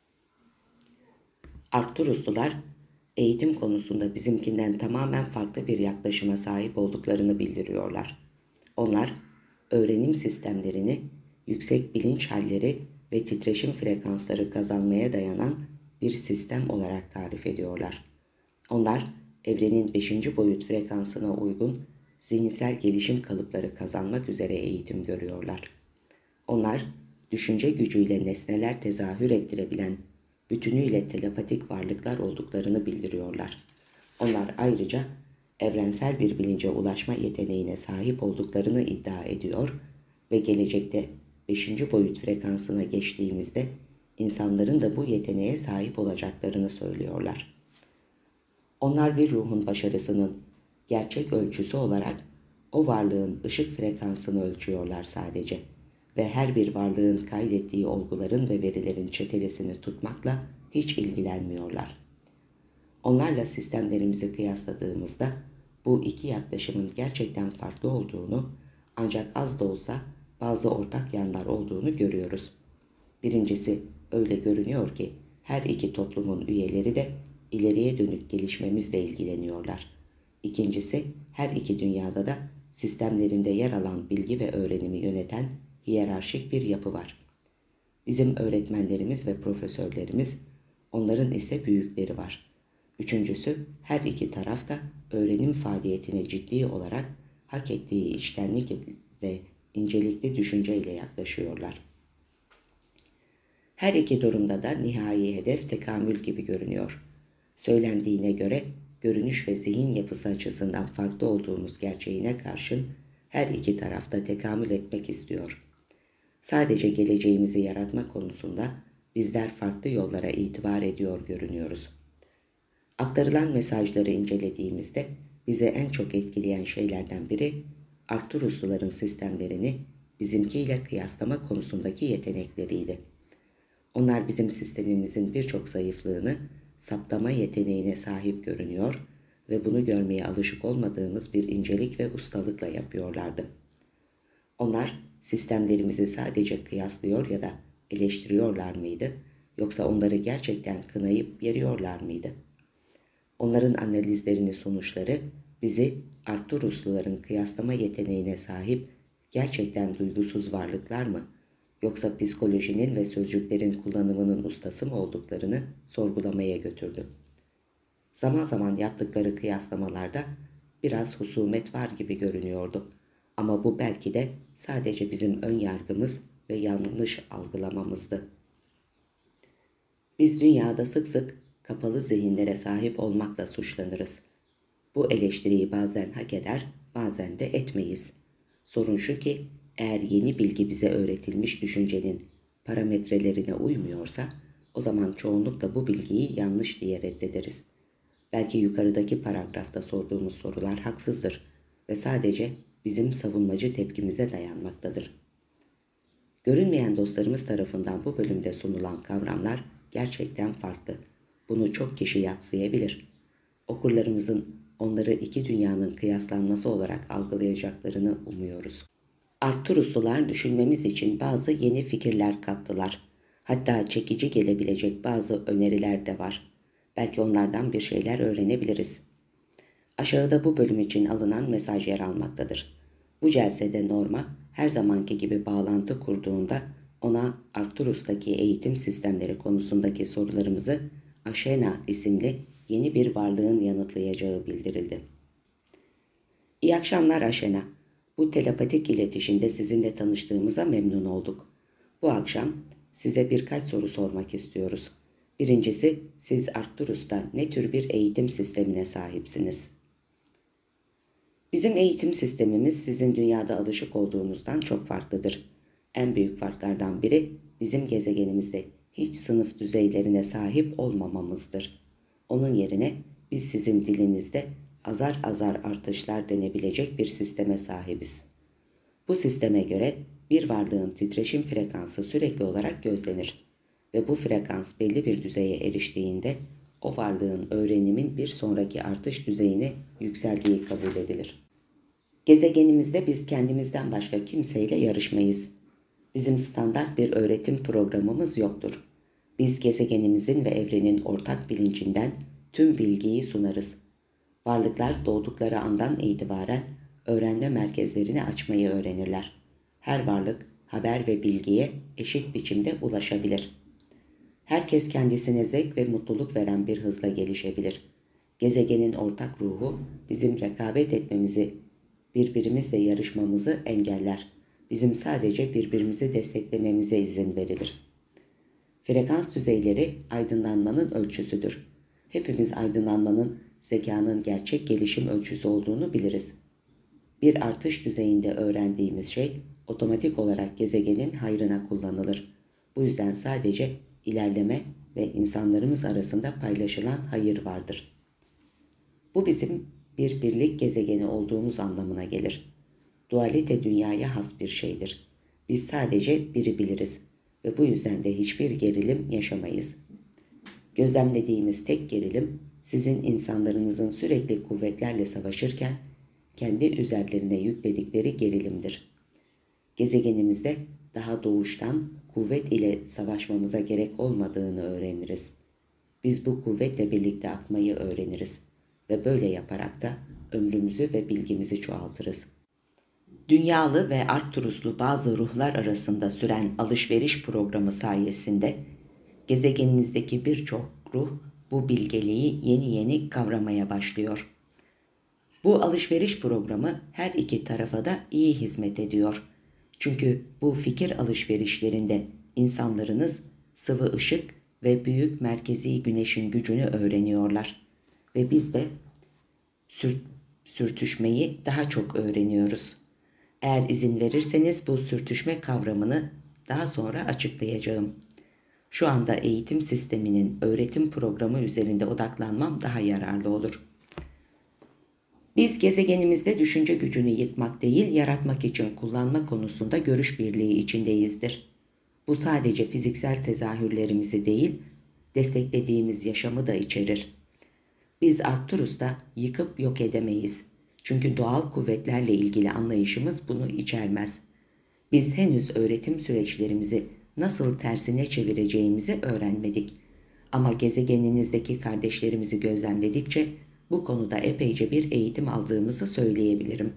Arcturuslular, eğitim konusunda bizimkinden tamamen farklı bir yaklaşıma sahip olduklarını bildiriyorlar. Onlar, öğrenim sistemlerini, yüksek bilinç halleri ve titreşim frekansları kazanmaya dayanan bir sistem olarak tarif ediyorlar. Onlar, evrenin beşinci boyut frekansına uygun zihinsel gelişim kalıpları kazanmak üzere eğitim görüyorlar. Onlar, düşünce gücüyle nesneler tezahür ettirebilen, bütünüyle telepatik varlıklar olduklarını bildiriyorlar. Onlar ayrıca evrensel bir bilince ulaşma yeteneğine sahip olduklarını iddia ediyor ve gelecekte beşinci boyut frekansına geçtiğimizde insanların da bu yeteneğe sahip olacaklarını söylüyorlar. Onlar bir ruhun başarısının gerçek ölçüsü olarak o varlığın ışık frekansını ölçüyorlar sadece ve her bir varlığın kaydettiği olguların ve verilerin çetelesini tutmakla hiç ilgilenmiyorlar. Onlarla sistemlerimizi kıyasladığımızda bu iki yaklaşımın gerçekten farklı olduğunu, ancak az da olsa bazı ortak yanlar olduğunu görüyoruz. Birincisi, öyle görünüyor ki her iki toplumun üyeleri de ileriye dönük gelişmemizle ilgileniyorlar. İkincisi, her iki dünyada da sistemlerinde yer alan bilgi ve öğrenimi yöneten hiyerarşik bir yapı var. Bizim öğretmenlerimiz ve profesörlerimiz, onların ise büyükleri var. Üçüncüsü, her iki taraf da öğrenim faaliyetine ciddi olarak hak ettiği içtenlik ve incelikli düşünceyle yaklaşıyorlar. Her iki durumda da nihai hedef tekamül gibi görünüyor. Söylendiğine göre görünüş ve zihin yapısı açısından farklı olduğumuz gerçeğine karşın her iki tarafta tekamül etmek istiyor. Sadece geleceğimizi yaratma konusunda bizler farklı yollara itibar ediyor görünüyoruz. Aktarılan mesajları incelediğimizde bize en çok etkileyen şeylerden biri Arcturusluların sistemlerini bizimkiyle kıyaslama konusundaki yetenekleriydi. Onlar bizim sistemimizin birçok zayıflığını saptama yeteneğine sahip görünüyor ve bunu görmeye alışık olmadığımız bir incelik ve ustalıkla yapıyorlardı. Onlar sistemlerimizi sadece kıyaslıyor ya da eleştiriyorlar mıydı, yoksa onları gerçekten kınayıp yeriyorlar mıydı? Onların analizlerinin sonuçları bizi Arcturusluların kıyaslama yeteneğine sahip gerçekten duygusuz varlıklar mı, yoksa psikolojinin ve sözcüklerin kullanımının ustası mı olduklarını sorgulamaya götürdü. Zaman zaman yaptıkları kıyaslamalarda biraz husumet var gibi görünüyordu. Ama bu belki de sadece bizim ön yargımız ve yanlış algılamamızdı. Biz dünyada sık sık kapalı zihinlere sahip olmakla suçlanırız. Bu eleştiriyi bazen hak eder, bazen de etmeyiz. Sorun şu ki, eğer yeni bilgi bize öğretilmiş düşüncenin parametrelerine uymuyorsa, o zaman çoğunlukla bu bilgiyi yanlış diye reddederiz. Belki yukarıdaki paragrafta sorduğumuz sorular haksızdır ve sadece bizim savunmacı tepkimize dayanmaktadır. Görünmeyen dostlarımız tarafından bu bölümde sunulan kavramlar gerçekten farklı. Bunu çok kişi yadsıyabilir. Okurlarımızın onları iki dünyanın kıyaslanması olarak algılayacaklarını umuyoruz. Arcturuslular düşünmemiz için bazı yeni fikirler kattılar. Hatta çekici gelebilecek bazı öneriler de var. Belki onlardan bir şeyler öğrenebiliriz. Aşağıda bu bölüm için alınan mesaj yer almaktadır. Bu celsede Norma her zamanki gibi bağlantı kurduğunda ona Arcturus'taki eğitim sistemleri konusundaki sorularımızı Ashena isimli yeni bir varlığın yanıtlayacağı bildirildi. İyi akşamlar Ashena. Bu telepatik iletişimde sizinle tanıştığımıza memnun olduk. Bu akşam size birkaç soru sormak istiyoruz. Birincisi, siz Arcturus'ta ne tür bir eğitim sistemine sahipsiniz? Bizim eğitim sistemimiz sizin dünyada alışık olduğunuzdan çok farklıdır. En büyük farklardan biri bizim gezegenimizde hiç sınıf düzeylerine sahip olmamamızdır. Onun yerine biz sizin dilinizde azar azar artışlar denebilecek bir sisteme sahibiz. Bu sisteme göre bir varlığın titreşim frekansı sürekli olarak gözlenir ve bu frekans belli bir düzeye eriştiğinde o varlığın öğrenimin bir sonraki artış düzeyine yükseldiği kabul edilir. Gezegenimizde biz kendimizden başka kimseyle yarışmayız. Bizim standart bir öğretim programımız yoktur. Biz gezegenimizin ve evrenin ortak bilincinden tüm bilgiyi sunarız. Varlıklar doğdukları andan itibaren öğrenme merkezlerini açmayı öğrenirler. Her varlık haber ve bilgiye eşit biçimde ulaşabilir. Herkes kendisine zevk ve mutluluk veren bir hızla gelişebilir. Gezegenin ortak ruhu bizim rekabet etmemizi, birbirimizle yarışmamızı engeller. Bizim sadece birbirimizi desteklememize izin verilir. Frekans düzeyleri aydınlanmanın ölçüsüdür. Hepimiz aydınlanmanın zekanın gerçek gelişim ölçüsü olduğunu biliriz. Bir artış düzeyinde öğrendiğimiz şey otomatik olarak gezegenin hayrına kullanılır. Bu yüzden sadece ilerleme ve insanlarımız arasında paylaşılan hayır vardır. Bu bizim bir birlik gezegeni olduğumuz anlamına gelir. Dualite dünyaya has bir şeydir. Biz sadece biri biliriz ve bu yüzden de hiçbir gerilim yaşamayız. Gözlemlediğimiz tek gerilim sizin insanlarınızın sürekli kuvvetlerle savaşırken kendi üzerlerine yükledikleri gerilimdir. Gezegenimizde daha doğuştan kuvvet ile savaşmamıza gerek olmadığını öğreniriz. Biz bu kuvvetle birlikte akmayı öğreniriz ve böyle yaparak da ömrümüzü ve bilgimizi çoğaltırız. Dünyalı ve Arcturuslu bazı ruhlar arasında süren alışveriş programı sayesinde gezegeninizdeki birçok ruh bu bilgeliği yeni yeni kavramaya başlıyor. Bu alışveriş programı her iki tarafa da iyi hizmet ediyor. Çünkü bu fikir alışverişlerinde insanlarınız sıvı ışık ve büyük merkezi güneşin gücünü öğreniyorlar. Ve biz de sür- sürtüşmeyi daha çok öğreniyoruz. Eğer izin verirseniz bu sürtüşme kavramını daha sonra açıklayacağım. Şu anda eğitim sisteminin öğretim programı üzerinde odaklanmam daha yararlı olur. Biz gezegenimizde düşünce gücünü yıkmak değil, yaratmak için kullanma konusunda görüş birliği içindeyizdir. Bu sadece fiziksel tezahürlerimizi değil, desteklediğimiz yaşamı da içerir. Biz Arcturus'ta yıkıp yok edemeyiz. Çünkü doğal kuvvetlerle ilgili anlayışımız bunu içermez. Biz henüz öğretim süreçlerimizi nasıl tersine çevireceğimizi öğrenmedik. Ama gezegeninizdeki kardeşlerimizi gözlemledikçe bu konuda epeyce bir eğitim aldığımızı söyleyebilirim.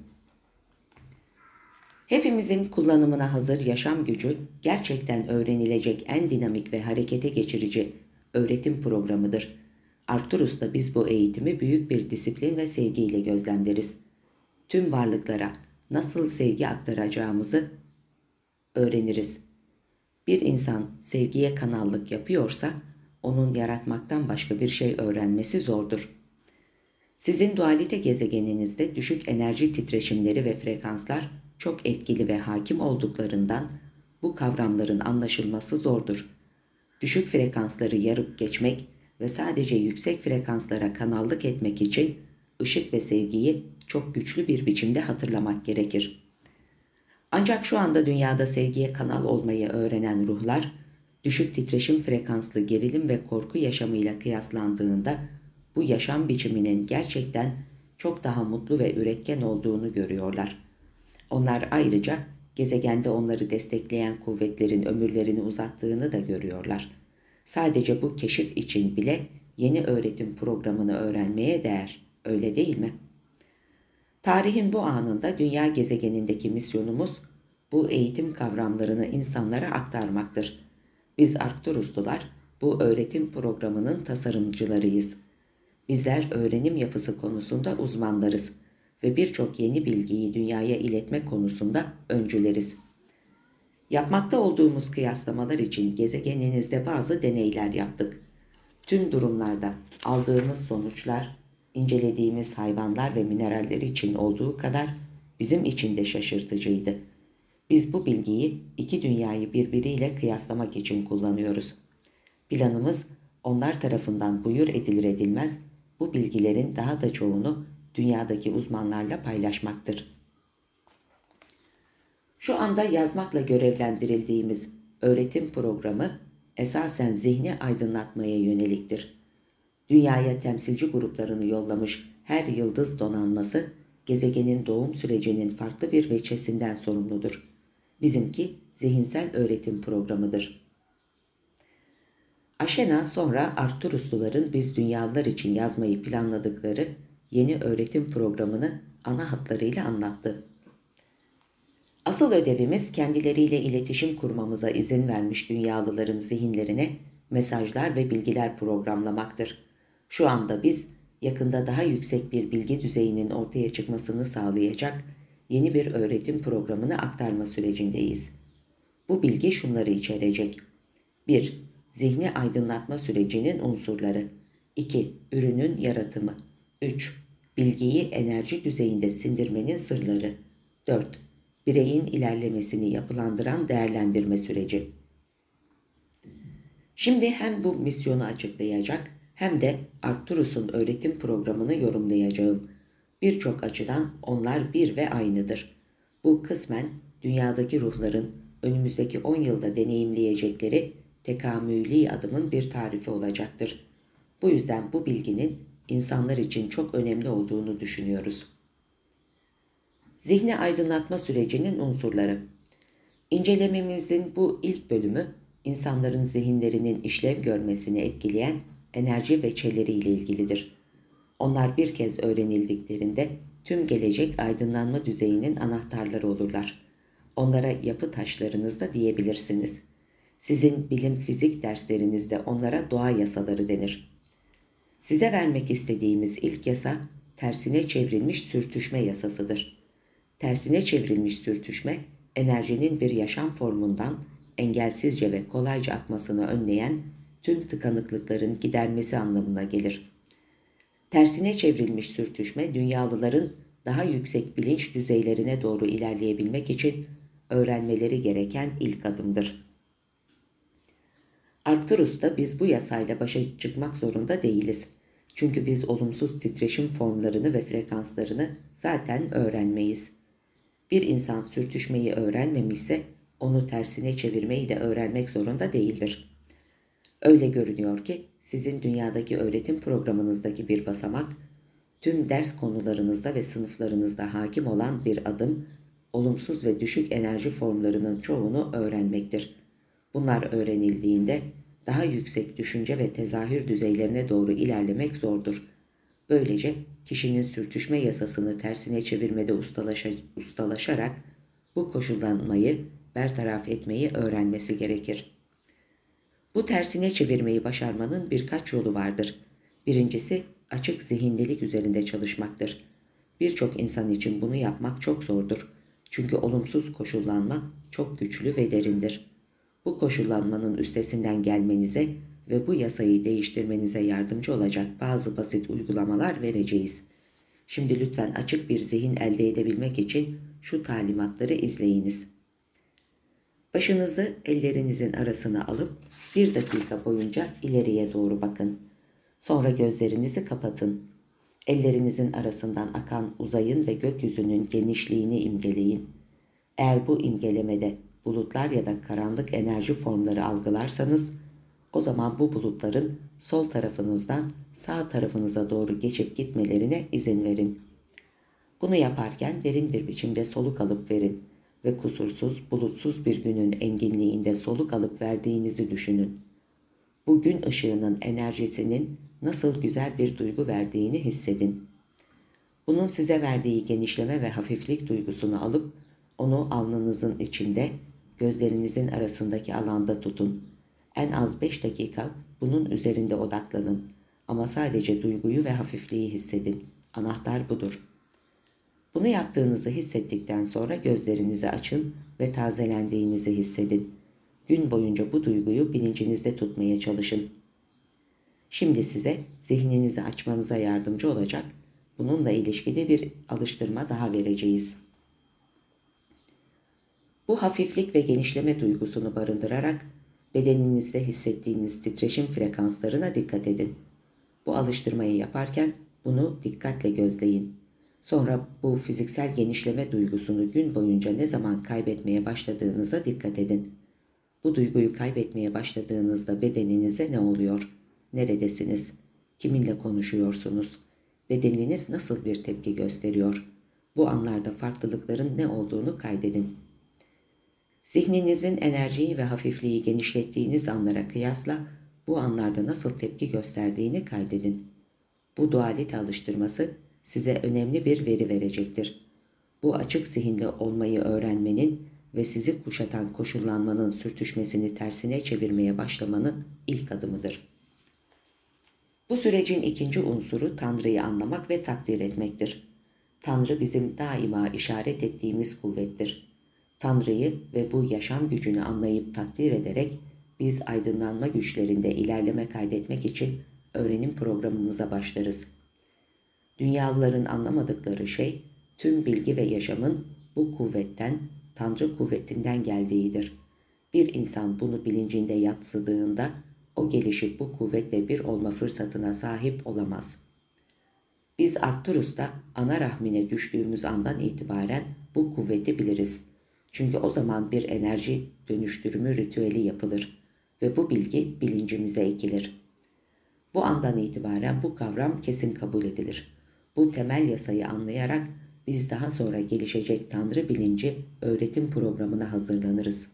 Hepimizin kullanımına hazır yaşam gücü gerçekten öğrenilecek en dinamik ve harekete geçirici öğretim programıdır. Arcturus'ta biz bu eğitimi büyük bir disiplin ve sevgiyle gözlemleriz. Tüm varlıklara nasıl sevgi aktaracağımızı öğreniriz. Bir insan sevgiye kanallık yapıyorsa onun yaratmaktan başka bir şey öğrenmesi zordur. Sizin dualite gezegeninizde düşük enerji titreşimleri ve frekanslar çok etkili ve hakim olduklarından bu kavramların anlaşılması zordur. Düşük frekansları yarıp geçmek ve sadece yüksek frekanslara kanallık etmek için ışık ve sevgiyi çok güçlü bir biçimde hatırlamak gerekir. Ancak şu anda dünyada sevgiye kanal olmayı öğrenen ruhlar, düşük titreşim frekanslı gerilim ve korku yaşamıyla kıyaslandığında bu yaşam biçiminin gerçekten çok daha mutlu ve üretken olduğunu görüyorlar. Onlar ayrıca gezegende onları destekleyen kuvvetlerin ömürlerini uzattığını da görüyorlar. Sadece bu keşif için bile yeni öğretim programını öğrenmeye değer, öyle değil mi? Tarihin bu anında dünya gezegenindeki misyonumuz bu eğitim kavramlarını insanlara aktarmaktır. Biz Arcturuslular bu öğretim programının tasarımcılarıyız. Bizler öğrenim yapısı konusunda uzmanlarız ve birçok yeni bilgiyi dünyaya iletme konusunda öncüleriz. Yapmakta olduğumuz kıyaslamalar için gezegeninizde bazı deneyler yaptık. Tüm durumlarda aldığımız sonuçlar, incelediğimiz hayvanlar ve mineraller için olduğu kadar bizim için de şaşırtıcıydı. Biz bu bilgiyi iki dünyayı birbiriyle kıyaslamak için kullanıyoruz. Planımız onlar tarafından buyur edilir edilmez bu bilgilerin daha da çoğunu dünyadaki uzmanlarla paylaşmaktır. Şu anda yazmakla görevlendirildiğimiz öğretim programı esasen zihni aydınlatmaya yöneliktir. Dünyaya temsilci gruplarını yollamış her yıldız donanması gezegenin doğum sürecinin farklı bir veçesinden sorumludur. Bizimki zihinsel öğretim programıdır. Aşena sonra Arcturusluların biz dünyalılar için yazmayı planladıkları yeni öğretim programını ana hatlarıyla anlattı. Asıl ödevimiz kendileriyle iletişim kurmamıza izin vermiş dünyalıların zihinlerine mesajlar ve bilgiler programlamaktır. Şu anda biz yakında daha yüksek bir bilgi düzeyinin ortaya çıkmasını sağlayacak yeni bir öğretim programını aktarma sürecindeyiz. Bu bilgi şunları içerecek. bir. Zihni aydınlatma sürecinin unsurları. iki. Ürünün yaratımı. üç. Bilgiyi enerji düzeyinde sindirmenin sırları. dört. Bireyin ilerlemesini yapılandıran değerlendirme süreci. Şimdi hem bu misyonu açıklayacak hem de Arcturus'un öğretim programını yorumlayacağım. Birçok açıdan onlar bir ve aynıdır. Bu kısmen dünyadaki ruhların önümüzdeki on yılda deneyimleyecekleri tekamüli adımın bir tarifi olacaktır. Bu yüzden bu bilginin insanlar için çok önemli olduğunu düşünüyoruz. Zihni aydınlatma sürecinin unsurları. İncelememizin bu ilk bölümü insanların zihinlerinin işlev görmesini etkileyen enerji veçeleriyle ilgilidir. Onlar bir kez öğrenildiklerinde tüm gelecek aydınlanma düzeyinin anahtarları olurlar. Onlara yapı taşlarınız da diyebilirsiniz. Sizin bilim fizik derslerinizde onlara doğa yasaları denir. Size vermek istediğimiz ilk yasa tersine çevrilmiş sürtüşme yasasıdır. Tersine çevrilmiş sürtüşme, enerjinin bir yaşam formundan engelsizce ve kolayca akmasını önleyen tüm tıkanıklıkların gidermesi anlamına gelir. Tersine çevrilmiş sürtüşme, dünyalıların daha yüksek bilinç düzeylerine doğru ilerleyebilmek için öğrenmeleri gereken ilk adımdır. Arcturus'ta biz bu yasayla başa çıkmak zorunda değiliz. Çünkü biz olumsuz titreşim formlarını ve frekanslarını zaten öğrenmeyiz. Bir insan sürtüşmeyi öğrenmemişse onu tersine çevirmeyi de öğrenmek zorunda değildir. Öyle görünüyor ki sizin dünyadaki öğretim programınızdaki bir basamak, tüm ders konularınızda ve sınıflarınızda hakim olan bir adım, olumsuz ve düşük enerji formlarının çoğunu öğrenmektir. Bunlar öğrenildiğinde daha yüksek düşünce ve tezahür düzeylerine doğru ilerlemek zordur. Böylece kişinin sürtüşme yasasını tersine çevirmede ustalaşa, ustalaşarak bu koşullanmayı bertaraf etmeyi öğrenmesi gerekir. Bu tersine çevirmeyi başarmanın birkaç yolu vardır. Birincisi açık zihinlilik üzerinde çalışmaktır. Birçok insan için bunu yapmak çok zordur. Çünkü olumsuz koşullanma çok güçlü ve derindir. Bu koşullanmanın üstesinden gelmenize ve bu yasayı değiştirmenize yardımcı olacak bazı basit uygulamalar vereceğiz. Şimdi lütfen açık bir zihin elde edebilmek için şu talimatları izleyiniz. Başınızı ellerinizin arasına alıp bir dakika boyunca ileriye doğru bakın. Sonra gözlerinizi kapatın. Ellerinizin arasından akan uzayın ve gökyüzünün genişliğini imgeleyin. Eğer bu imgelemede bulutlar ya da karanlık enerji formları algılarsanız, o zaman bu bulutların sol tarafınızdan sağ tarafınıza doğru geçip gitmelerine izin verin. Bunu yaparken derin bir biçimde soluk alıp verin ve kusursuz, bulutsuz bir günün enginliğinde soluk alıp verdiğinizi düşünün. Bu gün ışığının enerjisinin nasıl güzel bir duygu verdiğini hissedin. Bunun size verdiği genişleme ve hafiflik duygusunu alıp onu alnınızın içinde, gözlerinizin arasındaki alanda tutun. En az beş dakika bunun üzerinde odaklanın ama sadece duyguyu ve hafifliği hissedin. Anahtar budur. Bunu yaptığınızı hissettikten sonra gözlerinizi açın ve tazelendiğinizi hissedin. Gün boyunca bu duyguyu bilincinizde tutmaya çalışın. Şimdi size zihninizi açmanıza yardımcı olacak, bununla ilişkili bir alıştırma daha vereceğiz. Bu hafiflik ve genişleme duygusunu barındırarak bedeninizde hissettiğiniz titreşim frekanslarına dikkat edin. Bu alıştırmayı yaparken bunu dikkatle gözleyin. Sonra bu fiziksel genişleme duygusunu gün boyunca ne zaman kaybetmeye başladığınıza dikkat edin. Bu duyguyu kaybetmeye başladığınızda bedeninize ne oluyor? Neredesiniz? Kiminle konuşuyorsunuz? Bedeniniz nasıl bir tepki gösteriyor? Bu anlarda farklılıkların ne olduğunu kaydedin. Zihninizin enerjiyi ve hafifliği genişlettiğiniz anlara kıyasla bu anlarda nasıl tepki gösterdiğini kaydedin. Bu dualite alıştırması size önemli bir veri verecektir. Bu açık zihinli olmayı öğrenmenin ve sizi kuşatan koşullanmanın sürtüşmesini tersine çevirmeye başlamanın ilk adımıdır. Bu sürecin ikinci unsuru Tanrı'yı anlamak ve takdir etmektir. Tanrı bizim daima işaret ettiğimiz kuvvettir. Tanrı'yı ve bu yaşam gücünü anlayıp takdir ederek biz aydınlanma güçlerinde ilerleme kaydetmek için öğrenim programımıza başlarız. Dünyalıların anlamadıkları şey tüm bilgi ve yaşamın bu kuvvetten, Tanrı kuvvetinden geldiğidir. Bir insan bunu bilincinde yatsıdığında o gelişip bu kuvvetle bir olma fırsatına sahip olamaz. Biz Arcturus'ta ana rahmine düştüğümüz andan itibaren bu kuvveti biliriz. Çünkü o zaman bir enerji dönüştürümü ritüeli yapılır ve bu bilgi bilincimize ekilir. Bu andan itibaren bu kavram kesin kabul edilir. Bu temel yasayı anlayarak biz daha sonra gelişecek Tanrı bilinci öğretim programına hazırlanırız.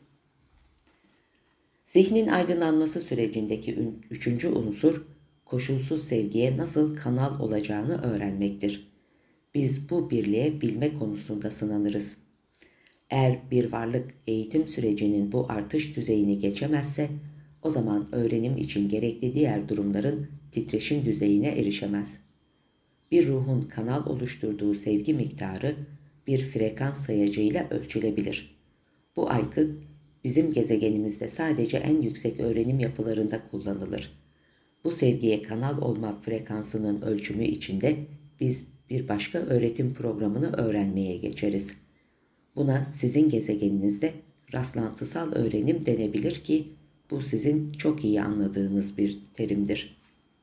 Zihnin aydınlanması sürecindeki üçüncü unsur, koşulsuz sevgiye nasıl kanal olacağını öğrenmektir. Biz bu birliğe bilme konusunda sınanırız. Eğer bir varlık eğitim sürecinin bu artış düzeyini geçemezse, o zaman öğrenim için gerekli diğer durumların titreşim düzeyine erişemez. Bir ruhun kanal oluşturduğu sevgi miktarı bir frekans sayacıyla ölçülebilir. Bu aygıt bizim gezegenimizde sadece en yüksek öğrenim yapılarında kullanılır. Bu sevgiye kanal olma frekansının ölçümü içinde biz bir başka öğretim programını öğrenmeye geçeriz. Buna sizin gezegeninizde rastlantısal öğrenim denebilir ki bu sizin çok iyi anladığınız bir terimdir.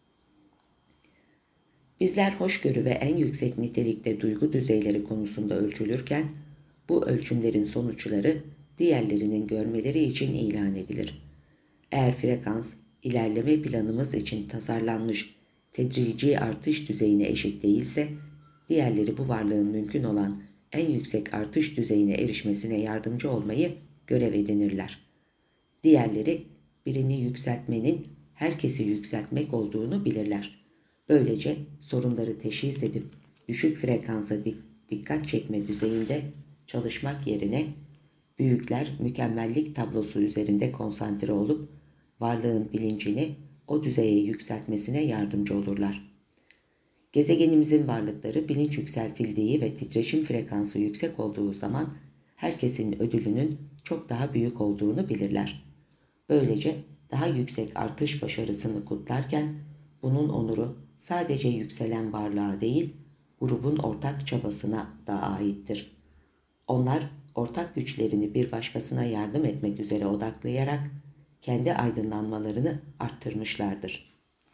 Bizler hoşgörü ve en yüksek nitelikte duygu düzeyleri konusunda ölçülürken, bu ölçümlerin sonuçları diğerlerinin görmeleri için ilan edilir. Eğer frekans, ilerleme planımız için tasarlanmış tedrici artış düzeyine eşit değilse, diğerleri bu varlığın mümkün olan en yüksek artış düzeyine erişmesine yardımcı olmayı görev edinirler. Diğerleri birini yükseltmenin herkesi yükseltmek olduğunu bilirler. Böylece sorunları teşhis edip düşük frekansa dikkat çekme düzeyinde çalışmak yerine büyükler mükemmellik tablosu üzerinde konsantre olup varlığın bilincini o düzeye yükseltmesine yardımcı olurlar. Gezegenimizin varlıkları bilinç yükseltildiği ve titreşim frekansı yüksek olduğu zaman herkesin ödülünün çok daha büyük olduğunu bilirler. Böylece daha yüksek artış başarısını kutlarken bunun onuru sadece yükselen varlığa değil, grubun ortak çabasına da aittir. Onlar ortak güçlerini bir başkasına yardım etmek üzere odaklayarak kendi aydınlanmalarını arttırmışlardır.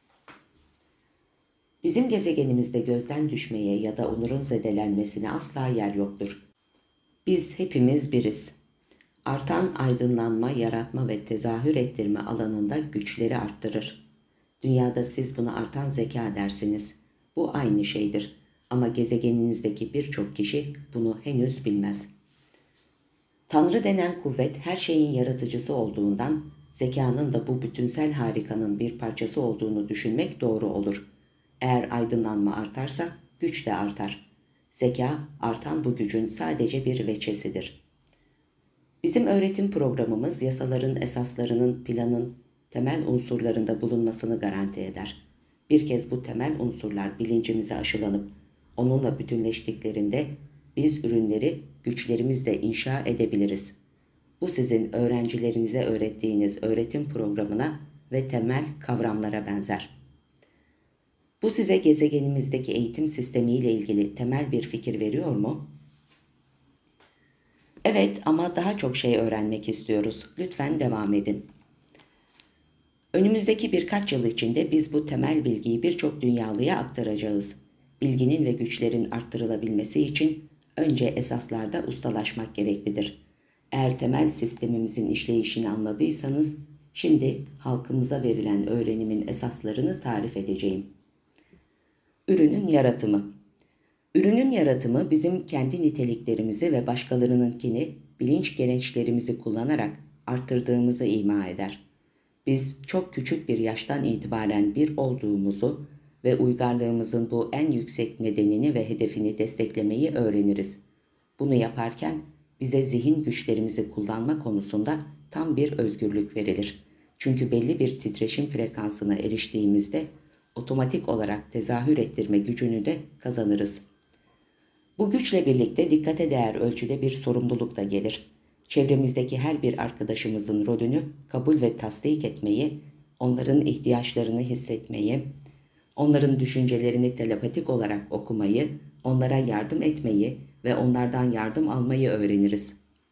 Bizim gezegenimizde gözden düşmeye ya da onurun zedelenmesine asla yer yoktur. Biz hepimiz biriz. Artan aydınlanma, yaratma ve tezahür ettirme alanında güçleri arttırır. Dünyada siz buna artan zeka dersiniz. Bu aynı şeydir. Ama gezegeninizdeki birçok kişi bunu henüz bilmez. Tanrı denen kuvvet her şeyin yaratıcısı olduğundan zekanın da bu bütünsel harikanın bir parçası olduğunu düşünmek doğru olur. Eğer aydınlanma artarsa güç de artar. Zeka artan bu gücün sadece bir veçesidir. Bizim öğretim programımız yasaların esaslarının planın temel unsurlarında bulunmasını garanti eder. Bir kez bu temel unsurlar bilincimize aşılanıp onunla bütünleştiklerinde biz ürünleri güçlerimizle inşa edebiliriz. Bu sizin öğrencilerinize öğrettiğiniz öğretim programına ve temel kavramlara benzer. Bu size gezegenimizdeki eğitim sistemiyle ilgili temel bir fikir veriyor mu? Evet, ama daha çok şey öğrenmek istiyoruz. Lütfen devam edin. Önümüzdeki birkaç yıl içinde biz bu temel bilgiyi birçok dünyalıya aktaracağız. Bilginin ve güçlerin arttırılabilmesi için önce esaslarda ustalaşmak gereklidir. Eğer temel sistemimizin işleyişini anladıysanız, şimdi halkımıza verilen öğrenimin esaslarını tarif edeceğim. Ürünün yaratımı. Ürünün yaratımı bizim kendi niteliklerimizi ve başkalarınınkini bilinç gereçlerimizi kullanarak arttırdığımızı ima eder. Biz çok küçük bir yaştan itibaren bir olduğumuzu ve uygarlığımızın bu en yüksek nedenini ve hedefini desteklemeyi öğreniriz. Bunu yaparken bize zihin güçlerimizi kullanma konusunda tam bir özgürlük verilir. Çünkü belli bir titreşim frekansına eriştiğimizde otomatik olarak tezahür ettirme gücünü de kazanırız. Bu güçle birlikte dikkate değer ölçüde bir sorumluluk da gelir. Çevremizdeki her bir arkadaşımızın rolünü kabul ve tasdik etmeyi, onların ihtiyaçlarını hissetmeyi, onların düşüncelerini telepatik olarak okumayı, onlara yardım etmeyi ve onlardan yardım almayı öğreniriz.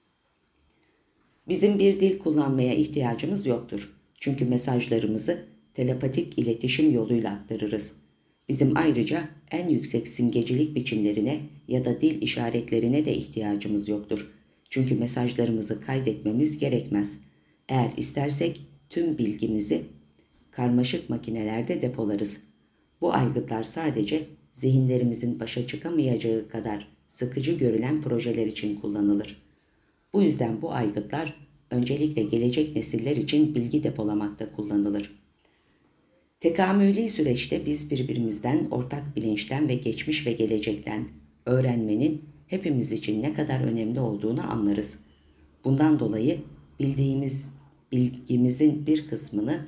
Bizim bir dil kullanmaya ihtiyacımız yoktur. Çünkü mesajlarımızı telepatik iletişim yoluyla aktarırız. Bizim ayrıca en yüksek simgecilik biçimlerine ya da dil işaretlerine de ihtiyacımız yoktur. Çünkü mesajlarımızı kaydetmemiz gerekmez. Eğer istersek tüm bilgimizi karmaşık makinelerde depolarız. Bu aygıtlar sadece zihinlerimizin başa çıkamayacağı kadar sıkıcı görülen projeler için kullanılır. Bu yüzden bu aygıtlar öncelikle gelecek nesiller için bilgi depolamakta kullanılır. Tekamülî süreçte biz birbirimizden, ortak bilinçten ve geçmiş ve gelecekten öğrenmenin hepimiz için ne kadar önemli olduğunu anlarız. Bundan dolayı bildiğimiz bilgimizin bir kısmını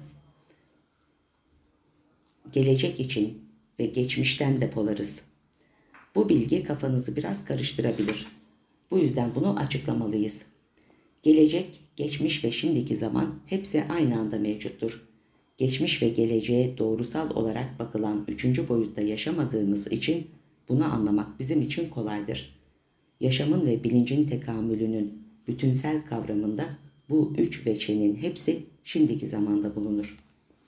gelecek için ve geçmişten depolarız. Bu bilgi kafanızı biraz karıştırabilir. Bu yüzden bunu açıklamalıyız. Gelecek, geçmiş ve şimdiki zaman hepsi aynı anda mevcuttur. Geçmiş ve geleceğe doğrusal olarak bakılan üçüncü boyutta yaşamadığımız için bunu anlamak bizim için kolaydır. Yaşamın ve bilincin tekamülünün bütünsel kavramında bu üç veçenin hepsi şimdiki zamanda bulunur.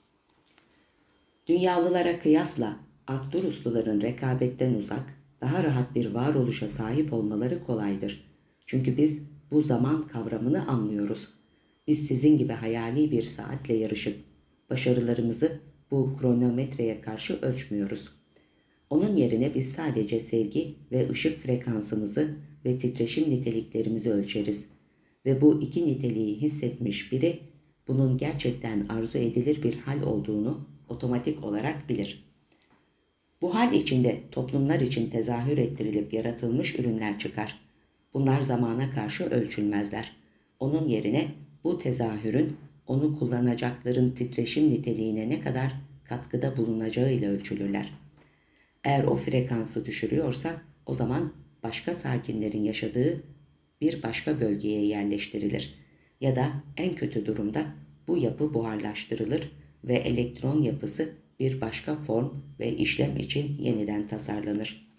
Dünyalılara kıyasla Arcturusluların rekabetten uzak, daha rahat bir varoluşa sahip olmaları kolaydır. Çünkü biz bu zaman kavramını anlıyoruz. Biz sizin gibi hayali bir saatle yarışıp başarılarımızı bu kronometreye karşı ölçmüyoruz. Onun yerine biz sadece sevgi ve ışık frekansımızı ve titreşim niteliklerimizi ölçeriz. Ve bu iki niteliği hissetmiş biri bunun gerçekten arzu edilir bir hal olduğunu otomatik olarak bilir. Bu hal içinde toplumlar için tezahür ettirilip yaratılmış ürünler çıkar. Bunlar zamana karşı ölçülmezler. Onun yerine bu tezahürün onu kullanacakların titreşim niteliğine ne kadar katkıda bulunacağı ile ölçülürler. Eğer o frekansı düşürüyorsa o zaman başka sakinlerin yaşadığı bir başka bölgeye yerleştirilir. Ya da en kötü durumda bu yapı buharlaştırılır ve elektron yapısı bir başka form ve işlem için yeniden tasarlanır.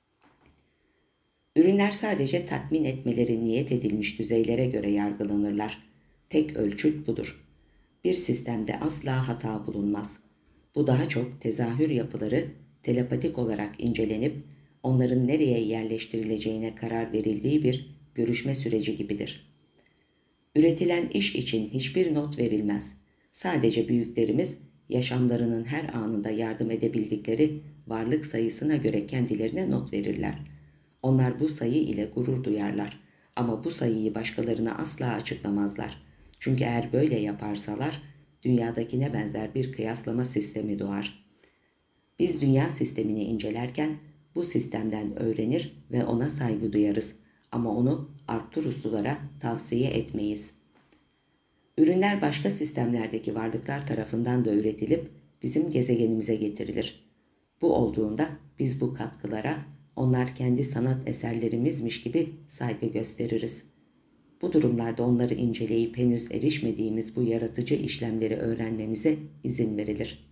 Ürünler sadece tatmin etmeleri niyet edilmiş düzeylere göre yargılanırlar. Tek ölçüt budur. Bir sistemde asla hata bulunmaz. Bu daha çok tezahür yapıları telepatik olarak incelenip onların nereye yerleştirileceğine karar verildiği bir görüşme süreci gibidir. Üretilen iş için hiçbir not verilmez. Sadece büyüklerimiz yaşamlarının her anında yardım edebildikleri varlık sayısına göre kendilerine not verirler. Onlar bu sayı ile gurur duyarlar ama bu sayıyı başkalarına asla açıklamazlar. Çünkü eğer böyle yaparsalar dünyadakine benzer bir kıyaslama sistemi doğar. Biz dünya sistemini incelerken bu sistemden öğrenir ve ona saygı duyarız ama onu Arcturuslulara tavsiye etmeyiz. Ürünler başka sistemlerdeki varlıklar tarafından da üretilip bizim gezegenimize getirilir. Bu olduğunda biz bu katkılara onlar kendi sanat eserlerimizmiş gibi saygı gösteririz. Bu durumlarda onları inceleyip henüz erişmediğimiz bu yaratıcı işlemleri öğrenmemize izin verilir.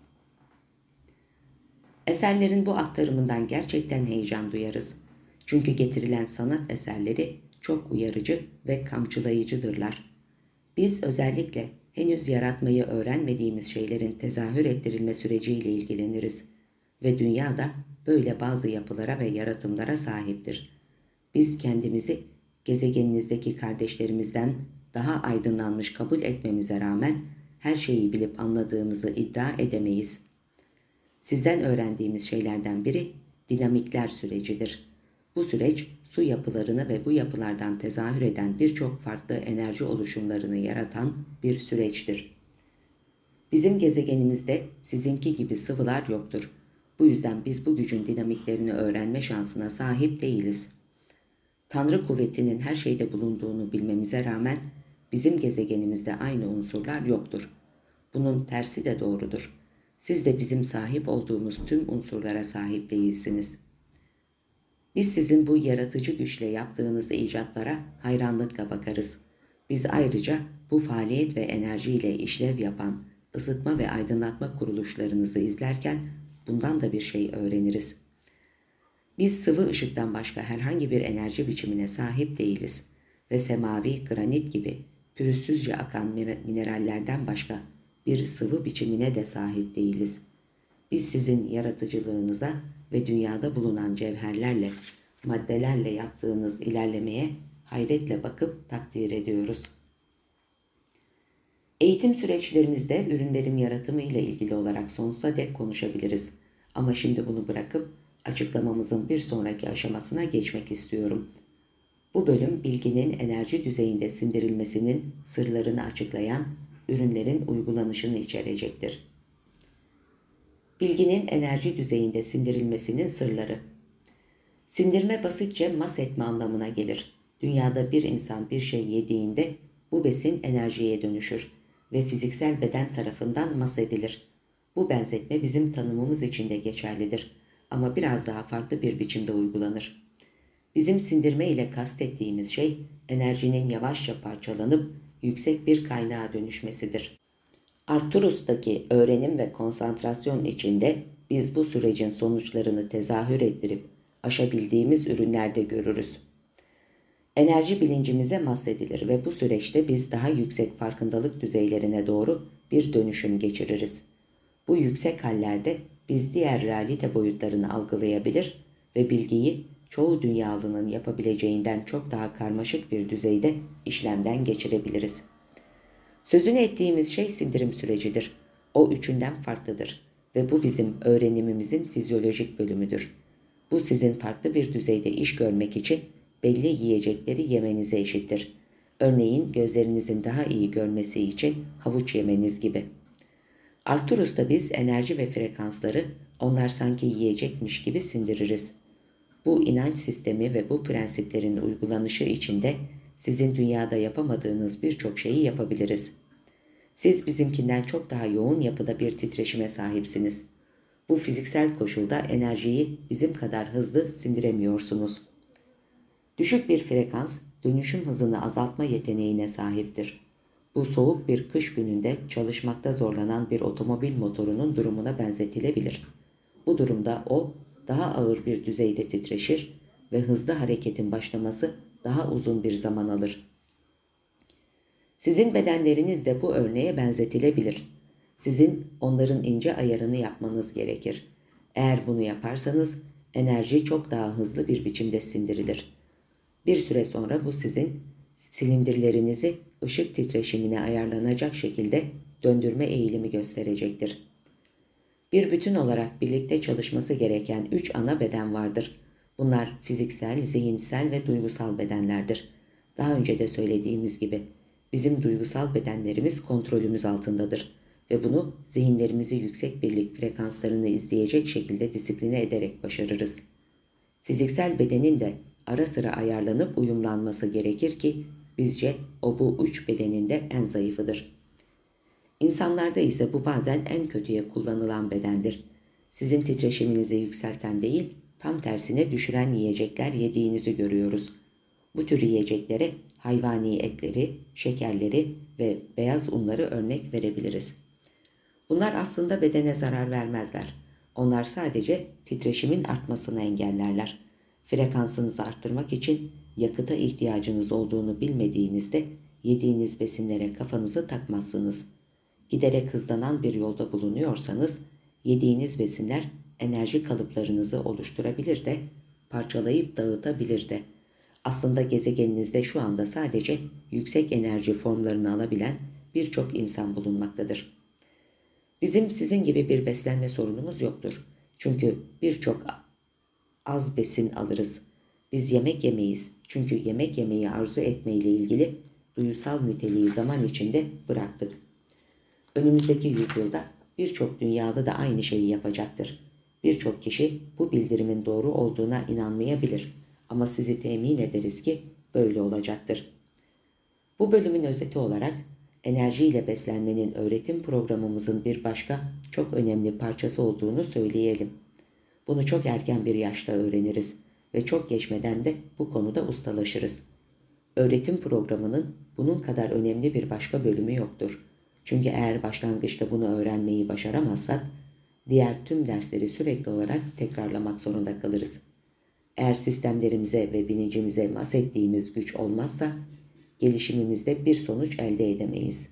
Eserlerin bu aktarımından gerçekten heyecan duyarız. Çünkü getirilen sanat eserleri çok uyarıcı ve kamçılayıcıdırlar. Biz özellikle henüz yaratmayı öğrenmediğimiz şeylerin tezahür ettirilme süreciyle ilgileniriz ve dünya da böyle bazı yapılara ve yaratımlara sahiptir. Biz kendimizi gezegeninizdeki kardeşlerimizden daha aydınlanmış kabul etmemize rağmen her şeyi bilip anladığımızı iddia edemeyiz. Sizden öğrendiğimiz şeylerden biri dinamikler sürecidir. Bu süreç su yapılarını ve bu yapılardan tezahür eden birçok farklı enerji oluşumlarını yaratan bir süreçtir. Bizim gezegenimizde sizinki gibi sıvılar yoktur. Bu yüzden biz bu gücün dinamiklerini öğrenme şansına sahip değiliz. Tanrı kuvvetinin her şeyde bulunduğunu bilmemize rağmen bizim gezegenimizde aynı unsurlar yoktur. Bunun tersi de doğrudur. Siz de bizim sahip olduğumuz tüm unsurlara sahip değilsiniz. Biz sizin bu yaratıcı güçle yaptığınız icatlara hayranlıkla bakarız. Biz ayrıca bu faaliyet ve enerjiyle işlev yapan ısıtma ve aydınlatma kuruluşlarınızı izlerken bundan da bir şey öğreniriz. Biz sıvı ışıktan başka herhangi bir enerji biçimine sahip değiliz ve semavi granit gibi pürüzsüzce akan minerallerden başka bir sıvı biçimine de sahip değiliz. Biz sizin yaratıcılığınıza ve dünyada bulunan cevherlerle, maddelerle yaptığınız ilerlemeye hayretle bakıp takdir ediyoruz. Eğitim süreçlerimizde ürünlerin yaratımı ile ilgili olarak sonsuza dek konuşabiliriz. Ama şimdi bunu bırakıp açıklamamızın bir sonraki aşamasına geçmek istiyorum. Bu bölüm bilginin enerji düzeyinde sindirilmesinin sırlarını açıklayan ürünlerin uygulanışını içerecektir. Bilginin enerji düzeyinde sindirilmesinin sırları. Sindirme basitçe mahsetme anlamına gelir. Dünyada bir insan bir şey yediğinde bu besin enerjiye dönüşür ve fiziksel beden tarafından mahsedilir. Bu benzetme bizim tanımımız için de geçerlidir ama biraz daha farklı bir biçimde uygulanır. Bizim sindirme ile kastettiğimiz şey enerjinin yavaşça parçalanıp yüksek bir kaynağa dönüşmesidir. Arcturus'taki öğrenim ve konsantrasyon içinde biz bu sürecin sonuçlarını tezahür ettirip aşabildiğimiz ürünlerde görürüz. Enerji bilincimize mahsedilir ve bu süreçte biz daha yüksek farkındalık düzeylerine doğru bir dönüşüm geçiririz. Bu yüksek hallerde biz diğer realite boyutlarını algılayabilir ve bilgiyi çoğu dünyalının yapabileceğinden çok daha karmaşık bir düzeyde işlemden geçirebiliriz. Sözünü ettiğimiz şey sindirim sürecidir. O üçünden farklıdır ve bu bizim öğrenimimizin fizyolojik bölümüdür. Bu sizin farklı bir düzeyde iş görmek için belli yiyecekleri yemenize eşittir. Örneğin gözlerinizin daha iyi görmesi için havuç yemeniz gibi. Arcturus'ta biz enerji ve frekansları onlar sanki yiyecekmiş gibi sindiririz. Bu inanç sistemi ve bu prensiplerin uygulanışı içinde sizin dünyada yapamadığınız birçok şeyi yapabiliriz. Siz bizimkinden çok daha yoğun yapıda bir titreşime sahipsiniz. Bu fiziksel koşulda enerjiyi bizim kadar hızlı sindiremiyorsunuz. Düşük bir frekans dönüşüm hızını azaltma yeteneğine sahiptir. Bu soğuk bir kış gününde çalışmakta zorlanan bir otomobil motorunun durumuna benzetilebilir. Bu durumda o daha ağır bir düzeyde titreşir ve hızlı hareketin başlaması daha uzun bir zaman alır. Sizin bedenleriniz de bu örneğe benzetilebilir. Sizin onların ince ayarını yapmanız gerekir. Eğer bunu yaparsanız enerji çok daha hızlı bir biçimde sindirilir. Bir süre sonra bu sizin silindirlerinizi ışık titreşimine ayarlanacak şekilde döndürme eğilimi gösterecektir. Bir bütün olarak birlikte çalışması gereken üç ana beden vardır. Bunlar fiziksel, zihinsel ve duygusal bedenlerdir. Daha önce de söylediğimiz gibi bizim duygusal bedenlerimiz kontrolümüz altındadır ve bunu zihinlerimizi yüksek birlik frekanslarını izleyecek şekilde disipline ederek başarırız. Fiziksel bedenin de ara sıra ayarlanıp uyumlanması gerekir ki bizce o bu üç bedenin de en zayıfıdır. İnsanlarda ise bu bazen en kötüye kullanılan bedendir. Sizin titreşiminizi yükselten değil, tam tersine düşüren yiyecekler yediğinizi görüyoruz. Bu tür yiyeceklere hayvani etleri, şekerleri ve beyaz unları örnek verebiliriz. Bunlar aslında bedene zarar vermezler. Onlar sadece titreşimin artmasını engellerler. Frekansınızı arttırmak için yakıta ihtiyacınız olduğunu bilmediğinizde yediğiniz besinlere kafanızı takmazsınız. Giderek hızlanan bir yolda bulunuyorsanız yediğiniz besinler enerji kalıplarınızı oluşturabilir de parçalayıp dağıtabilir de. Aslında gezegeninizde şu anda sadece yüksek enerji formlarını alabilen birçok insan bulunmaktadır. Bizim sizin gibi bir beslenme sorunumuz yoktur. Çünkü birçok az besin alırız. Biz yemek yemeyiz. Çünkü yemek yemeyi arzu etmeyle ilgili duyusal niteliği zaman içinde bıraktık. Önümüzdeki yüzyılda birçok dünyalı da aynı şeyi yapacaktır. Birçok kişi bu bildirimin doğru olduğuna inanmayabilir ama sizi temin ederiz ki böyle olacaktır. Bu bölümün özeti olarak enerjiyle beslenmenin öğretim programımızın bir başka çok önemli parçası olduğunu söyleyelim. Bunu çok erken bir yaşta öğreniriz ve çok geçmeden de bu konuda ustalaşırız. Öğretim programının bunun kadar önemli bir başka bölümü yoktur. Çünkü eğer başlangıçta bunu öğrenmeyi başaramazsak, diğer tüm dersleri sürekli olarak tekrarlamak zorunda kalırız. Eğer sistemlerimize ve bilincimize mahsettiğimiz güç olmazsa, gelişimimizde bir sonuç elde edemeyiz.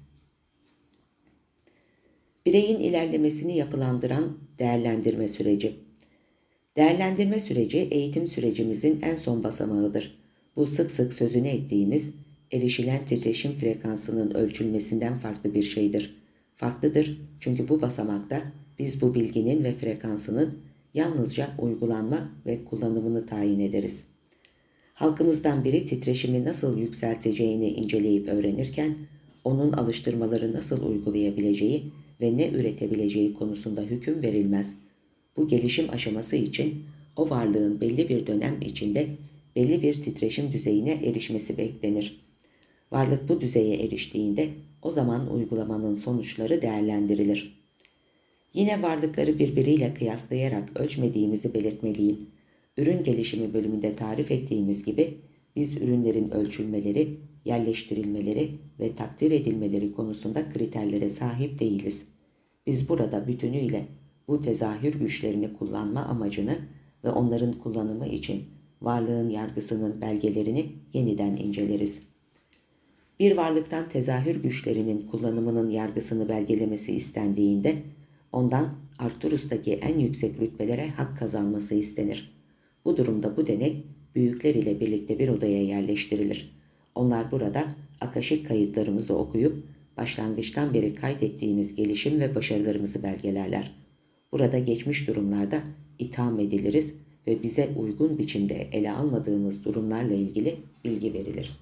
Bireyin ilerlemesini yapılandıran değerlendirme süreci. Değerlendirme süreci eğitim sürecimizin en son basamağıdır. Bu sık sık sözünü ettiğimiz erişilen titreşim frekansının ölçülmesinden farklı bir şeydir. Farklıdır çünkü bu basamakta biz bu bilginin ve frekansının yalnızca uygulanma ve kullanımını tayin ederiz. Halkımızdan biri titreşimi nasıl yükselteceğini inceleyip öğrenirken, onun alıştırmaları nasıl uygulayabileceği ve ne üretebileceği konusunda hüküm verilmez. Bu gelişim aşaması için o varlığın belli bir dönem içinde belli bir titreşim düzeyine erişmesi beklenir. Varlık bu düzeye eriştiğinde o zaman uygulamanın sonuçları değerlendirilir. Yine varlıkları birbiriyle kıyaslayarak ölçmediğimizi belirtmeliyim. Ürün gelişimi bölümünde tarif ettiğimiz gibi biz ürünlerin ölçülmeleri, yerleştirilmeleri ve takdir edilmeleri konusunda kriterlere sahip değiliz. Biz burada bütünüyle bu tezahür güçlerini kullanma amacını ve onların kullanımı için varlığın yargısının belgelerini yeniden inceleriz. Bir varlıktan tezahür güçlerinin kullanımının yargısını belgelemesi istendiğinde ondan Arcturus'taki en yüksek rütbelere hak kazanması istenir. Bu durumda bu denek büyükler ile birlikte bir odaya yerleştirilir. Onlar burada akaşik kayıtlarımızı okuyup başlangıçtan beri kaydettiğimiz gelişim ve başarılarımızı belgelerler. Burada geçmiş durumlarda itham ediliriz ve bize uygun biçimde ele almadığımız durumlarla ilgili bilgi verilir.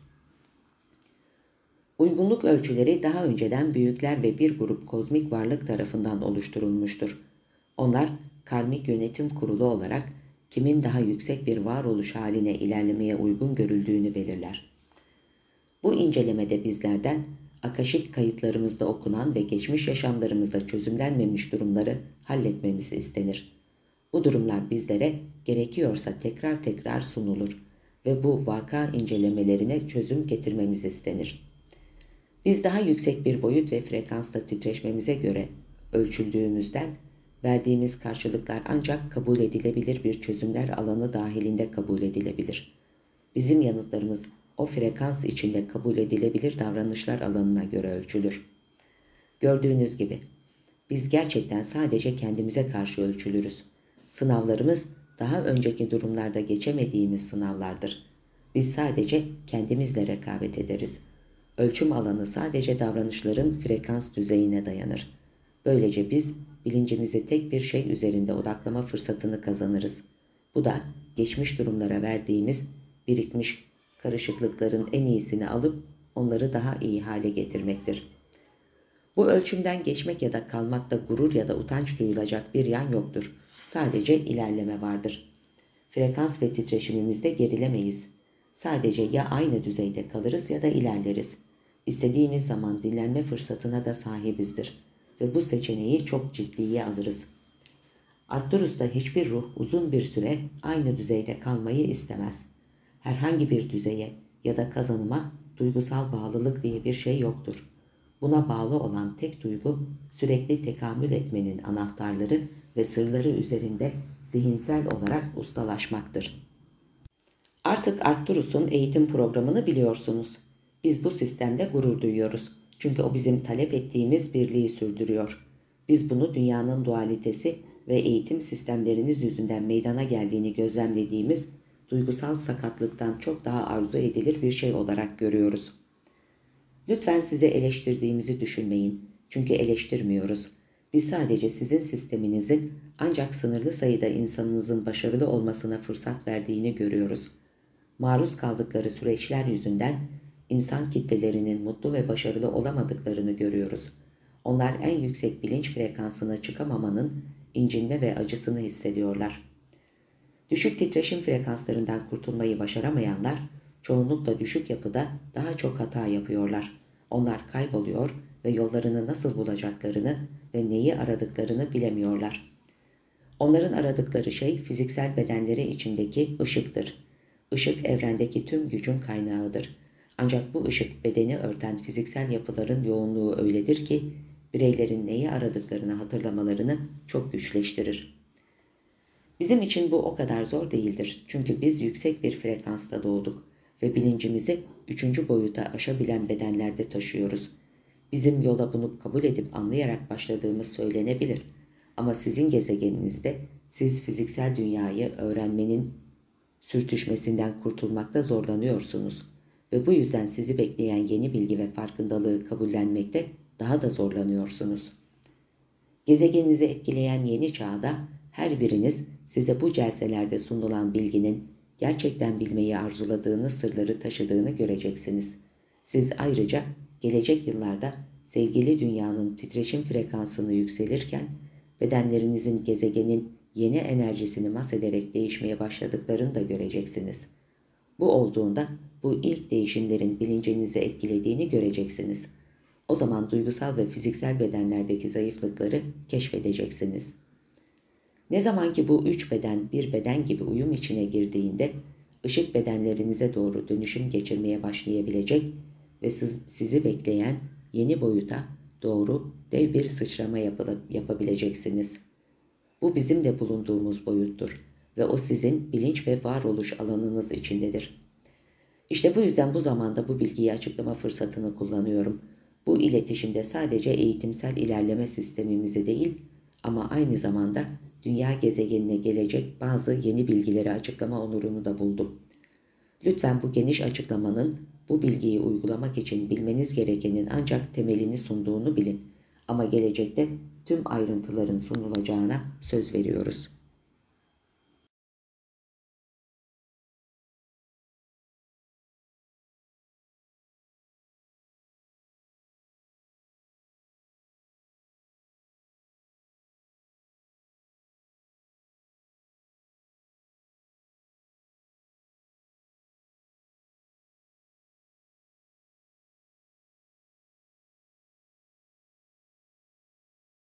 Uygunluk ölçüleri daha önceden büyükler ve bir grup kozmik varlık tarafından oluşturulmuştur. Onlar karmik yönetim kurulu olarak kimin daha yüksek bir varoluş haline ilerlemeye uygun görüldüğünü belirler. Bu incelemede bizlerden akaşik kayıtlarımızda okunan ve geçmiş yaşamlarımızda çözümlenmemiş durumları halletmemiz istenir. Bu durumlar bizlere gerekiyorsa tekrar tekrar sunulur ve bu vaka incelemelerine çözüm getirmemiz istenir. Biz daha yüksek bir boyut ve frekansta titreşmemize göre ölçüldüğümüzden verdiğimiz karşılıklar ancak kabul edilebilir bir çözümler alanı dahilinde kabul edilebilir. Bizim yanıtlarımız o frekans içinde kabul edilebilir davranışlar alanına göre ölçülür. Gördüğünüz gibi biz gerçekten sadece kendimize karşı ölçülürüz. Sınavlarımız daha önceki durumlarda geçemediğimiz sınavlardır. Biz sadece kendimizle rekabet ederiz. Ölçüm alanı sadece davranışların frekans düzeyine dayanır. Böylece biz bilincimizi tek bir şey üzerinde odaklama fırsatını kazanırız. Bu da geçmiş durumlara verdiğimiz birikmiş karışıklıkların en iyisini alıp onları daha iyi hale getirmektir. Bu ölçümden geçmek ya da kalmakta gurur ya da utanç duyulacak bir yan yoktur. Sadece ilerleme vardır. Frekans ve titreşimimizde gerilemeyiz. Sadece ya aynı düzeyde kalırız ya da ilerleriz. İstediğimiz zaman dinlenme fırsatına da sahibizdir ve bu seçeneği çok ciddiye alırız. Arcturus'ta hiçbir ruh uzun bir süre aynı düzeyde kalmayı istemez. Herhangi bir düzeye ya da kazanıma duygusal bağlılık diye bir şey yoktur. Buna bağlı olan tek duygu sürekli tekamül etmenin anahtarları ve sırları üzerinde zihinsel olarak ustalaşmaktır. Artık Arcturus'un eğitim programını biliyorsunuz. Biz bu sistemde gurur duyuyoruz. Çünkü o bizim talep ettiğimiz birliği sürdürüyor. Biz bunu dünyanın dualitesi ve eğitim sistemleriniz yüzünden meydana geldiğini gözlemlediğimiz duygusal sakatlıktan çok daha arzu edilir bir şey olarak görüyoruz. Lütfen size eleştirdiğimizi düşünmeyin. Çünkü eleştirmiyoruz. Biz sadece sizin sisteminizin ancak sınırlı sayıda insanınızın başarılı olmasına fırsat verdiğini görüyoruz. Maruz kaldıkları süreçler yüzünden insan kitlelerinin mutlu ve başarılı olamadıklarını görüyoruz. Onlar en yüksek bilinç frekansına çıkamamanın incinme ve acısını hissediyorlar. Düşük titreşim frekanslarından kurtulmayı başaramayanlar çoğunlukla düşük yapıda daha çok hata yapıyorlar. Onlar kayboluyor ve yollarını nasıl bulacaklarını ve neyi aradıklarını bilemiyorlar. Onların aradıkları şey fiziksel bedenleri içindeki ışıktır. Işık evrendeki tüm gücün kaynağıdır. Ancak bu ışık bedeni örten fiziksel yapıların yoğunluğu öyledir ki bireylerin neyi aradıklarını hatırlamalarını çok güçleştirir. Bizim için bu o kadar zor değildir. Çünkü biz yüksek bir frekansta doğduk ve bilincimizi üçüncü boyuta aşabilen bedenlerde taşıyoruz. Bizim yola bunu kabul edip anlayarak başladığımız söylenebilir. Ama sizin gezegeninizde siz fiziksel dünyayı öğrenmenin sürtüşmesinden kurtulmakta zorlanıyorsunuz ve bu yüzden sizi bekleyen yeni bilgi ve farkındalığı kabullenmekte daha da zorlanıyorsunuz. Gezegeninizi etkileyen yeni çağda her biriniz size bu celselerde sunulan bilginin gerçekten bilmeyi arzuladığınız sırları taşıdığını göreceksiniz. Siz ayrıca gelecek yıllarda sevgili dünyanın titreşim frekansını yükselirken bedenlerinizin gezegenin yeni enerjisini mahsederek değişmeye başladıklarını da göreceksiniz. Bu olduğunda bu ilk değişimlerin bilincinizi etkilediğini göreceksiniz. O zaman duygusal ve fiziksel bedenlerdeki zayıflıkları keşfedeceksiniz. Ne zaman ki bu üç beden bir beden gibi uyum içine girdiğinde ışık bedenlerinize doğru dönüşüm geçirmeye başlayabilecek ve siz, sizi bekleyen yeni boyuta doğru dev bir sıçrama yapılıp, yapabileceksiniz. Bu bizim de bulunduğumuz boyuttur ve o sizin bilinç ve varoluş alanınız içindedir. İşte bu yüzden bu zamanda bu bilgiyi açıklama fırsatını kullanıyorum. Bu iletişimde sadece eğitimsel ilerleme sistemimizi değil ama aynı zamanda dünya gezegenine gelecek bazı yeni bilgileri açıklama onurunu da buldum. Lütfen bu geniş açıklamanın bu bilgiyi uygulamak için bilmeniz gerekenin ancak temelini sunduğunu bilin. Ama gelecekte tüm ayrıntıların sunulacağına söz veriyoruz.